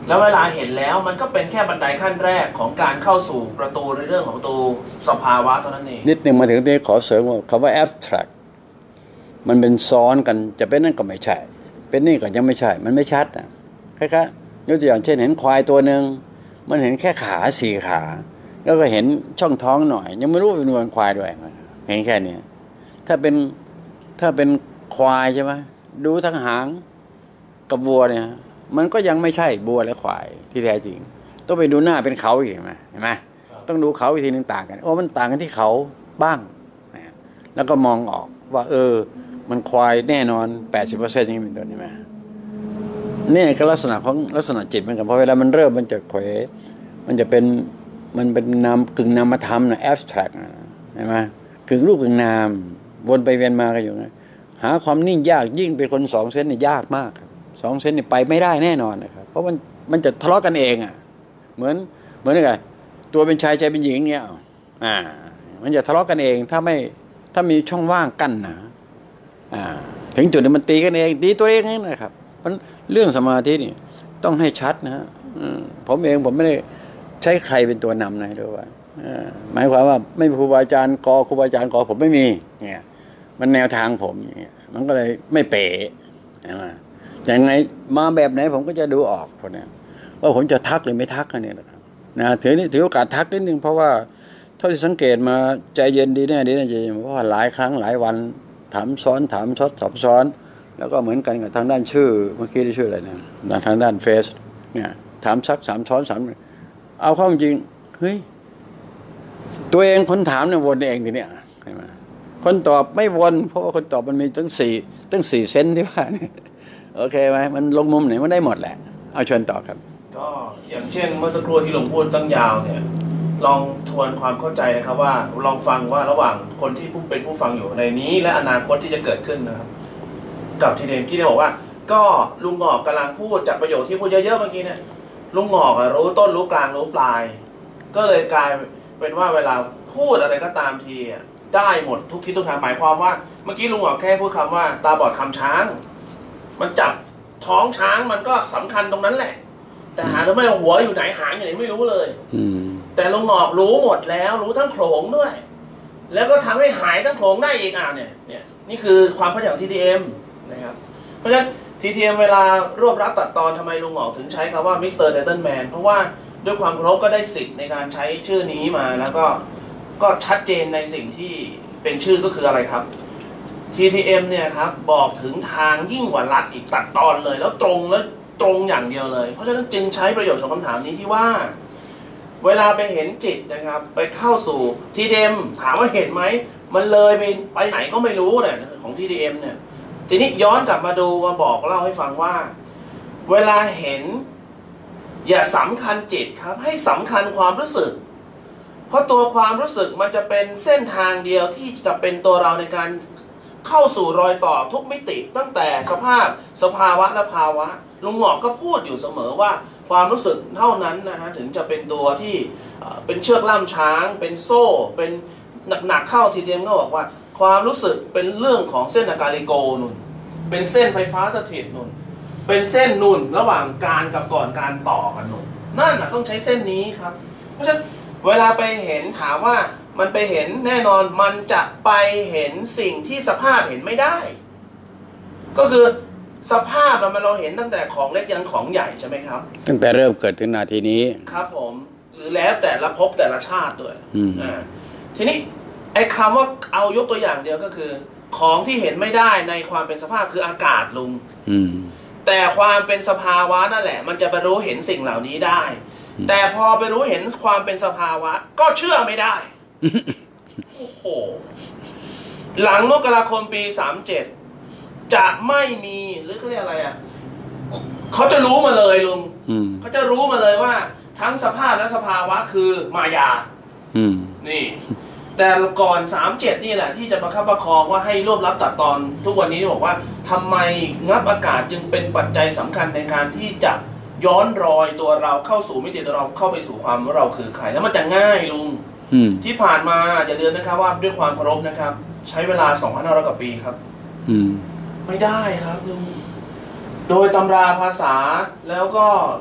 แล้วเวลาเห็นแล้วมันก็เป็นแค่บันไดขั้นแรกของการเข้าสู่ประตูในเรื่องของประตูสภาวะเท่านั้นเองนิดหนึ่งมาถึงที่ขอเสริมว่าคำว่า abstract มันเป็นซ้อนกันจะเป็นนั่นก็ไม่ใช่เป็นนี่ก็ยังไม่ใช่มันไม่ชัดนะคล้ายๆยกตัวอย่างเช่นเห็นควายตัวหนึ่งมันเห็นแค่ขาสี่ขาแล้วก็เห็นช่องท้องหน่อยยังไม่รู้เป็นวัวควายด้วยเห็นแค่นี้ถ้าเป็นถ้าเป็นควายใช่ไหมดูทั้งหางกับวัวเนี่ยมันก็ยังไม่ใช่วัวและควายที่แท้จริงต้องไปดูหน้าเป็นเขาอีกไหมเห็นไหมต้องดูเขาอีกทีนึงต่างกันโอ้มันต่างกันที่เขาบ้างแล้วก็มองออกว่าเออมันควายแน่นอน แปดสิบเปอร์เซ็นต์ อย่างนี้เป็นต้นใช่ไหมนี่ก็ลักษณะของลักษณะจิตเหมือนกันพอเวลามันเริ่มมันจะเขวมันจะเป็นมันเป็นนามกึ่งนามธรรมนะ abstract ใช่ไหมกึ่งรูปกึ่งนามวนไปเวียนมากันอยู่นะหาความนิ่งยากยิ่งเป็นคนสองเซนนี่ยากมากสองเซนนี่ไปไม่ได้แน่นอนนะครับเพราะมันมันจะทะเลาะกันเองอ่ะเหมือนเหมือนอะไรตัวเป็นชายใจเป็นหญิงเนี่ยอ่ามันจะทะเลาะกันเองถ้าไม่ถ้ามีช่องว่างกั้นนะอ่าถึงจุดที่มันตีกันเองตีตัวเองนั่นนะครับมันเรื่องสมาธินี่ต้องให้ชัดนะฮะผมเองผมไม่ได้ใช้ใครเป็นตัวนำนะด้วยว่าหมายความว่าไม่มีครูบาอาจารย์กอครูบาอาจารย์กอผมไม่มีเนี่ยมันแนวทางผมเนี่ยมันก็เลยไม่เป๋นะยังไงมาแบบไหนผมก็จะดูออกคนนี้ว่าผมจะทักหรือไม่ทักกันเนี่ยนะครับนะถือถือโอกาสทักนิดนึงเพราะว่าเท่าที่สังเกตมาใจเย็นดีแน่ดีแน่ใจเพราะว่าหลายครั้งหลายวันถามซ้อนถามช็อตสอบซ้อนแล้วก็เหมือนกันกับทางด้านชื่อเมื่อกี้ที่ชื่ออะไรนะทางด้านเฟซเนี่ยถามซักสามซ้อนสามเอาเข้าจริงเฮ้ยตัวเองคนถามเนี่ยวนเองทีเนี้ยใช่ไหมคนตอบไม่วนเพราะว่าคนตอบมันมีตั้งสี่ตั้งสี่เซนที่ว่านี่โอเคไหมมันลงมุมไหนมันได้หมดแหละเอาเชิญต่อครับก็อย่างเช่นเมื่อสักครู่ที่หลวงพูดตั้งยาวเนี่ยลองทวนความเข้าใจนะครับว่าลองฟังว่าระหว่างคนที่ผู้เป็นผู้ฟังอยู่ในนี้และอนาคตที่จะเกิดขึ้นนะครับกับทีเดมที่ได้บอกว่าก็ลุงหงอกกำลังพูดจากประโยคที่พูดเยอะๆเมื่อกี้เนี่ยลุงหงอกรู้ต้นรู้กลางรู้ปลายก็เลยกลายเป็นว่าเวลาพูดอะไรก็ตามทีได้หมดทุกทิศทุกทางหมายความว่าเมื่อกี้ลุงหงอกแค่พูดคำว่าตาบอดคำช้างมันจับท้องช้างมันก็สำคัญตรงนั้นแหละแต่หาทำไมหัวอยู่ไหนหางอยู่ไหนไม่รู้เลยแต่ลุงหงอกรู้หมดแล้วรู้ทั้งโขลงด้วยแล้วก็ทำให้หายทั้งโขลงได้อีกอ่ะเนี่ยเนี่ยนี่คือความเข้าใจของ ที ที เอ็ม นะครับเพราะฉะนั้น ที ที เอ็ม เวลารวบรัดตัดตอนทำไมลุงหงอกถึงใช้คำว่ามิสเตอร์ไทเทิลแมนเพราะว่าด้วยความเคารพก็ได้สิทธิ์ในการใช้ชื่อนี้มาแล้วก็ก็ชัดเจนในสิ่งที่เป็นชื่อก็คืออะไรครับ ที ที เอ็ม เนี่ยครับบอกถึงทางยิ่งกว่ารัดอีกตัดตอนเลยแล้วตรงแล้วตรงอย่างเดียวเลยเพราะฉะนั้นจึงใช้ประโยชน์ของคำถามนี้ที่ว่าเวลาไปเห็นจิตนะครับไปเข้าสู่ ที ที เอ็ม ถามว่าเห็นไหมมันเลยไปไปไหนก็ไม่รู้เนี่ยของ ที ที เอ็ม เนี่ยทีนี้ย้อนกลับมาดูมาบอกเล่าให้ฟังว่าเวลาเห็นอย่าสำคัญจิตครับให้สำคัญความรู้สึกเพราะตัวความรู้สึกมันจะเป็นเส้นทางเดียวที่จะเป็นตัวเราในการเข้าสู่รอยต่อทุกมิติตั้งแต่สภาพสภาวะและภาวะลุงหงอกก็พูดอยู่เสมอว่าความรู้สึกเท่านั้นนะฮะถึงจะเป็นตัวที่เป็นเชือกล่ามช้างเป็นโซ่เป็นหนักๆเข้า ที ที เอ็ม ก็บอกว่าความรู้สึกเป็นเรื่องของเส้นอะการิโกนุ่นเป็นเส้นไฟฟ้าสถิตนุ่นเป็นเส้นนุ่นระหว่างการกับก่อนการต่อกันนุ่นนั่นนะต้องใช้เส้นนี้ครับเพราะฉะนั้นเวลาไปเห็นถามว่ามันไปเห็นแน่นอนมันจะไปเห็นสิ่งที่สภาพเห็นไม่ได้ก็คือสภาพเราเราเห็นตั้งแต่ของเล็กยันของใหญ่ใช่ไหมครับตั้งแต่เริ่มเกิดถึงนาทีนี้ครับผมหรือแล้วแต่ละภพแต่ละชาติด้วยอ่าทีนี้ไอ้คำว่าเอายกตัวอย่างเดียวก็คือของที่เห็นไม่ได้ในความเป็นสภาพคืออากาศลุงแต่ความเป็นสภาวะนั่นแหละมันจะไปรู้เห็นสิ่งเหล่านี้ได้แต่พอไปรู้เห็นความเป็นสภาวะก็เชื่อไม่ได้โอ้โหหลังมกราคมปีสามเจ็ดจะไม่มีหรือเขาเรียกอะไรอ่ะเขาจะรู้มาเลยลุงเขาจะรู้มาเลยว่าทั้งสภาพและสภาวะคือมายานี่แต่ก่อนสามเจ็ดนี่แหละที่จะประคับประคองว่าให้รวบรัดตัดตอนทุกวันนี้บอกว่าทำไมงับอากาศจึงเป็นปัจจัยสำคัญในการที่จะย้อนรอยตัวเราเข้าสู่มิติตัวเราเข้าไปสู่ความว่าเราคือใครแล้วมันจะง่ายลุงที่ผ่านมาอย่าลืมนะครับว่าด้วยความเคารพนะครับใช้เวลา สองพันห้าร้อย กว่าปีครับไม่ได้ครับลุงโดยตำราภาษาแล้วก็พ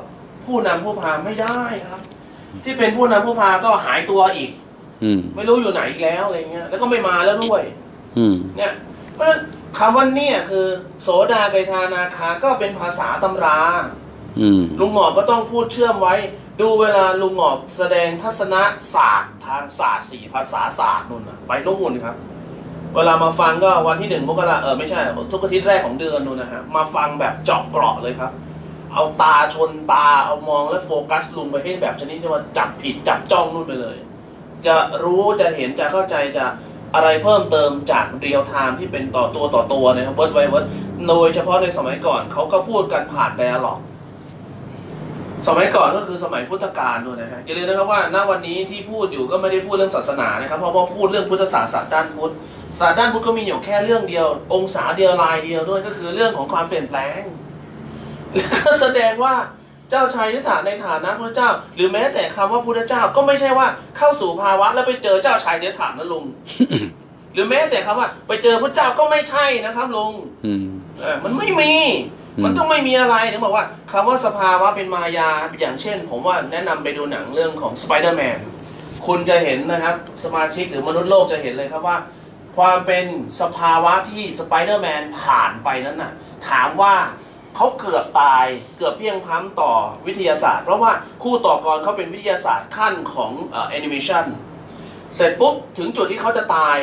ผู้นำผู้พาไม่ได้ครับ ที่เป็นผู้นำผู้พาก็หายตัวอีกอืมไม่รู้อยู่ไหนอีกแล้วอะไรเงี้ยแล้วก็ไม่มาแล้วด้วยอืมเนี่ยเพราะฉะนั้นคำว่าเนี่ยคือโสดาไกทานาคาก็เป็นภาษาตำราอืมลุงหงอกก็ต้องพูดเชื่อมไว้ ดูเวลาลุงหงอกแสดงทัศนศาสตร์ทางศาสตร์สี่ภาษาศาสตร์นู่นนะไปนู่นครับ เวลามาฟังก็วันที่หนึ่งมกราเออไม่ใช่ทุกอาทิตย์แรกของเดือนนู่นนะฮะมาฟังแบบเจาะเกราะเลยครับ เอาตาชนตาเอามองและโฟกัสลุงไปให้แบบชนิดที่ว่าจับผิดจับจ้องนู่นไปเลย จะรู้จะเห็นจะเข้าใจจะอะไรเพิ่มเติมจากเรียลไทม์ที่เป็นต่อตัวต่อตัวนะครับเวิร์ดไวเวิร์ดโดยเฉพาะในสมัยก่อนเขาก็พูดกันผ่านไดอะล็อก สมัยก่อนก็คือสมัยพุทธกาลด้วยนะฮะอย่าลืมนะครับว่าณวันนี้ที่พูดอยู่ก็ไม่ได้พูดเรื่องศาสนานะครับเพราะว่าพูดเรื่องพุทธศาสตร์ด้านพุทธศาสตร์ด้านพุทธก็มีอยู่แค่เรื่องเดียวองศาเดียวลายเดียวด้วยก็คือเรื่องของความเปลี่ยนแปลงก็แสดงว่าเจ้าชายสิทธัตถะในฐานะพระเจ้าหรือแม้แต่คำว่าพุทธเจ้าก็ไม่ใช่ว่าเข้าสู่ภาวะแล้วไปเจอเจ้าชายสิทธัตถะนะลุง หรือแม้แต่คำว่าไปเจอพระเจ้าก็ไม่ใช่นะครับลุงมันไม่มีมันต้องไม่มีอะไรถึงบอกว่าคำว่าสภาวะเป็นมายาอย่างเช่นผมว่าแนะนำไปดูหนังเรื่องของสไปเดอร์แมนคุณจะเห็นนะครับสมาชิกหรือมนุษย์โลกจะเห็นเลยครับว่าความเป็นสภาวะที่สไปเดอร์แมนผ่านไปนั้นน่ะถามว่าเขาเกือบตายเกือบเพียงพล้ำต่อวิทยาศาสตร์เพราะว่าคู่ต่อกรเขาเป็นวิทยาศาสตร์ขั้นของเอ่อแอนิเมชันเสร็จปุ๊บถึงจุดที่เขาจะตาย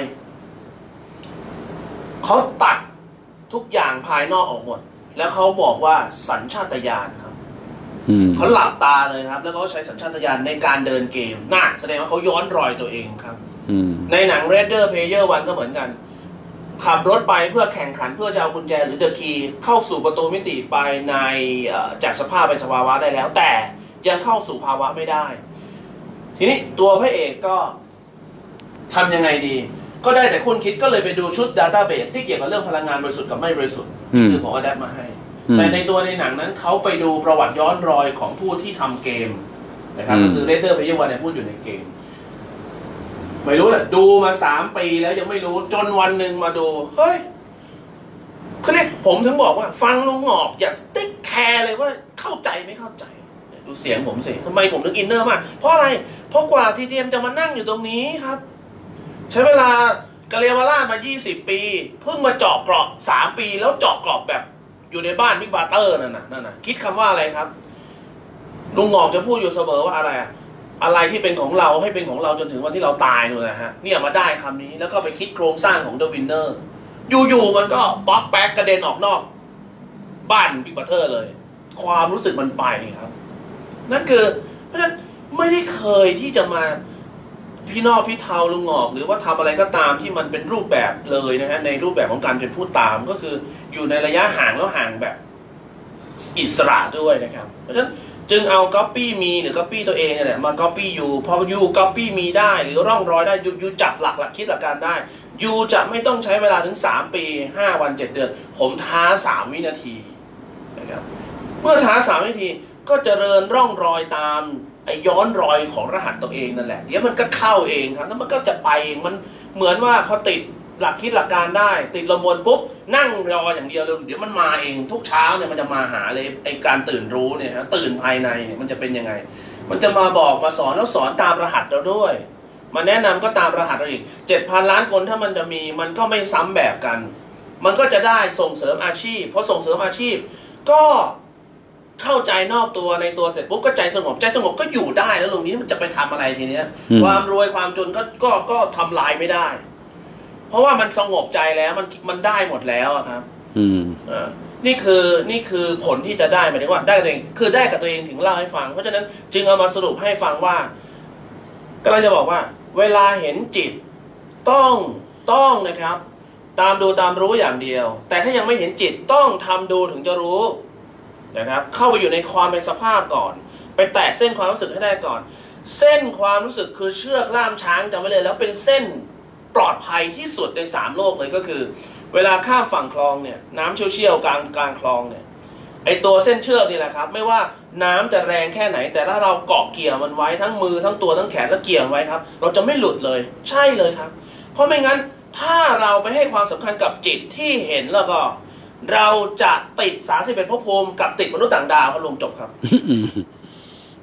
เขาตัดทุกอย่างภายนอกออกหมดแล้วเขาบอกว่าสัญชาตญาณครับเขาหลับตาเลยครับแล้วเขาใช้สัญชาตญาณในการเดินเกมน่าแสดงว่าเขาย้อนรอยตัวเองครับในหนัง Red Dead Player วันก็เหมือนกันขับรถไปเพื่อแข่งขันเพื่อจะเอากุญแจหรือเดอะคีย์เข้าสู่ประตูมิติไปในจากสภาพเป็นสภาวะได้แล้วแต่ยังเข้าสู่ภาวะไม่ได้ทีนี้ตัวพระเอกก็ทำยังไงดีก็ได้แต่คุณคิดก็เลยไปดูชุด Database ที่เกี่ยวกับเรื่องพลังงานบริสุทธิ์กับไม่บริสุทธิ์คือผมเอาแดปมาให้แต่ในตัวในหนังนั้นเขาไปดูประวัติย้อนรอยของผู้ที่ทำเกมนะครับก็คือ Red Dead Player วันเนี่ยพูดอยู่ในเกมไม่รู้แหละดูมาสามปีแล้วยังไม่รู้จนวันหนึ่งมาดูเฮ้ยคือเนี่ยผมถึงบอกว่าฟังลุงหงอกอย่าติ๊กแคร์เลยว่าเข้าใจไม่เข้าใจดูเสียงผมสิทำไมผมถึงอินเนอร์มากเพราะอะไรเพราะกว่าทีเทียมจะมานั่งอยู่ตรงนี้ครับใช้เวลากะเรียวราชมายี่สิบปีเพิ่งมาเจาะเกราะสามปีแล้วเจาะเกราะแบบอยู่ในบ้านบิ๊กบาร์เตอร์นั่นน่ะนั่นน่ะคิดคำว่าอะไรครับลุงหงอกจะพูดอยู่เสมอว่าอะไรอะอะไรที่เป็นของเราให้เป็นของเราจนถึงวันที่เราตายนู่นนะฮะเนี่ยมาได้คำนี้แล้วก็ไปคิดโครงสร้างของเดอะวินเนอร์อยู่ๆมันก็ป๊อกแป๊กกระเด็นออกนอกบ้านบิ๊กบาร์เตอร์เลยความรู้สึกมันไปครับนั่นคือเพราะฉะนั้นไม่ได้เคยที่จะมาพี่นอกพี่เทาลุงหงอกหรือว่าทำอะไรก็ตามที่มันเป็นรูปแบบเลยนะฮะในรูปแบบของการเป็นผู้ตามก็คืออยู่ในระยะห่างแล้วห่างแบบอิสระด้วยนะครับเพราะฉะนั้นจึงเอา copy มีหรือ copy ตัวเองเนี่ยมา copy อยู่พอ you copy มีได้หรือร่องรอยได้ you you จับหลักหลักคิดหลักการได้ you จะไม่ต้องใช้เวลาถึงสามปีห้าวันเจ็ดเดือนผมท้าสามวินาทีนะครับเมื่อท้าสามวินาทีก็เจริญร่องรอยตามไอ้ย้อนรอยของรหัสตัวเองนั่นแหละเดี๋ยวมันก็เข้าเองครับแล้วมันก็จะไปเองมันเหมือนว่าพอติดหลักคิดหลักการได้ติดลมวนปุ๊บนั่งรออย่างเดียวเลยเดี๋ยวมันมาเองทุกเช้าเนี่ยมันจะมาหาเลยไอ้การตื่นรู้เนี่ยฮะตื่นภายในเนี่ยมันจะเป็นยังไงมันจะมาบอกมาสอนแล้วสอนตามรหัสเราด้วยมาแนะนำก็ตามรหัสเราอีกเจ็ดพันล้านคนถ้ามันจะมีมันก็ไม่ซ้ำแบบกันมันก็จะได้ส่งเสริมอาชีพพอส่งเสริมอาชีพก็เข้าใจนอกตัวในตัวเสร็จปุ๊บก็ใจสงบใจสงบก็อยู่ได้แล้วตรงนี้มันจะไปทำอะไรทีเนี้ยความรวยความจนก็ก็ก็ทำลายไม่ได้เพราะว่ามันสงบใจแล้วมันมันได้หมดแล้วครับอืมอ่านี่คือนี่คือผลที่จะได้หมายถึงว่าได้กับตัวเองคือได้กับตัวเองถึงเล่าให้ฟังเพราะฉะนั้นจึงเอามาสรุปให้ฟังว่ากำลังจะบอกว่าเวลาเห็นจิตต้องต้องนะครับตามดูตามรู้อย่างเดียวแต่ถ้ายังไม่เห็นจิตต้องทำดูถึงจะรู้นะครับเข้าไปอยู่ในความเป็นสภาพก่อนไปแตะเส้นความรู้สึกให้ได้ก่อนเส้นความรู้สึกคือเชือกล่ามช้างจำไว้เลยแล้วเป็นเส้นปลอดภัยที่สุดในสามโลกเลยก็คือเวลาข้ามฝั่งคลองเนี่ยน้ำเชี่ยวๆกลางกลางคลองเนี่ยไอตัวเส้นเชือกนี่แหละครับไม่ว่าน้ำจะแรงแค่ไหนแต่ถ้าเราเกาะเกี่ยวมันไว้ทั้งมือทั้งตัวทั้งแขนแล้วเกี่ยวไว้ครับเราจะไม่หลุดเลยใช่เลยครับเพราะไม่งั้นถ้าเราไปให้ความสำคัญกับจิตที่เห็นแล้วก็เราจะติดสามสิบเอ็ดภพภูมิกับติดมนุษย์ต่างดาวเขาลงจบครับ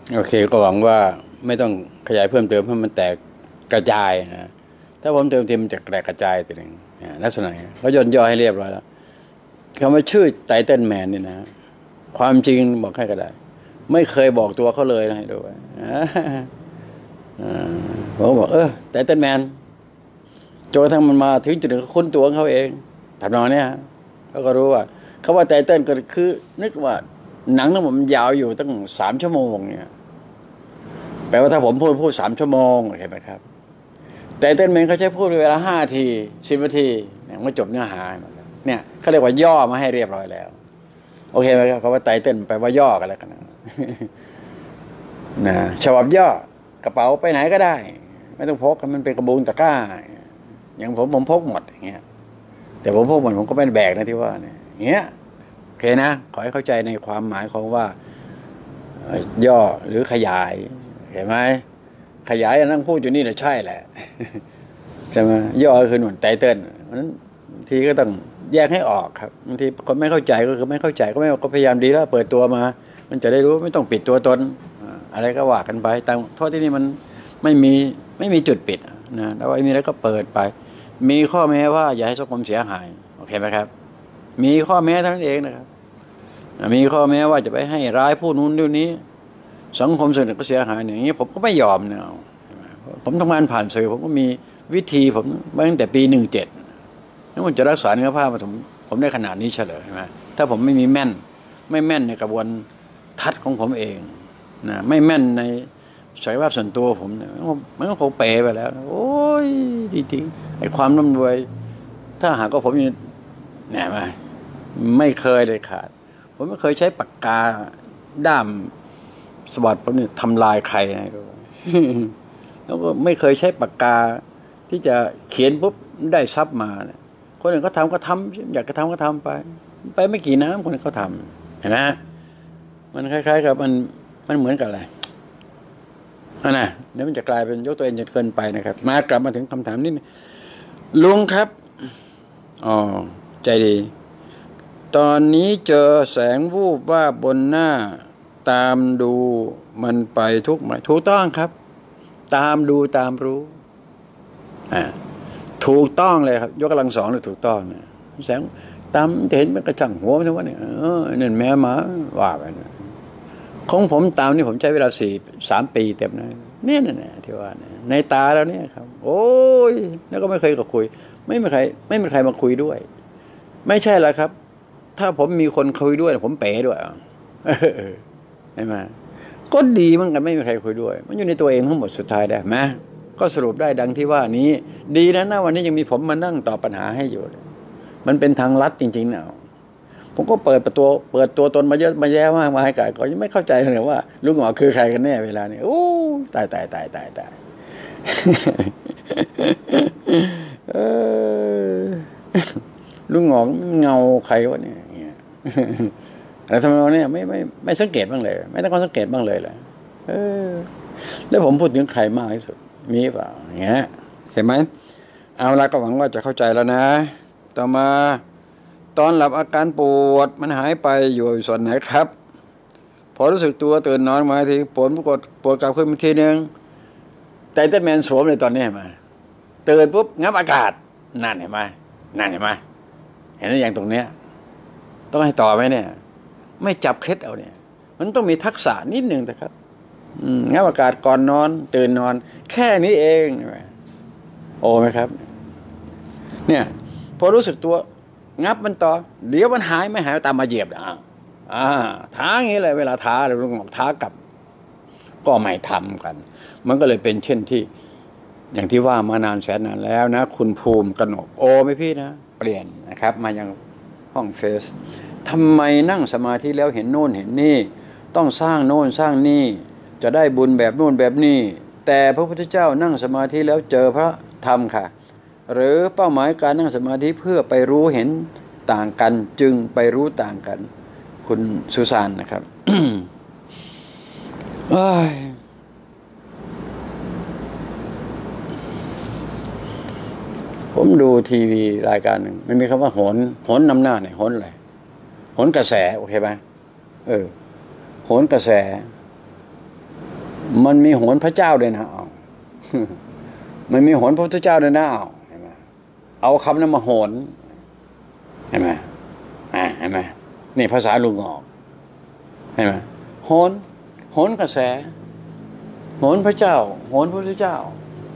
โอเคก็หวังว่าไม่ต้องขยายเพิ่มเติมให้มันแตกกระจายนะถ้าผมเติมเต็มจะแตกกระจายตัวหนึ่งลักษณะเขาย่นย่อให้เรียบร้อยแล้วคำว่าชื่อไตเติ้ลแมนนี่นะความจริงบอกให้ก็ได้ไม่เคยบอกตัวเขาเลยนะให้ดูผมบอกเออไตเติ้ลแมนจนกระทั่งมันมาถึงจุดหนึ่งเขาคุ้นตัวเขาเองทำนองนี้เขาก็รู้ว่าคำว่าไตเติ้ลก็คือนึกว่าหนังทั้งหมดมันยาวอยู่ตั้งสามชั่วโมงเนี่ยแปลว่าถ้าผมพูดพูดสามชั่วโมงเห็นไหมครับไตเติ้ลแมนเขาใช้พูดเวลาห้าทีสิบนาทีเนี่ยมันจบเนื้อหาเนี่ยเขาเรียกว่าย่อมาให้เรียบร้อยแล้วโอเคไหมครับคำว่าไตเติ้ลแปลว่าย่อกันแล้วกันนะฉบับย่อกระเป๋าไปไหนก็ได้ไม่ต้องพกมันเป็นกระบุงตะกร้าอย่างผมผมพกหมดอย่างเงี้ยแต่ผมพกหมดผมก็ไม่แบกนะที่ว่าเนี่ยเงี้ยโอเคนะขอให้เข้าใจในความหมายของว่าย่อหรือขยายเห็นไหมขยายนั่งพูดอยู่นี่แหละใช่แหละใช่ไหมย่อคือหนุนไตเติ้ลเพราะฉะนั้นทีก็ต้องแยกให้ออกครับบางทีคนไม่เข้าใจก็คือไม่เข้าใจก็ไม่ก็พยายามดีแล้วเปิดตัวมามันจะได้รู้ไม่ต้องปิดตัวตนอะไรก็ว่ากันไปตามโทษที่นี่มันไม่มีไม่มีจุดปิดนะแล้วมีอะไรก็เปิดไปมีข้อแม้ว่าอย่าให้สังคมเสียหายโอเคไหมครับมีข้อแม้เท่านั้นเองนะครับมีข้อแม้ว่าจะไปให้ร้ายผู้นู้นผู้นี้สังคมส่วนหนึ่งก็เสียหายอย่างนี้ผมก็ไม่ยอมเนี่ยผมทำงานผ่านสื่อผมก็มีวิธีผมมาตั้งแต่ปีหนึ่งเจ็ดแล้วมันจะรักษาเนื้อผ้ามาผมผมได้ขนาดนี้เฉลยใช่ไหมถ้าผมไม่มีแม่นไม่แม่นในกระบวนทัศน์ของผมเองนะไม่แม่นในศักยภาพส่วนตัวผมเนี่ยมันก็คงเป๋ไปแล้วโอ้ยจริงๆไอ้ความร่ำรวยถ้าหากว่าผมเนี่ยมาไม่เคยเลยขาดผมไม่เคยใช้ปากกาด้ามสวัสดิ์ผมเนี่ยทำลายใครนะดูแล้วก็ไม่เคยใช้ปากกาที่จะเขียนปุ๊บได้ทรัพย์มาเนี่ยคนอื่นเขาทำก็ทำอยากจะทำก็ทำไปไปไม่กี่น้ำคนอื่นเขาทำเห็นไหมมันคล้ายๆกับมันมันเหมือนกับอะไรนั่นนะเดี๋ยวมันจะกลายเป็นยกตัวเองจนเกินไปนะครับมากลับมาถึงคำถามนี้ลุงครับอ๋อใจดีตอนนี้เจอแสงวูบว่าบนหน้าตามดูมันไปทุกหมายถูกต้องครับตามดูตามรู้อ่าถูกต้องเลยครับยกกำลังสองเลยถูกต้องนะแสงตามจะเห็นมันกระชังหัวมันว่าเนี่ยเออเนี่ยแม่หมาว่าไปนะของผมตามนี่ผมใช้เวลาสี่สามปีเต็มนะเนี่ยนะที่ว่าในตาแล้วเนี่ยครับโอ้ยแล้วก็ไม่เคยกับคุยไม่มีใครไม่มีใครมาคุยด้วยไม่ใช่แล้วครับถ้าผมมีคนคุยด้วยผมเป๋ด้วยใช่ไหมก็ดีเหมือนกันไม่มีใครคุยด้วยมันอยู่ในตัวเองทั้งหมดสุดท้ายได้ไหมก็สรุปได้ดังที่ว่านี้ดีนะนะวันนี้ยังมีผมมานั่งตอบปัญหาให้อยู่มันเป็นทางลัดจริงๆนะผมก็เปิดประตูเปิดตัวตนมาเยอะมาแย่มากมายก่ก็ยังไม่เข้าใจเลยว่าลุงหงอคือใครกันแน่เวลานี้โอ้ตายตายตายตายตายลุงหงอเงาใครวะเนี่ยแต่ทำไมเนี่ยไม่ไม่ไม่สังเกตบ้างเลยไม่ต้องสังเกตบ้างเลยแหละเออแล้วผมพูดถึงใครมากที่สุดมีเปล่าอย่างเงี้ยเห็นไหมเอาละก็หวังว่าจะเข้าใจแล้วนะต่อมาตอนหลับอาการปวดมันหายไปอยู่ส่วนไหนครับพอรู้สึกตัวตื่นนอนมาทีปวดปวดปวดกลับขึ้นมาทีนึงไตเติ้ลแมนสวมเลยตอนนี้เห็นไหมตื่นปุ๊บงับอากาศนั่นเห็นไหมนั่นเห็นไหมเห็นไหมอย่างตรงเนี้ยต้องให้ต่อไหมเนี่ยไม่จับเคล็ดเอาเนี่ยมันต้องมีทักษะนิดหนึ่งนะครับงับอากาศก่อนนอนตื่นนอนแค่นี้เองโอ้ไหมครับเนี่ยพอรู้สึกตัวงับมันต่อเดี๋ยวมันหายไม่หายตามมาเหยียบอ่าอ่าท้าอย่างนี้เลยเวลาท้าเราต้องท้ากลับก็ไม่ทำกันมันก็เลยเป็นเช่นที่อย่างที่ว่ามานานแสนนานแล้วนะคุณภูมิกนกโอ้ไม่พี่นะเปลี่ยนนะครับมายังห้องเฟซทำไมนั่งสมาธิแล้วเห็นโน่นเห็นนี่ต้องสร้างโน่นสร้างนี่จะได้บุญแบบโน่นแบบนี้แต่พระพุทธเจ้านั่งสมาธิแล้วเจอพระธรรมค่ะหรือเป้าหมายการนั่งสมาธิเพื่อไปรู้เห็นต่างกันจึงไปรู้ต่างกันคุณสุสานนะครับ ผมดูทีวีรายการหนึ่งมันมีคำว่าโหนโหนนำหน้าเนี่ยโหนอะไรโหนกระแสโอเคไหมเออโหนกระแสมันมีโหนพระเจ้าด้วยนะเอามันมีโหนพระพุทธเจ้าด้วยนะเอาเห็นไหมเอาคำนั้นมาโหนเห็นไหมอ่าเห็นไหมนี่ภาษาลุงออกเห็นไหมโหนโหนกระแสโหนพระเจ้าโหนพระพุทธเจ้า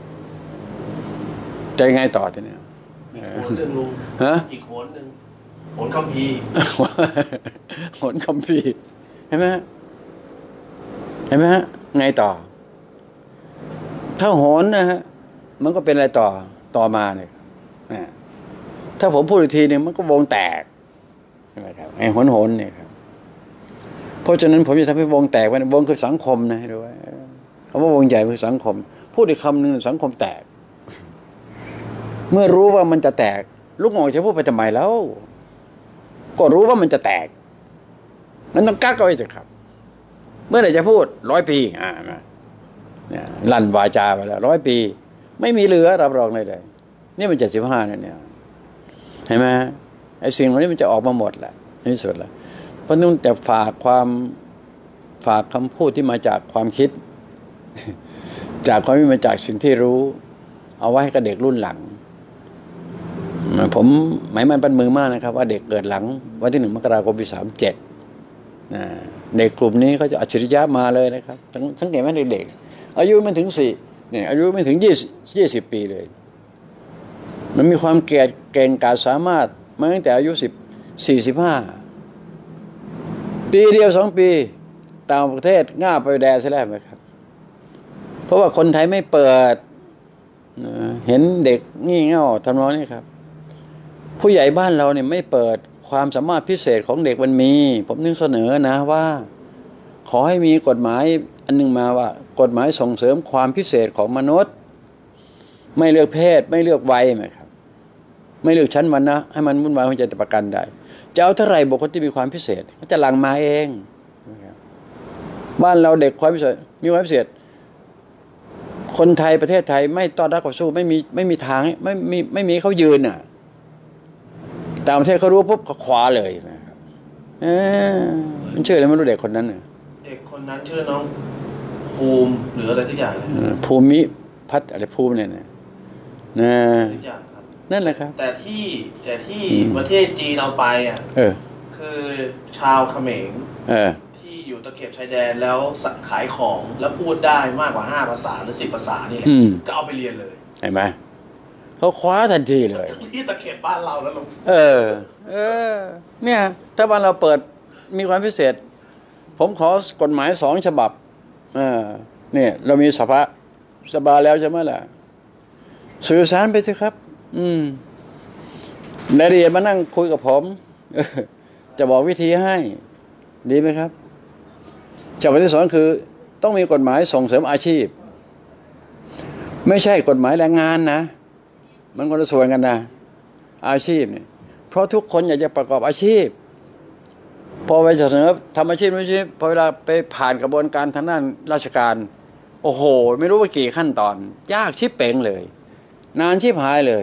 จะยังไงต่อทีนี้อีกโหนหนึ่งลุงฮะอีกโหนหนึ่งโหนคัมภีร์โหนคัมภีร์เห็นไหมเห็นไหมฮะไงต่อถ้าโหนนะฮะมันก็เป็นอะไรต่อต่อมาเนี่ยถ้าผมพูดอีกทีเนี่ยมันก็วงแตกใช่ไหมครับไอ้โหนโหนเนี่ยครับเพราะฉะนั้นผมจะทำให้วงแตกไปวงคือสังคมนะให้ดูว่าคำว่าวงใหญ่คือสังคมพูดอีกคำหนึ่งสังคมแตกเมื่อรู้ว่ามันจะแตกลูกหมอจะพูดไปทำไมแล้วก็รู้ว่ามันจะแตกนั้นต้องกักเอาไว้สิครับเมื่อไหร่จะพูดร้อยปีอ่าเนี่ยลั่นวาจาไปแล้วร้อยปีไม่มีเหลือรับรองเลยเลยนี่มันเจ็ดสิบห้าเนี่ยเห็นไหมไอ้สิ่งเหล่านี้มันจะออกมาหมดแหละในที่สุดแล้วเพราะนั่นแต่ฝากความฝากคำพูดที่มาจากความคิดจากความที่มาจากสิ่งที่รู้เอาไว้ให้กับเด็กรุ่นหลังผมหมายมันเป็นมือมากนะครับว่าเด็กเกิดหลังวันที่หนึ่งมกราคมปีสามเจ็ดเด็กกลุ่มนี้เขาจะอัจฉริยะมาเลยนะครับสังเกตไหมเด็กอายุไม่ถึงสี่เนี่ยอายุไม่ถึงยี่ยี่สิบปีเลยมันมีความเก่งเก่งกาจสามารถมาตั้งแต่อายุสิบสี่สิบห้าปีเดียวสองปีต่างประเทศง่าไปแดนซะแล้วไหมครับเพราะว่าคนไทยไม่เปิดเห็นเด็กงี่เง่าทำนองนี้ครับผู้ใหญ่บ้านเราเนี่ยไม่เปิดความสามารถพิเศษของเด็กมันมีผมนึกเสนอนะว่าขอให้มีกฎหมายอันนึงมาว่ากฎหมายส่งเสริมความพิเศษของมนุษย์ไม่เลือกเพศไม่เลือกวัยไหมครับไม่เลือกชั้นวรรณะให้มันวุ่นวายหัวใจจะประกันได้จะเอาเท่าไหร่บุคคลที่มีความพิเศษเขาจะหลั่งมาเองบ้านเราเด็กความพิเศษมีความพิเศษคนไทยประเทศไทยไม่ต้อนรับเขาสู้ไม่มีไม่มีทางไม่มีไม่มีเขายืนอ่ะต่างประเทศเขารู้ปุ๊บเขาคว้าเลยนะครับเออมันชื่ออะไรไม่รู้เด็กคนนั้นน่ะเด็กคนนั้นชื่อน้องภูมิหรืออะไรทุกอย่างนะภูมิพัฒน์อะไรภูมิเนี่ยนะทุกอย่างครับนั่นแหละครับแต่ที่แต่ที่ประเทศจีนเอาไปอ่ะเออคือชาวเขมรเออที่อยู่ตะเข็บชายแดนแล้วขายของแล้วพูดได้มากกว่าห้าภาษาหรือสิบภาษานี่แหละก็เอาไปเรียนเลยเห็นไหมเขาคว้าทันทีเลยที่ตะเข็บบ้านเราแล้วลงเออเออเนี่ยถ้าบ้านเราเปิดมีความพิเศษผมขอกฎหมายสองฉบับเออเนี่ยเรามีสภาสภาแล้วใช่ไหมล่ะสื่อสารไปสิครับอืมรายละเอียดมานั่งคุยกับผมจะบอกวิธีให้ดีไหมครับฉบับที่สองคือต้องมีกฎหมายส่งเสริมอาชีพไม่ใช่กฎหมายแรงงานนะมันคนละส่วนกันนะอาชีพเนี่ยเพราะทุกคนอยากจะประกอบอาชีพพอไปเสนอทำอาชีพอาชีพพอเวลาไปผ่านกระบวนการทางด้านราชการโอ้โหไม่รู้ว่ากี่ขั้นตอนยากชิบเป่งเลยนานชิบหายเลย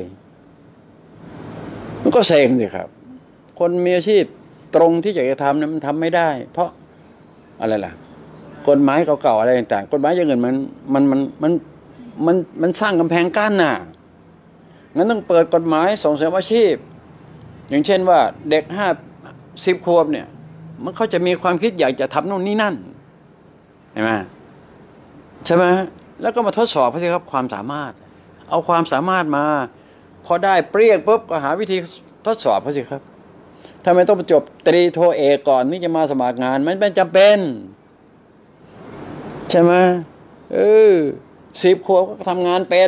มันก็เซ็งสิครับคนมีอาชีพตรงที่อยากจะทำนั้นมันทำไม่ได้เพราะอะไรล่ะกฎหมายเก่าๆอะไรต่างๆกฎหมายอย่างอื่นมันมันมันมันมันมันสร้างกำแพงกั้นน่ะงั้นต้องเปิดกฎหมายส่งเสริมอาชีพอย่างเช่นว่าเด็กห้าสิบขวบเนี่ยมันเขาจะมีความคิดอยากจะทำโน่นนี่นั่นเห็นไหมใช่ไหมแล้วก็มาทดสอบเขาสิครับความสามารถเอาความสามารถมาพอได้เปรี้ยงปุ๊บก็หาวิธีทดสอบเขาสิครับทำไมต้องจบตรีโทเอกก่อนนี่จะมาสมัครงานมันเป็นจำเป็นใช่ไหมเออสิบขวบก็ทำงานเป็น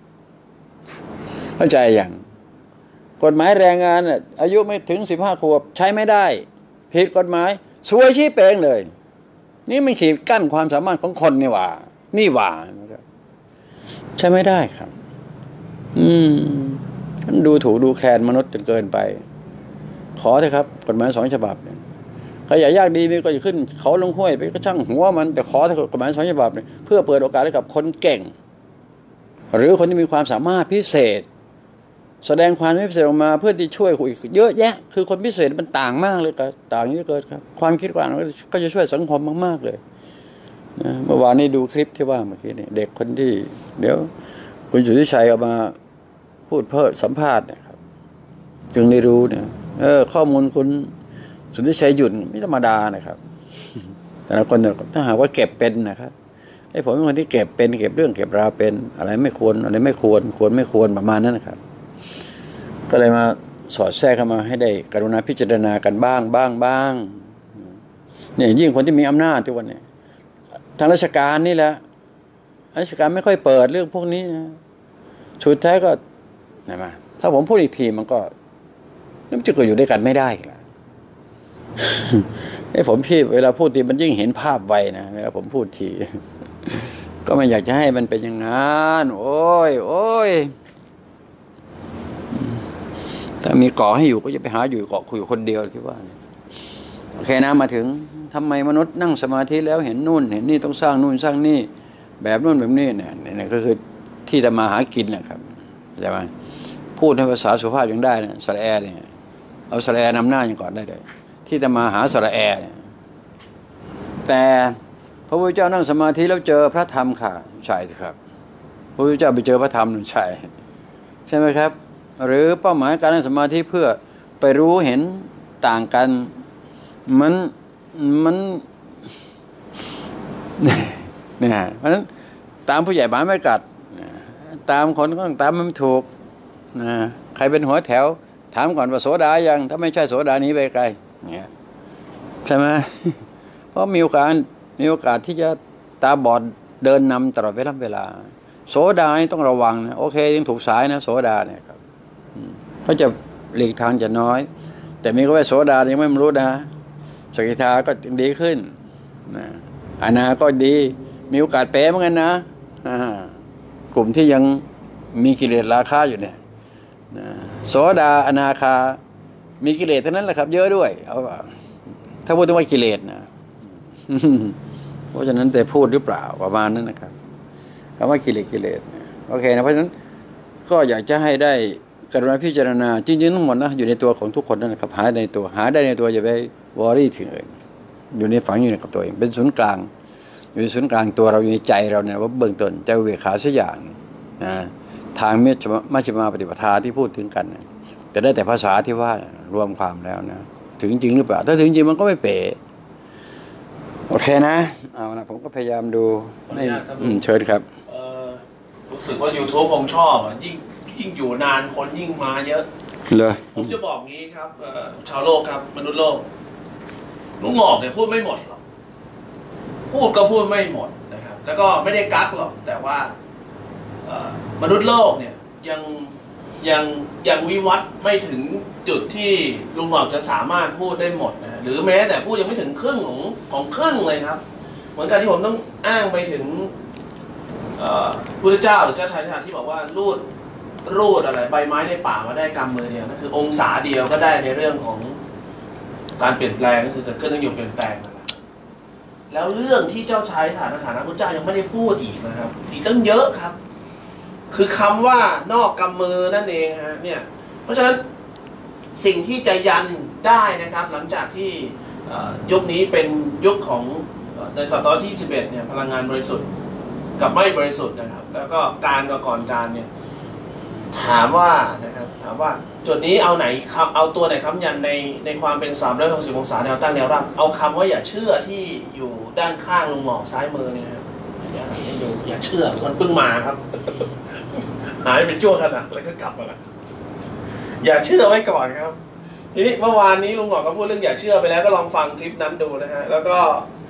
เข้าใจอย่างกฎหมายแรงงานอายุไม่ถึงสิบห้าขวบใช้ไม่ได้ผิดกฎหมายซวยชี้เป้งเลยนี่มันขีดกั้นความสามารถของคนนี่หว่านี่หว่าใช้ไม่ได้ครับอืมดูถูกดูแคลนมนุษย์จนเกินไปขอเถอะครับกฎหมายสองฉบับเนี่ยใครอยากยากดีนี่ก็จะขึ้นเขาลงห้วยไปก็ช่างหัวมันแต่ขอเถอะกฎหมายสองฉบับเนี่ยเพื่อเปิดโอกาสให้กับคนเก่งหรือคนที่มีความสามารถพิเศษแสดงความพิเศษออกมาเพื่อที่ช่วยคุยเยอะแยะคือคนพิเศษมันต่างมากเลยครับต่างเยอะเกินครับความคิดกว้างก็จะช่วยสังคมมากๆเลยนะเมื่อวานนี้ดูคลิปที่ว่าเมื่อกี้นี่เด็กคนที่เดี๋ยวคุณสุทธิชัยเอามาพูดเพิ่มสัมภาษณ์นะครับจึงได้รู้เนี่ยเออข้อมูลคุณสุทธิชัยหยุ่นไม่ธรรมดานะครับแต่ละคนถ้าหากว่าเก็บเป็นนะครับไอ้ผมเป็นคนที่เก็บเป็นเก็บเรื่องเก็บราวเป็นอะไรไม่ควรอะไรไม่ควรควรไม่ควรประมาณนั้นนะครับก็เลยมาสอดแทรกเข้ามาให้ได้กรุณาพิจารณากันบ้างบ้างบ้างเนี่ยยิ่งคนที่มีอำนาจทุกวันเนี่ยทางราชการนี่แหละราชการไม่ค่อยเปิดเรื่องพวกนี้นะสุดท้ายก็ไหนมาถ้าผมพูดอีกทีมันก็น้ำจะก็อยู่ด้วยกันไม่ได้ละไอ้ผมพี่เวลาพูดทีมันยิ่งเห็นภาพไวนะเวลาผมพูดทีก็ไม่อยากจะให้มันเป็นอย่างนั้นโอ้ยโอ้ยถ้ามีเกาะให้อยู่ก็จะไปหาอยู่เกาะคุยคนเดียวที่ว่าโอเคนะมาถึงทำไมมนุษย์นั่งสมาธิแล้วเห็นนู่นเห็นนี่ต้องสร้างนู่นสร้างนี่แบบนู่นแบบนี้เนี่ยนี่ก็คือที่จะมาหากินแหละครับใช่ไหมพูดในภาษาสุภาพยังได้นะสระแอเนี่ยเอาสระแอนำหน้าอย่างก่อนได้เลยที่จะมาหาสระแอเนี่ยแต่พระพุทธเจ้านั่งสมาธิแล้วเจอพระธรรมค่ะใช่ครับพระพุทธเจ้าไปเจอพระธรรมนั่นใช่ใช่ไหมครับหรือเป้าหมายการนั่งสมาธิเพื่อไปรู้เห็นต่างกันมันมันเนี่ยเพราะฉะนั้นตามผู้ใหญ่บ้านไม่กัดตามคนก็ต้องตามมันถูกนะใครเป็นหัวแถวถามก่อนว่าโสดายังถ้าไม่ใช่โสดานี้ไปไกลเนี่ยใช่ไหมเพราะมีโอกาสมีโอกาสที่จะตาบอดเดินนำตลอดเวลาเวลาโสดานี่ต้องระวังนะโอเคยังถูกสายนะโสดาเนี่ยครับเพราะจะหลีกทางจะน้อยแต่มีก็ว่าโสดายังไม่รู้นะสกิทาก็ดีขึ้นนะอนาก็ดีมีโอกาสเป๊ะเหมือนกันนะกลุ่มที่ยังมีกิเลสราคะอยู่เนี่ยโสดาอนาคามีกิเลสเท่านั้นแหละครับเยอะด้วยเอาถ้าพูดถึงว่ากิเลสนะเพราะฉะนั้นแต่พูดหรือเปล่าประมาณนั้นนะครับคำว่ากิเลสกิเลสโอเคนะเพราะฉะนั้นก็อยากจะให้ได้กรุณาพิจารณาจริงๆทั้งหมดนะอยู่ในตัวของทุกคนนั่นนะครับหาในตัวหาได้ในตัวอย่าไปวอรี่ถึงอื่นอยู่ในฝังอยู่ในกับตัวเองเป็นศูนย์กลางอยู่ในศูนย์กลางตัวเราอยู่ในใจเราเนี่ยว่าเบื้องต้นใจเวขาสักอย่างนะทางมัชฌิมาปฏิปทาที่พูดถึงกันแต่ได้แต่ภาษาที่ว่ารวมความแล้วนะถึงจริงหรือเปล่าถ้าถึงจริงมันก็ไม่เป๋โอเคนะเอาละผมก็พยายามดูให้เชิญครับรู้สึกว่า YouTube ผมชอบอ่ะยิ่งยิ่งอยู่นานคนยิ่งมาเยอะเลยผมจะบอกงี้ครับชาวโลกครับมนุษย์โลกลุงหงอกเนี่ยพูดไม่หมดหรอกพูดก็พูดไม่หมดนะครับแล้วก็ไม่ได้กักหรอกแต่ว่ามนุษย์โลกเนี่ยยังยังยังวิวัฒน์ไม่ถึงจุดที่ลุงหงอกจะสามารถพูดได้หมดนะหรือแม้แต่พูดยังไม่ถึงครึ่งของของครึ่งเลยครับเหมือนกันที่ผมต้องอ้างไปถึงพุทธเจ้าหรือเจ้าชายนิทานที่บอกว่ารูดรูดอะไรใบไม้ในป่ามาได้กำมือเดียวนั่นคือองศาเดียวก็ได้ในเรื่องของการเปลี่ยนแปลงก็คือเกิดขึ้นต้องอยู่เปลี่ยนแปลงนะครับแล้วเรื่องที่เจ้าชายฐานะฐานะพุทธเจ้ายังไม่ได้พูดอีกนะครับอีกตั้งเยอะครับคือคำว่านอกกำมือนั่นเองฮะเนี่ยเพราะฉะนั้นสิ่งที่จะยันได้นะครับหลังจากที่ยุคนี้เป็นยุคของในศตวรรษที่สิบเอ็ดเนี่ยพลังงานบริสุทธิ์กับไม่บริสุทธิ์นะครับแล้วก็การกับก่อนการเนี่ยถามว่านะครับถามว่าจุดนี้เอาไหนเอาตัวไหนค้ำยันในในความเป็นสามร้อยหกสิบองศาแนวตั้งแนวรับเอาคำว่าอย่าเชื่อที่อยู่ด้านข้างลุงหมอกซ้ายมือเนี่ยครับอย่าอย่าเชื่อมันเพิ่งมาครับหายไปชั่วขณะแล้วก็กลับมาแล้วอย่าเชื่อไว้ก่อนครับทีนี้เมื่อวานนี้ลุงหมอกก็พูดเรื่องอย่าเชื่อไปแล้วก็ลองฟังคลิปนั้นดูนะฮะแล้วก็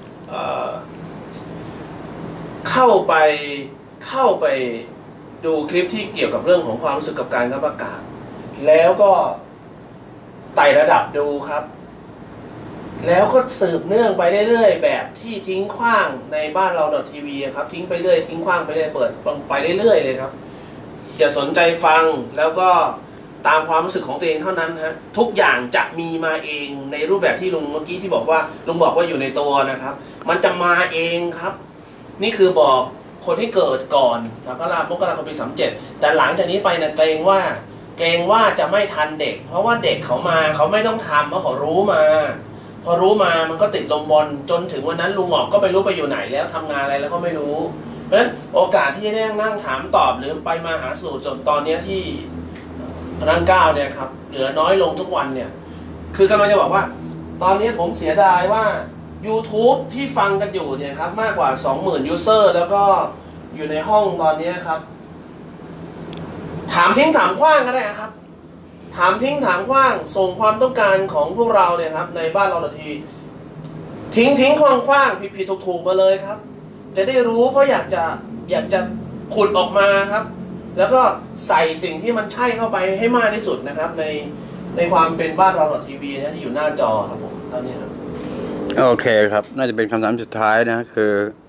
เข้าไปเข้าไปดูคลิปที่เกี่ยวกับเรื่องของความรู้สึกกับการรับประกาศแล้วก็ไต่ระดับดูครับแล้วก็สืบเนื่องไปเรื่อยๆแบบที่ทิ้งขว้างในบ้านเราดอททีวีครับทิ้งไปเรื่อยทิ้งขว้างไปเรื่อยเปิดไปเรื่อยๆเลยครับอย่าสนใจฟังแล้วก็ตามความรู้สึกของตัวเองเท่านั้นฮะทุกอย่างจะมีมาเองในรูปแบบที่ลุงเมื่อกี้ที่บอกว่าลุงบอกว่าอยู่ในตัวนะครับมันจะมาเองครับนี่คือบอกคนที่เกิดก่อนแล้วก็ลามกราคมปีสามเจ็ดแต่หลังจากนี้ไปเนี่ยเกรงว่าเกรงว่าจะไม่ทันเด็กเพราะว่าเด็กเขามาเขาไม่ต้องทำเพราะเขารู้มาพอรู้มามันก็ติดลมบนจนถึงวันนั้นลุงหงอกก็ไม่รู้ไปอยู่ไหนแล้วทำงานอะไรแล้วก็ไม่รู้เพราะฉะนั้นโอกาสที่จะนั่งนั่งถามตอบหรือไปมาหาสู่จนตอนนี้ที่พนักเก้าเนี่ยครับเหลือน้อยลงทุกวันเนี่ยคือกำลังจะบอกว่าตอนนี้ผมเสียดายว่า YouTube ที่ฟังกันอยู่เนี่ยครับมากกว่า สองหมื่น ยูเซอร์แล้วก็อยู่ในห้องตอนนี้ครับถามทิ้งถามขว้างก็ได้ครับถามทิ้งถามขว้างส่งความต้องการของพวกเราเนี่ยครับในบ้านเราทีทิ้งทิ้งขว้างขว้างผิดผิดถูกถูกมาเลยครับจะได้รู้เพราะอยากจะอยากจะขุดออกมาครับแล้วก็ใส่สิ่งที่มันใช่เข้าไปให้มากที่สุดนะครับในในความเป็นบ้านเราทีวีนะที่อยู่หน้าจอครับผมตอนนี้ครับโอเคครับน่าจะเป็นคำถามสุดท้ายนะคือ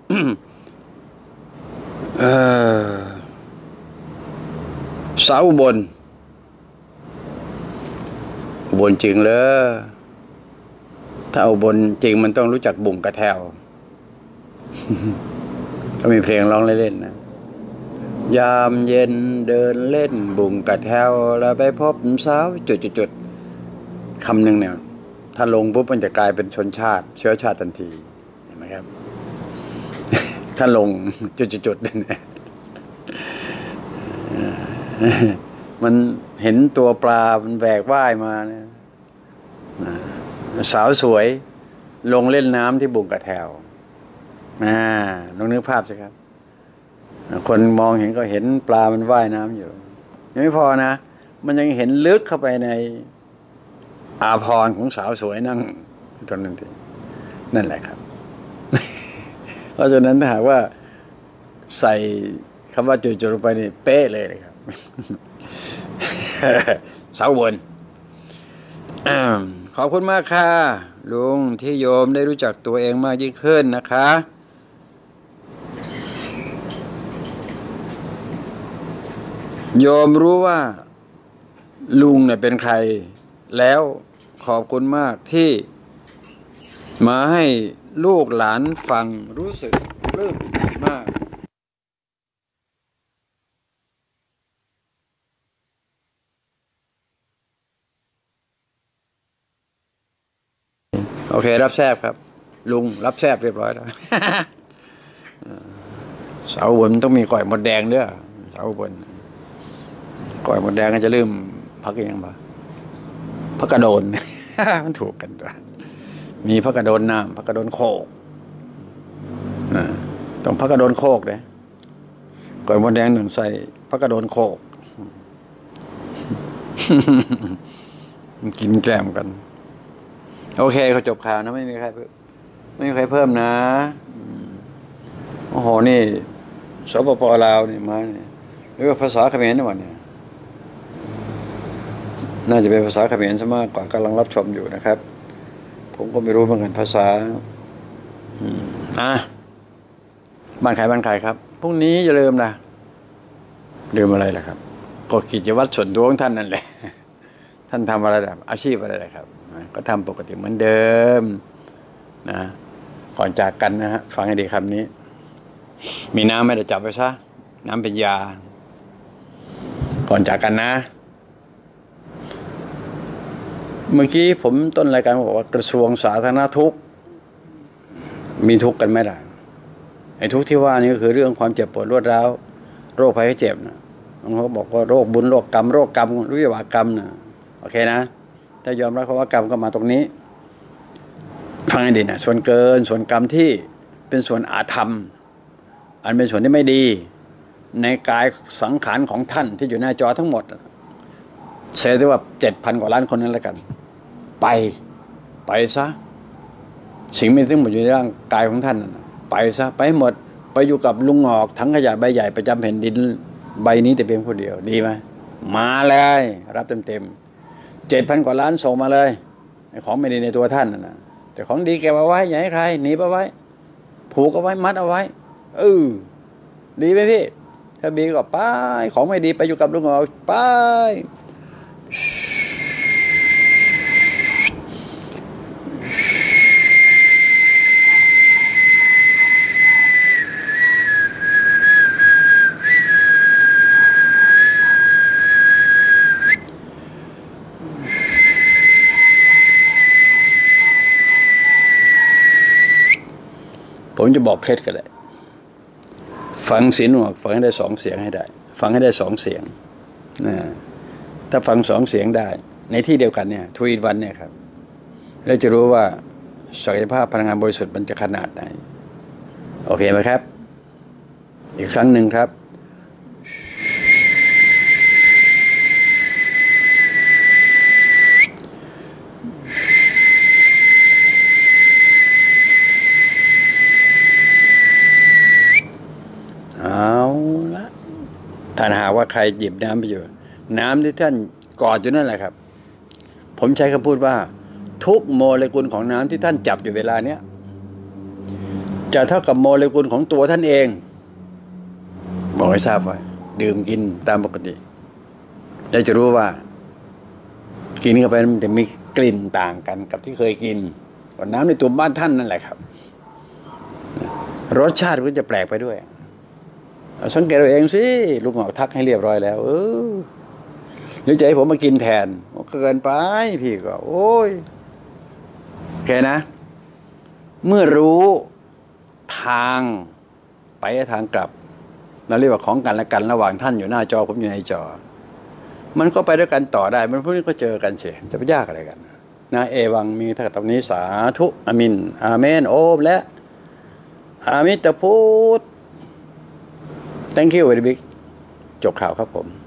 เออสาวอุบลอุบลจริงเลยถ้าอุบลจริงมันต้องรู้จักบุ่งกระแทว ก็มีเพลงร้องเล่นๆนะยามเย็นเดินเล่นบุ่งกระแทวแล้วไปพบสาวจุดๆๆคำหนึ่งเนี่ยถ้าลงปุ๊บมันจะกลายเป็นชนชาติเชื้อชาติทันทีเห็นไหมครับ ถ้าลงจุดๆๆเนี่ยมันเห็นตัวปลามันแบกว่ายมาเนี่ยสาวสวยลงเล่นน้ำที่บุ่งกระแทวอ่าลองนึกภาพสิครับคนมองเห็นก็เห็นปลามันว่ายน้ำอยู่ยังไม่พอนะมันยังเห็นลึกเข้าไปในอาภรณ์ของสาวสวยนั่งตรงนั้นทีนั่นแหละครับ เพราะฉะนั้นถ้าหากว่าใส่คำว่าจุดๆลงไปนี่เป๊ะเลยเลยครับ สาววนขอบคุณมากค่ะลุงที่โยมได้รู้จักตัวเองมากยิ่งขึ้นนะคะโยมรู้ว่าลุงเนี่ยเป็นใครแล้วขอบคุณมากที่มาให้ลูกหลานฟังรู้สึกปลื้มมากโอเครับแซบครับลุงรับแซบเรียบร้อยแล้ว เสาบนต้องมีก่อยหมดแดงด้วยเสาบนก่อยหมดแดงก็จะลืมพักยังบ่พักกระโดน มันถูกกันตัวมีพักกระโดนน้ำพักกระโดนโคกต้องพักกระโดนโคกเลยก่อยหมดแดงหนึ่งใส่พักกระโดนโคก กินแกล้มกันโอเคเขาจบข่าวนะไม่มีใครเพิ่มไม่มีใครเพิ่มนะโอ้โหนี่สปป.ลาวนี่มาเนี่ยหรือว่าภาษาเขมรนี่หว่าเนี่ยน่าจะเป็นภาษาเขมรซะมากกว่ากำลังรับชมอยู่นะครับผมก็ไม่รู้เหมือนกันภาษาอ่ะบ้านใครบ้านใครครับพรุ่งนี้อย่าลืมนะลืมอะไรล่ะครับก็กิจวัตรส่วนตัวของท่านนั่นแหละท่านทำอะไรแบบอาชีพอะไรล่ะครับก็ทำปกติเหมือนเดิมนะก่อนจากกันนะฮะฟังให้ดีคำนี้มีน้ำไม่ได้จับไปซะน้ำเป็นยาก่อนจากกันนะเมื่อกี้ผมต้นรายการบอกว่ากระทรวงสาธารณทุกข์มีทุกข์กันไหมล่ะไอ้ทุกข์ที่ว่านี่ก็คือเรื่องความเจ็บปวดรวดร้าวโรคภัยไข้เจ็บนะเขาบอกว่าโรคบุญโรคกรรมโรคกรรมวิบากกรรมนะโอเคนะถ้ายอมรับว่ากรรมก็มาตรงนี้ฟังให้ดีนะส่วนเกินส่วนกรรมที่เป็นส่วนอาธรรมอันเป็นส่วนที่ไม่ดีในกายสังขารของท่านที่อยู่หน้าจอทั้งหมดเสียได้ว่าเจ็ดพันกว่าล้านคนนั้นแล้วกันไปไปซะสิ่งไม่ทั้งหมดอยู่ในร่างกายของท่านไปซะไปหมดไปอยู่กับลุงหงอกทั้งขยะใบใหญ่ประจำแผ่นดินใบนี้แต่เพียงผู้เดียวดีไหมมาเลยรับเต็มเต็มเจ็ดพันกว่าล้านส่งมาเลยของไม่ดีในตัวท่านนะแต่ของดีแกเอาไว้อย่าให้ใครหนีไปไว้ผูกเอาไว้มัดเอาไว้เออดีไหมพี่ถ้าดีก็ไปของไม่ดีไปอยู่กับลุงหงอกไปจะบอกเคล็ดกันเลยฟังศีลหมวกฟังให้ได้สองเสียงให้ได้ฟังให้ได้สองเสียงนะถ้าฟังสองเสียงได้ในที่เดียวกันเนี่ยทูอินวันเนี่ยครับเราจะรู้ว่าศักยภาพพลังงานบริสุทธิ์มันจะขนาดไหนโอเคไหมครับอีกครั้งหนึ่งครับเอาละถ้าหากว่าใครหยิบน้ำไปอยู่น้ำที่ท่านกอดอยู่นั่นแหละครับผมใช้คำพูดว่าทุกโมเลกุลของน้ำที่ท่านจับอยู่เวลาเนี้ยจะเท่ากับโมเลกุลของตัวท่านเองบอกให้ทราบไว้ดื่มกินตามปกติแล้วจะรู้ว่ากินเข้าไปมันจะมีกลิ่นต่างกันกับที่เคยกินกับน้ำในตัวบ้านท่านนั่นแหละครับรสชาติก็จะแปลกไปด้วยสังเกตเอาเองสิลูกหงอกทักให้เรียบร้อยแล้วเออหรือจะให้ผมมากินแทนเกินไปพี่ก็โอ้ยโอเคนะเมื่อรู้ทางไปทางกลับเราเรียกว่าของกันและกันระหว่างท่านอยู่หน้าจอผมอยู่ในจอมันก็ไปด้วยกันต่อได้มันพวกนี้ก็เจอกันเสียจะไปยากอะไรกันนะเอวังมีท่าตรงนี้สาธุอามินอาเมนโอมและอามิตรพุทธ thank you very big จบข่าวครับผม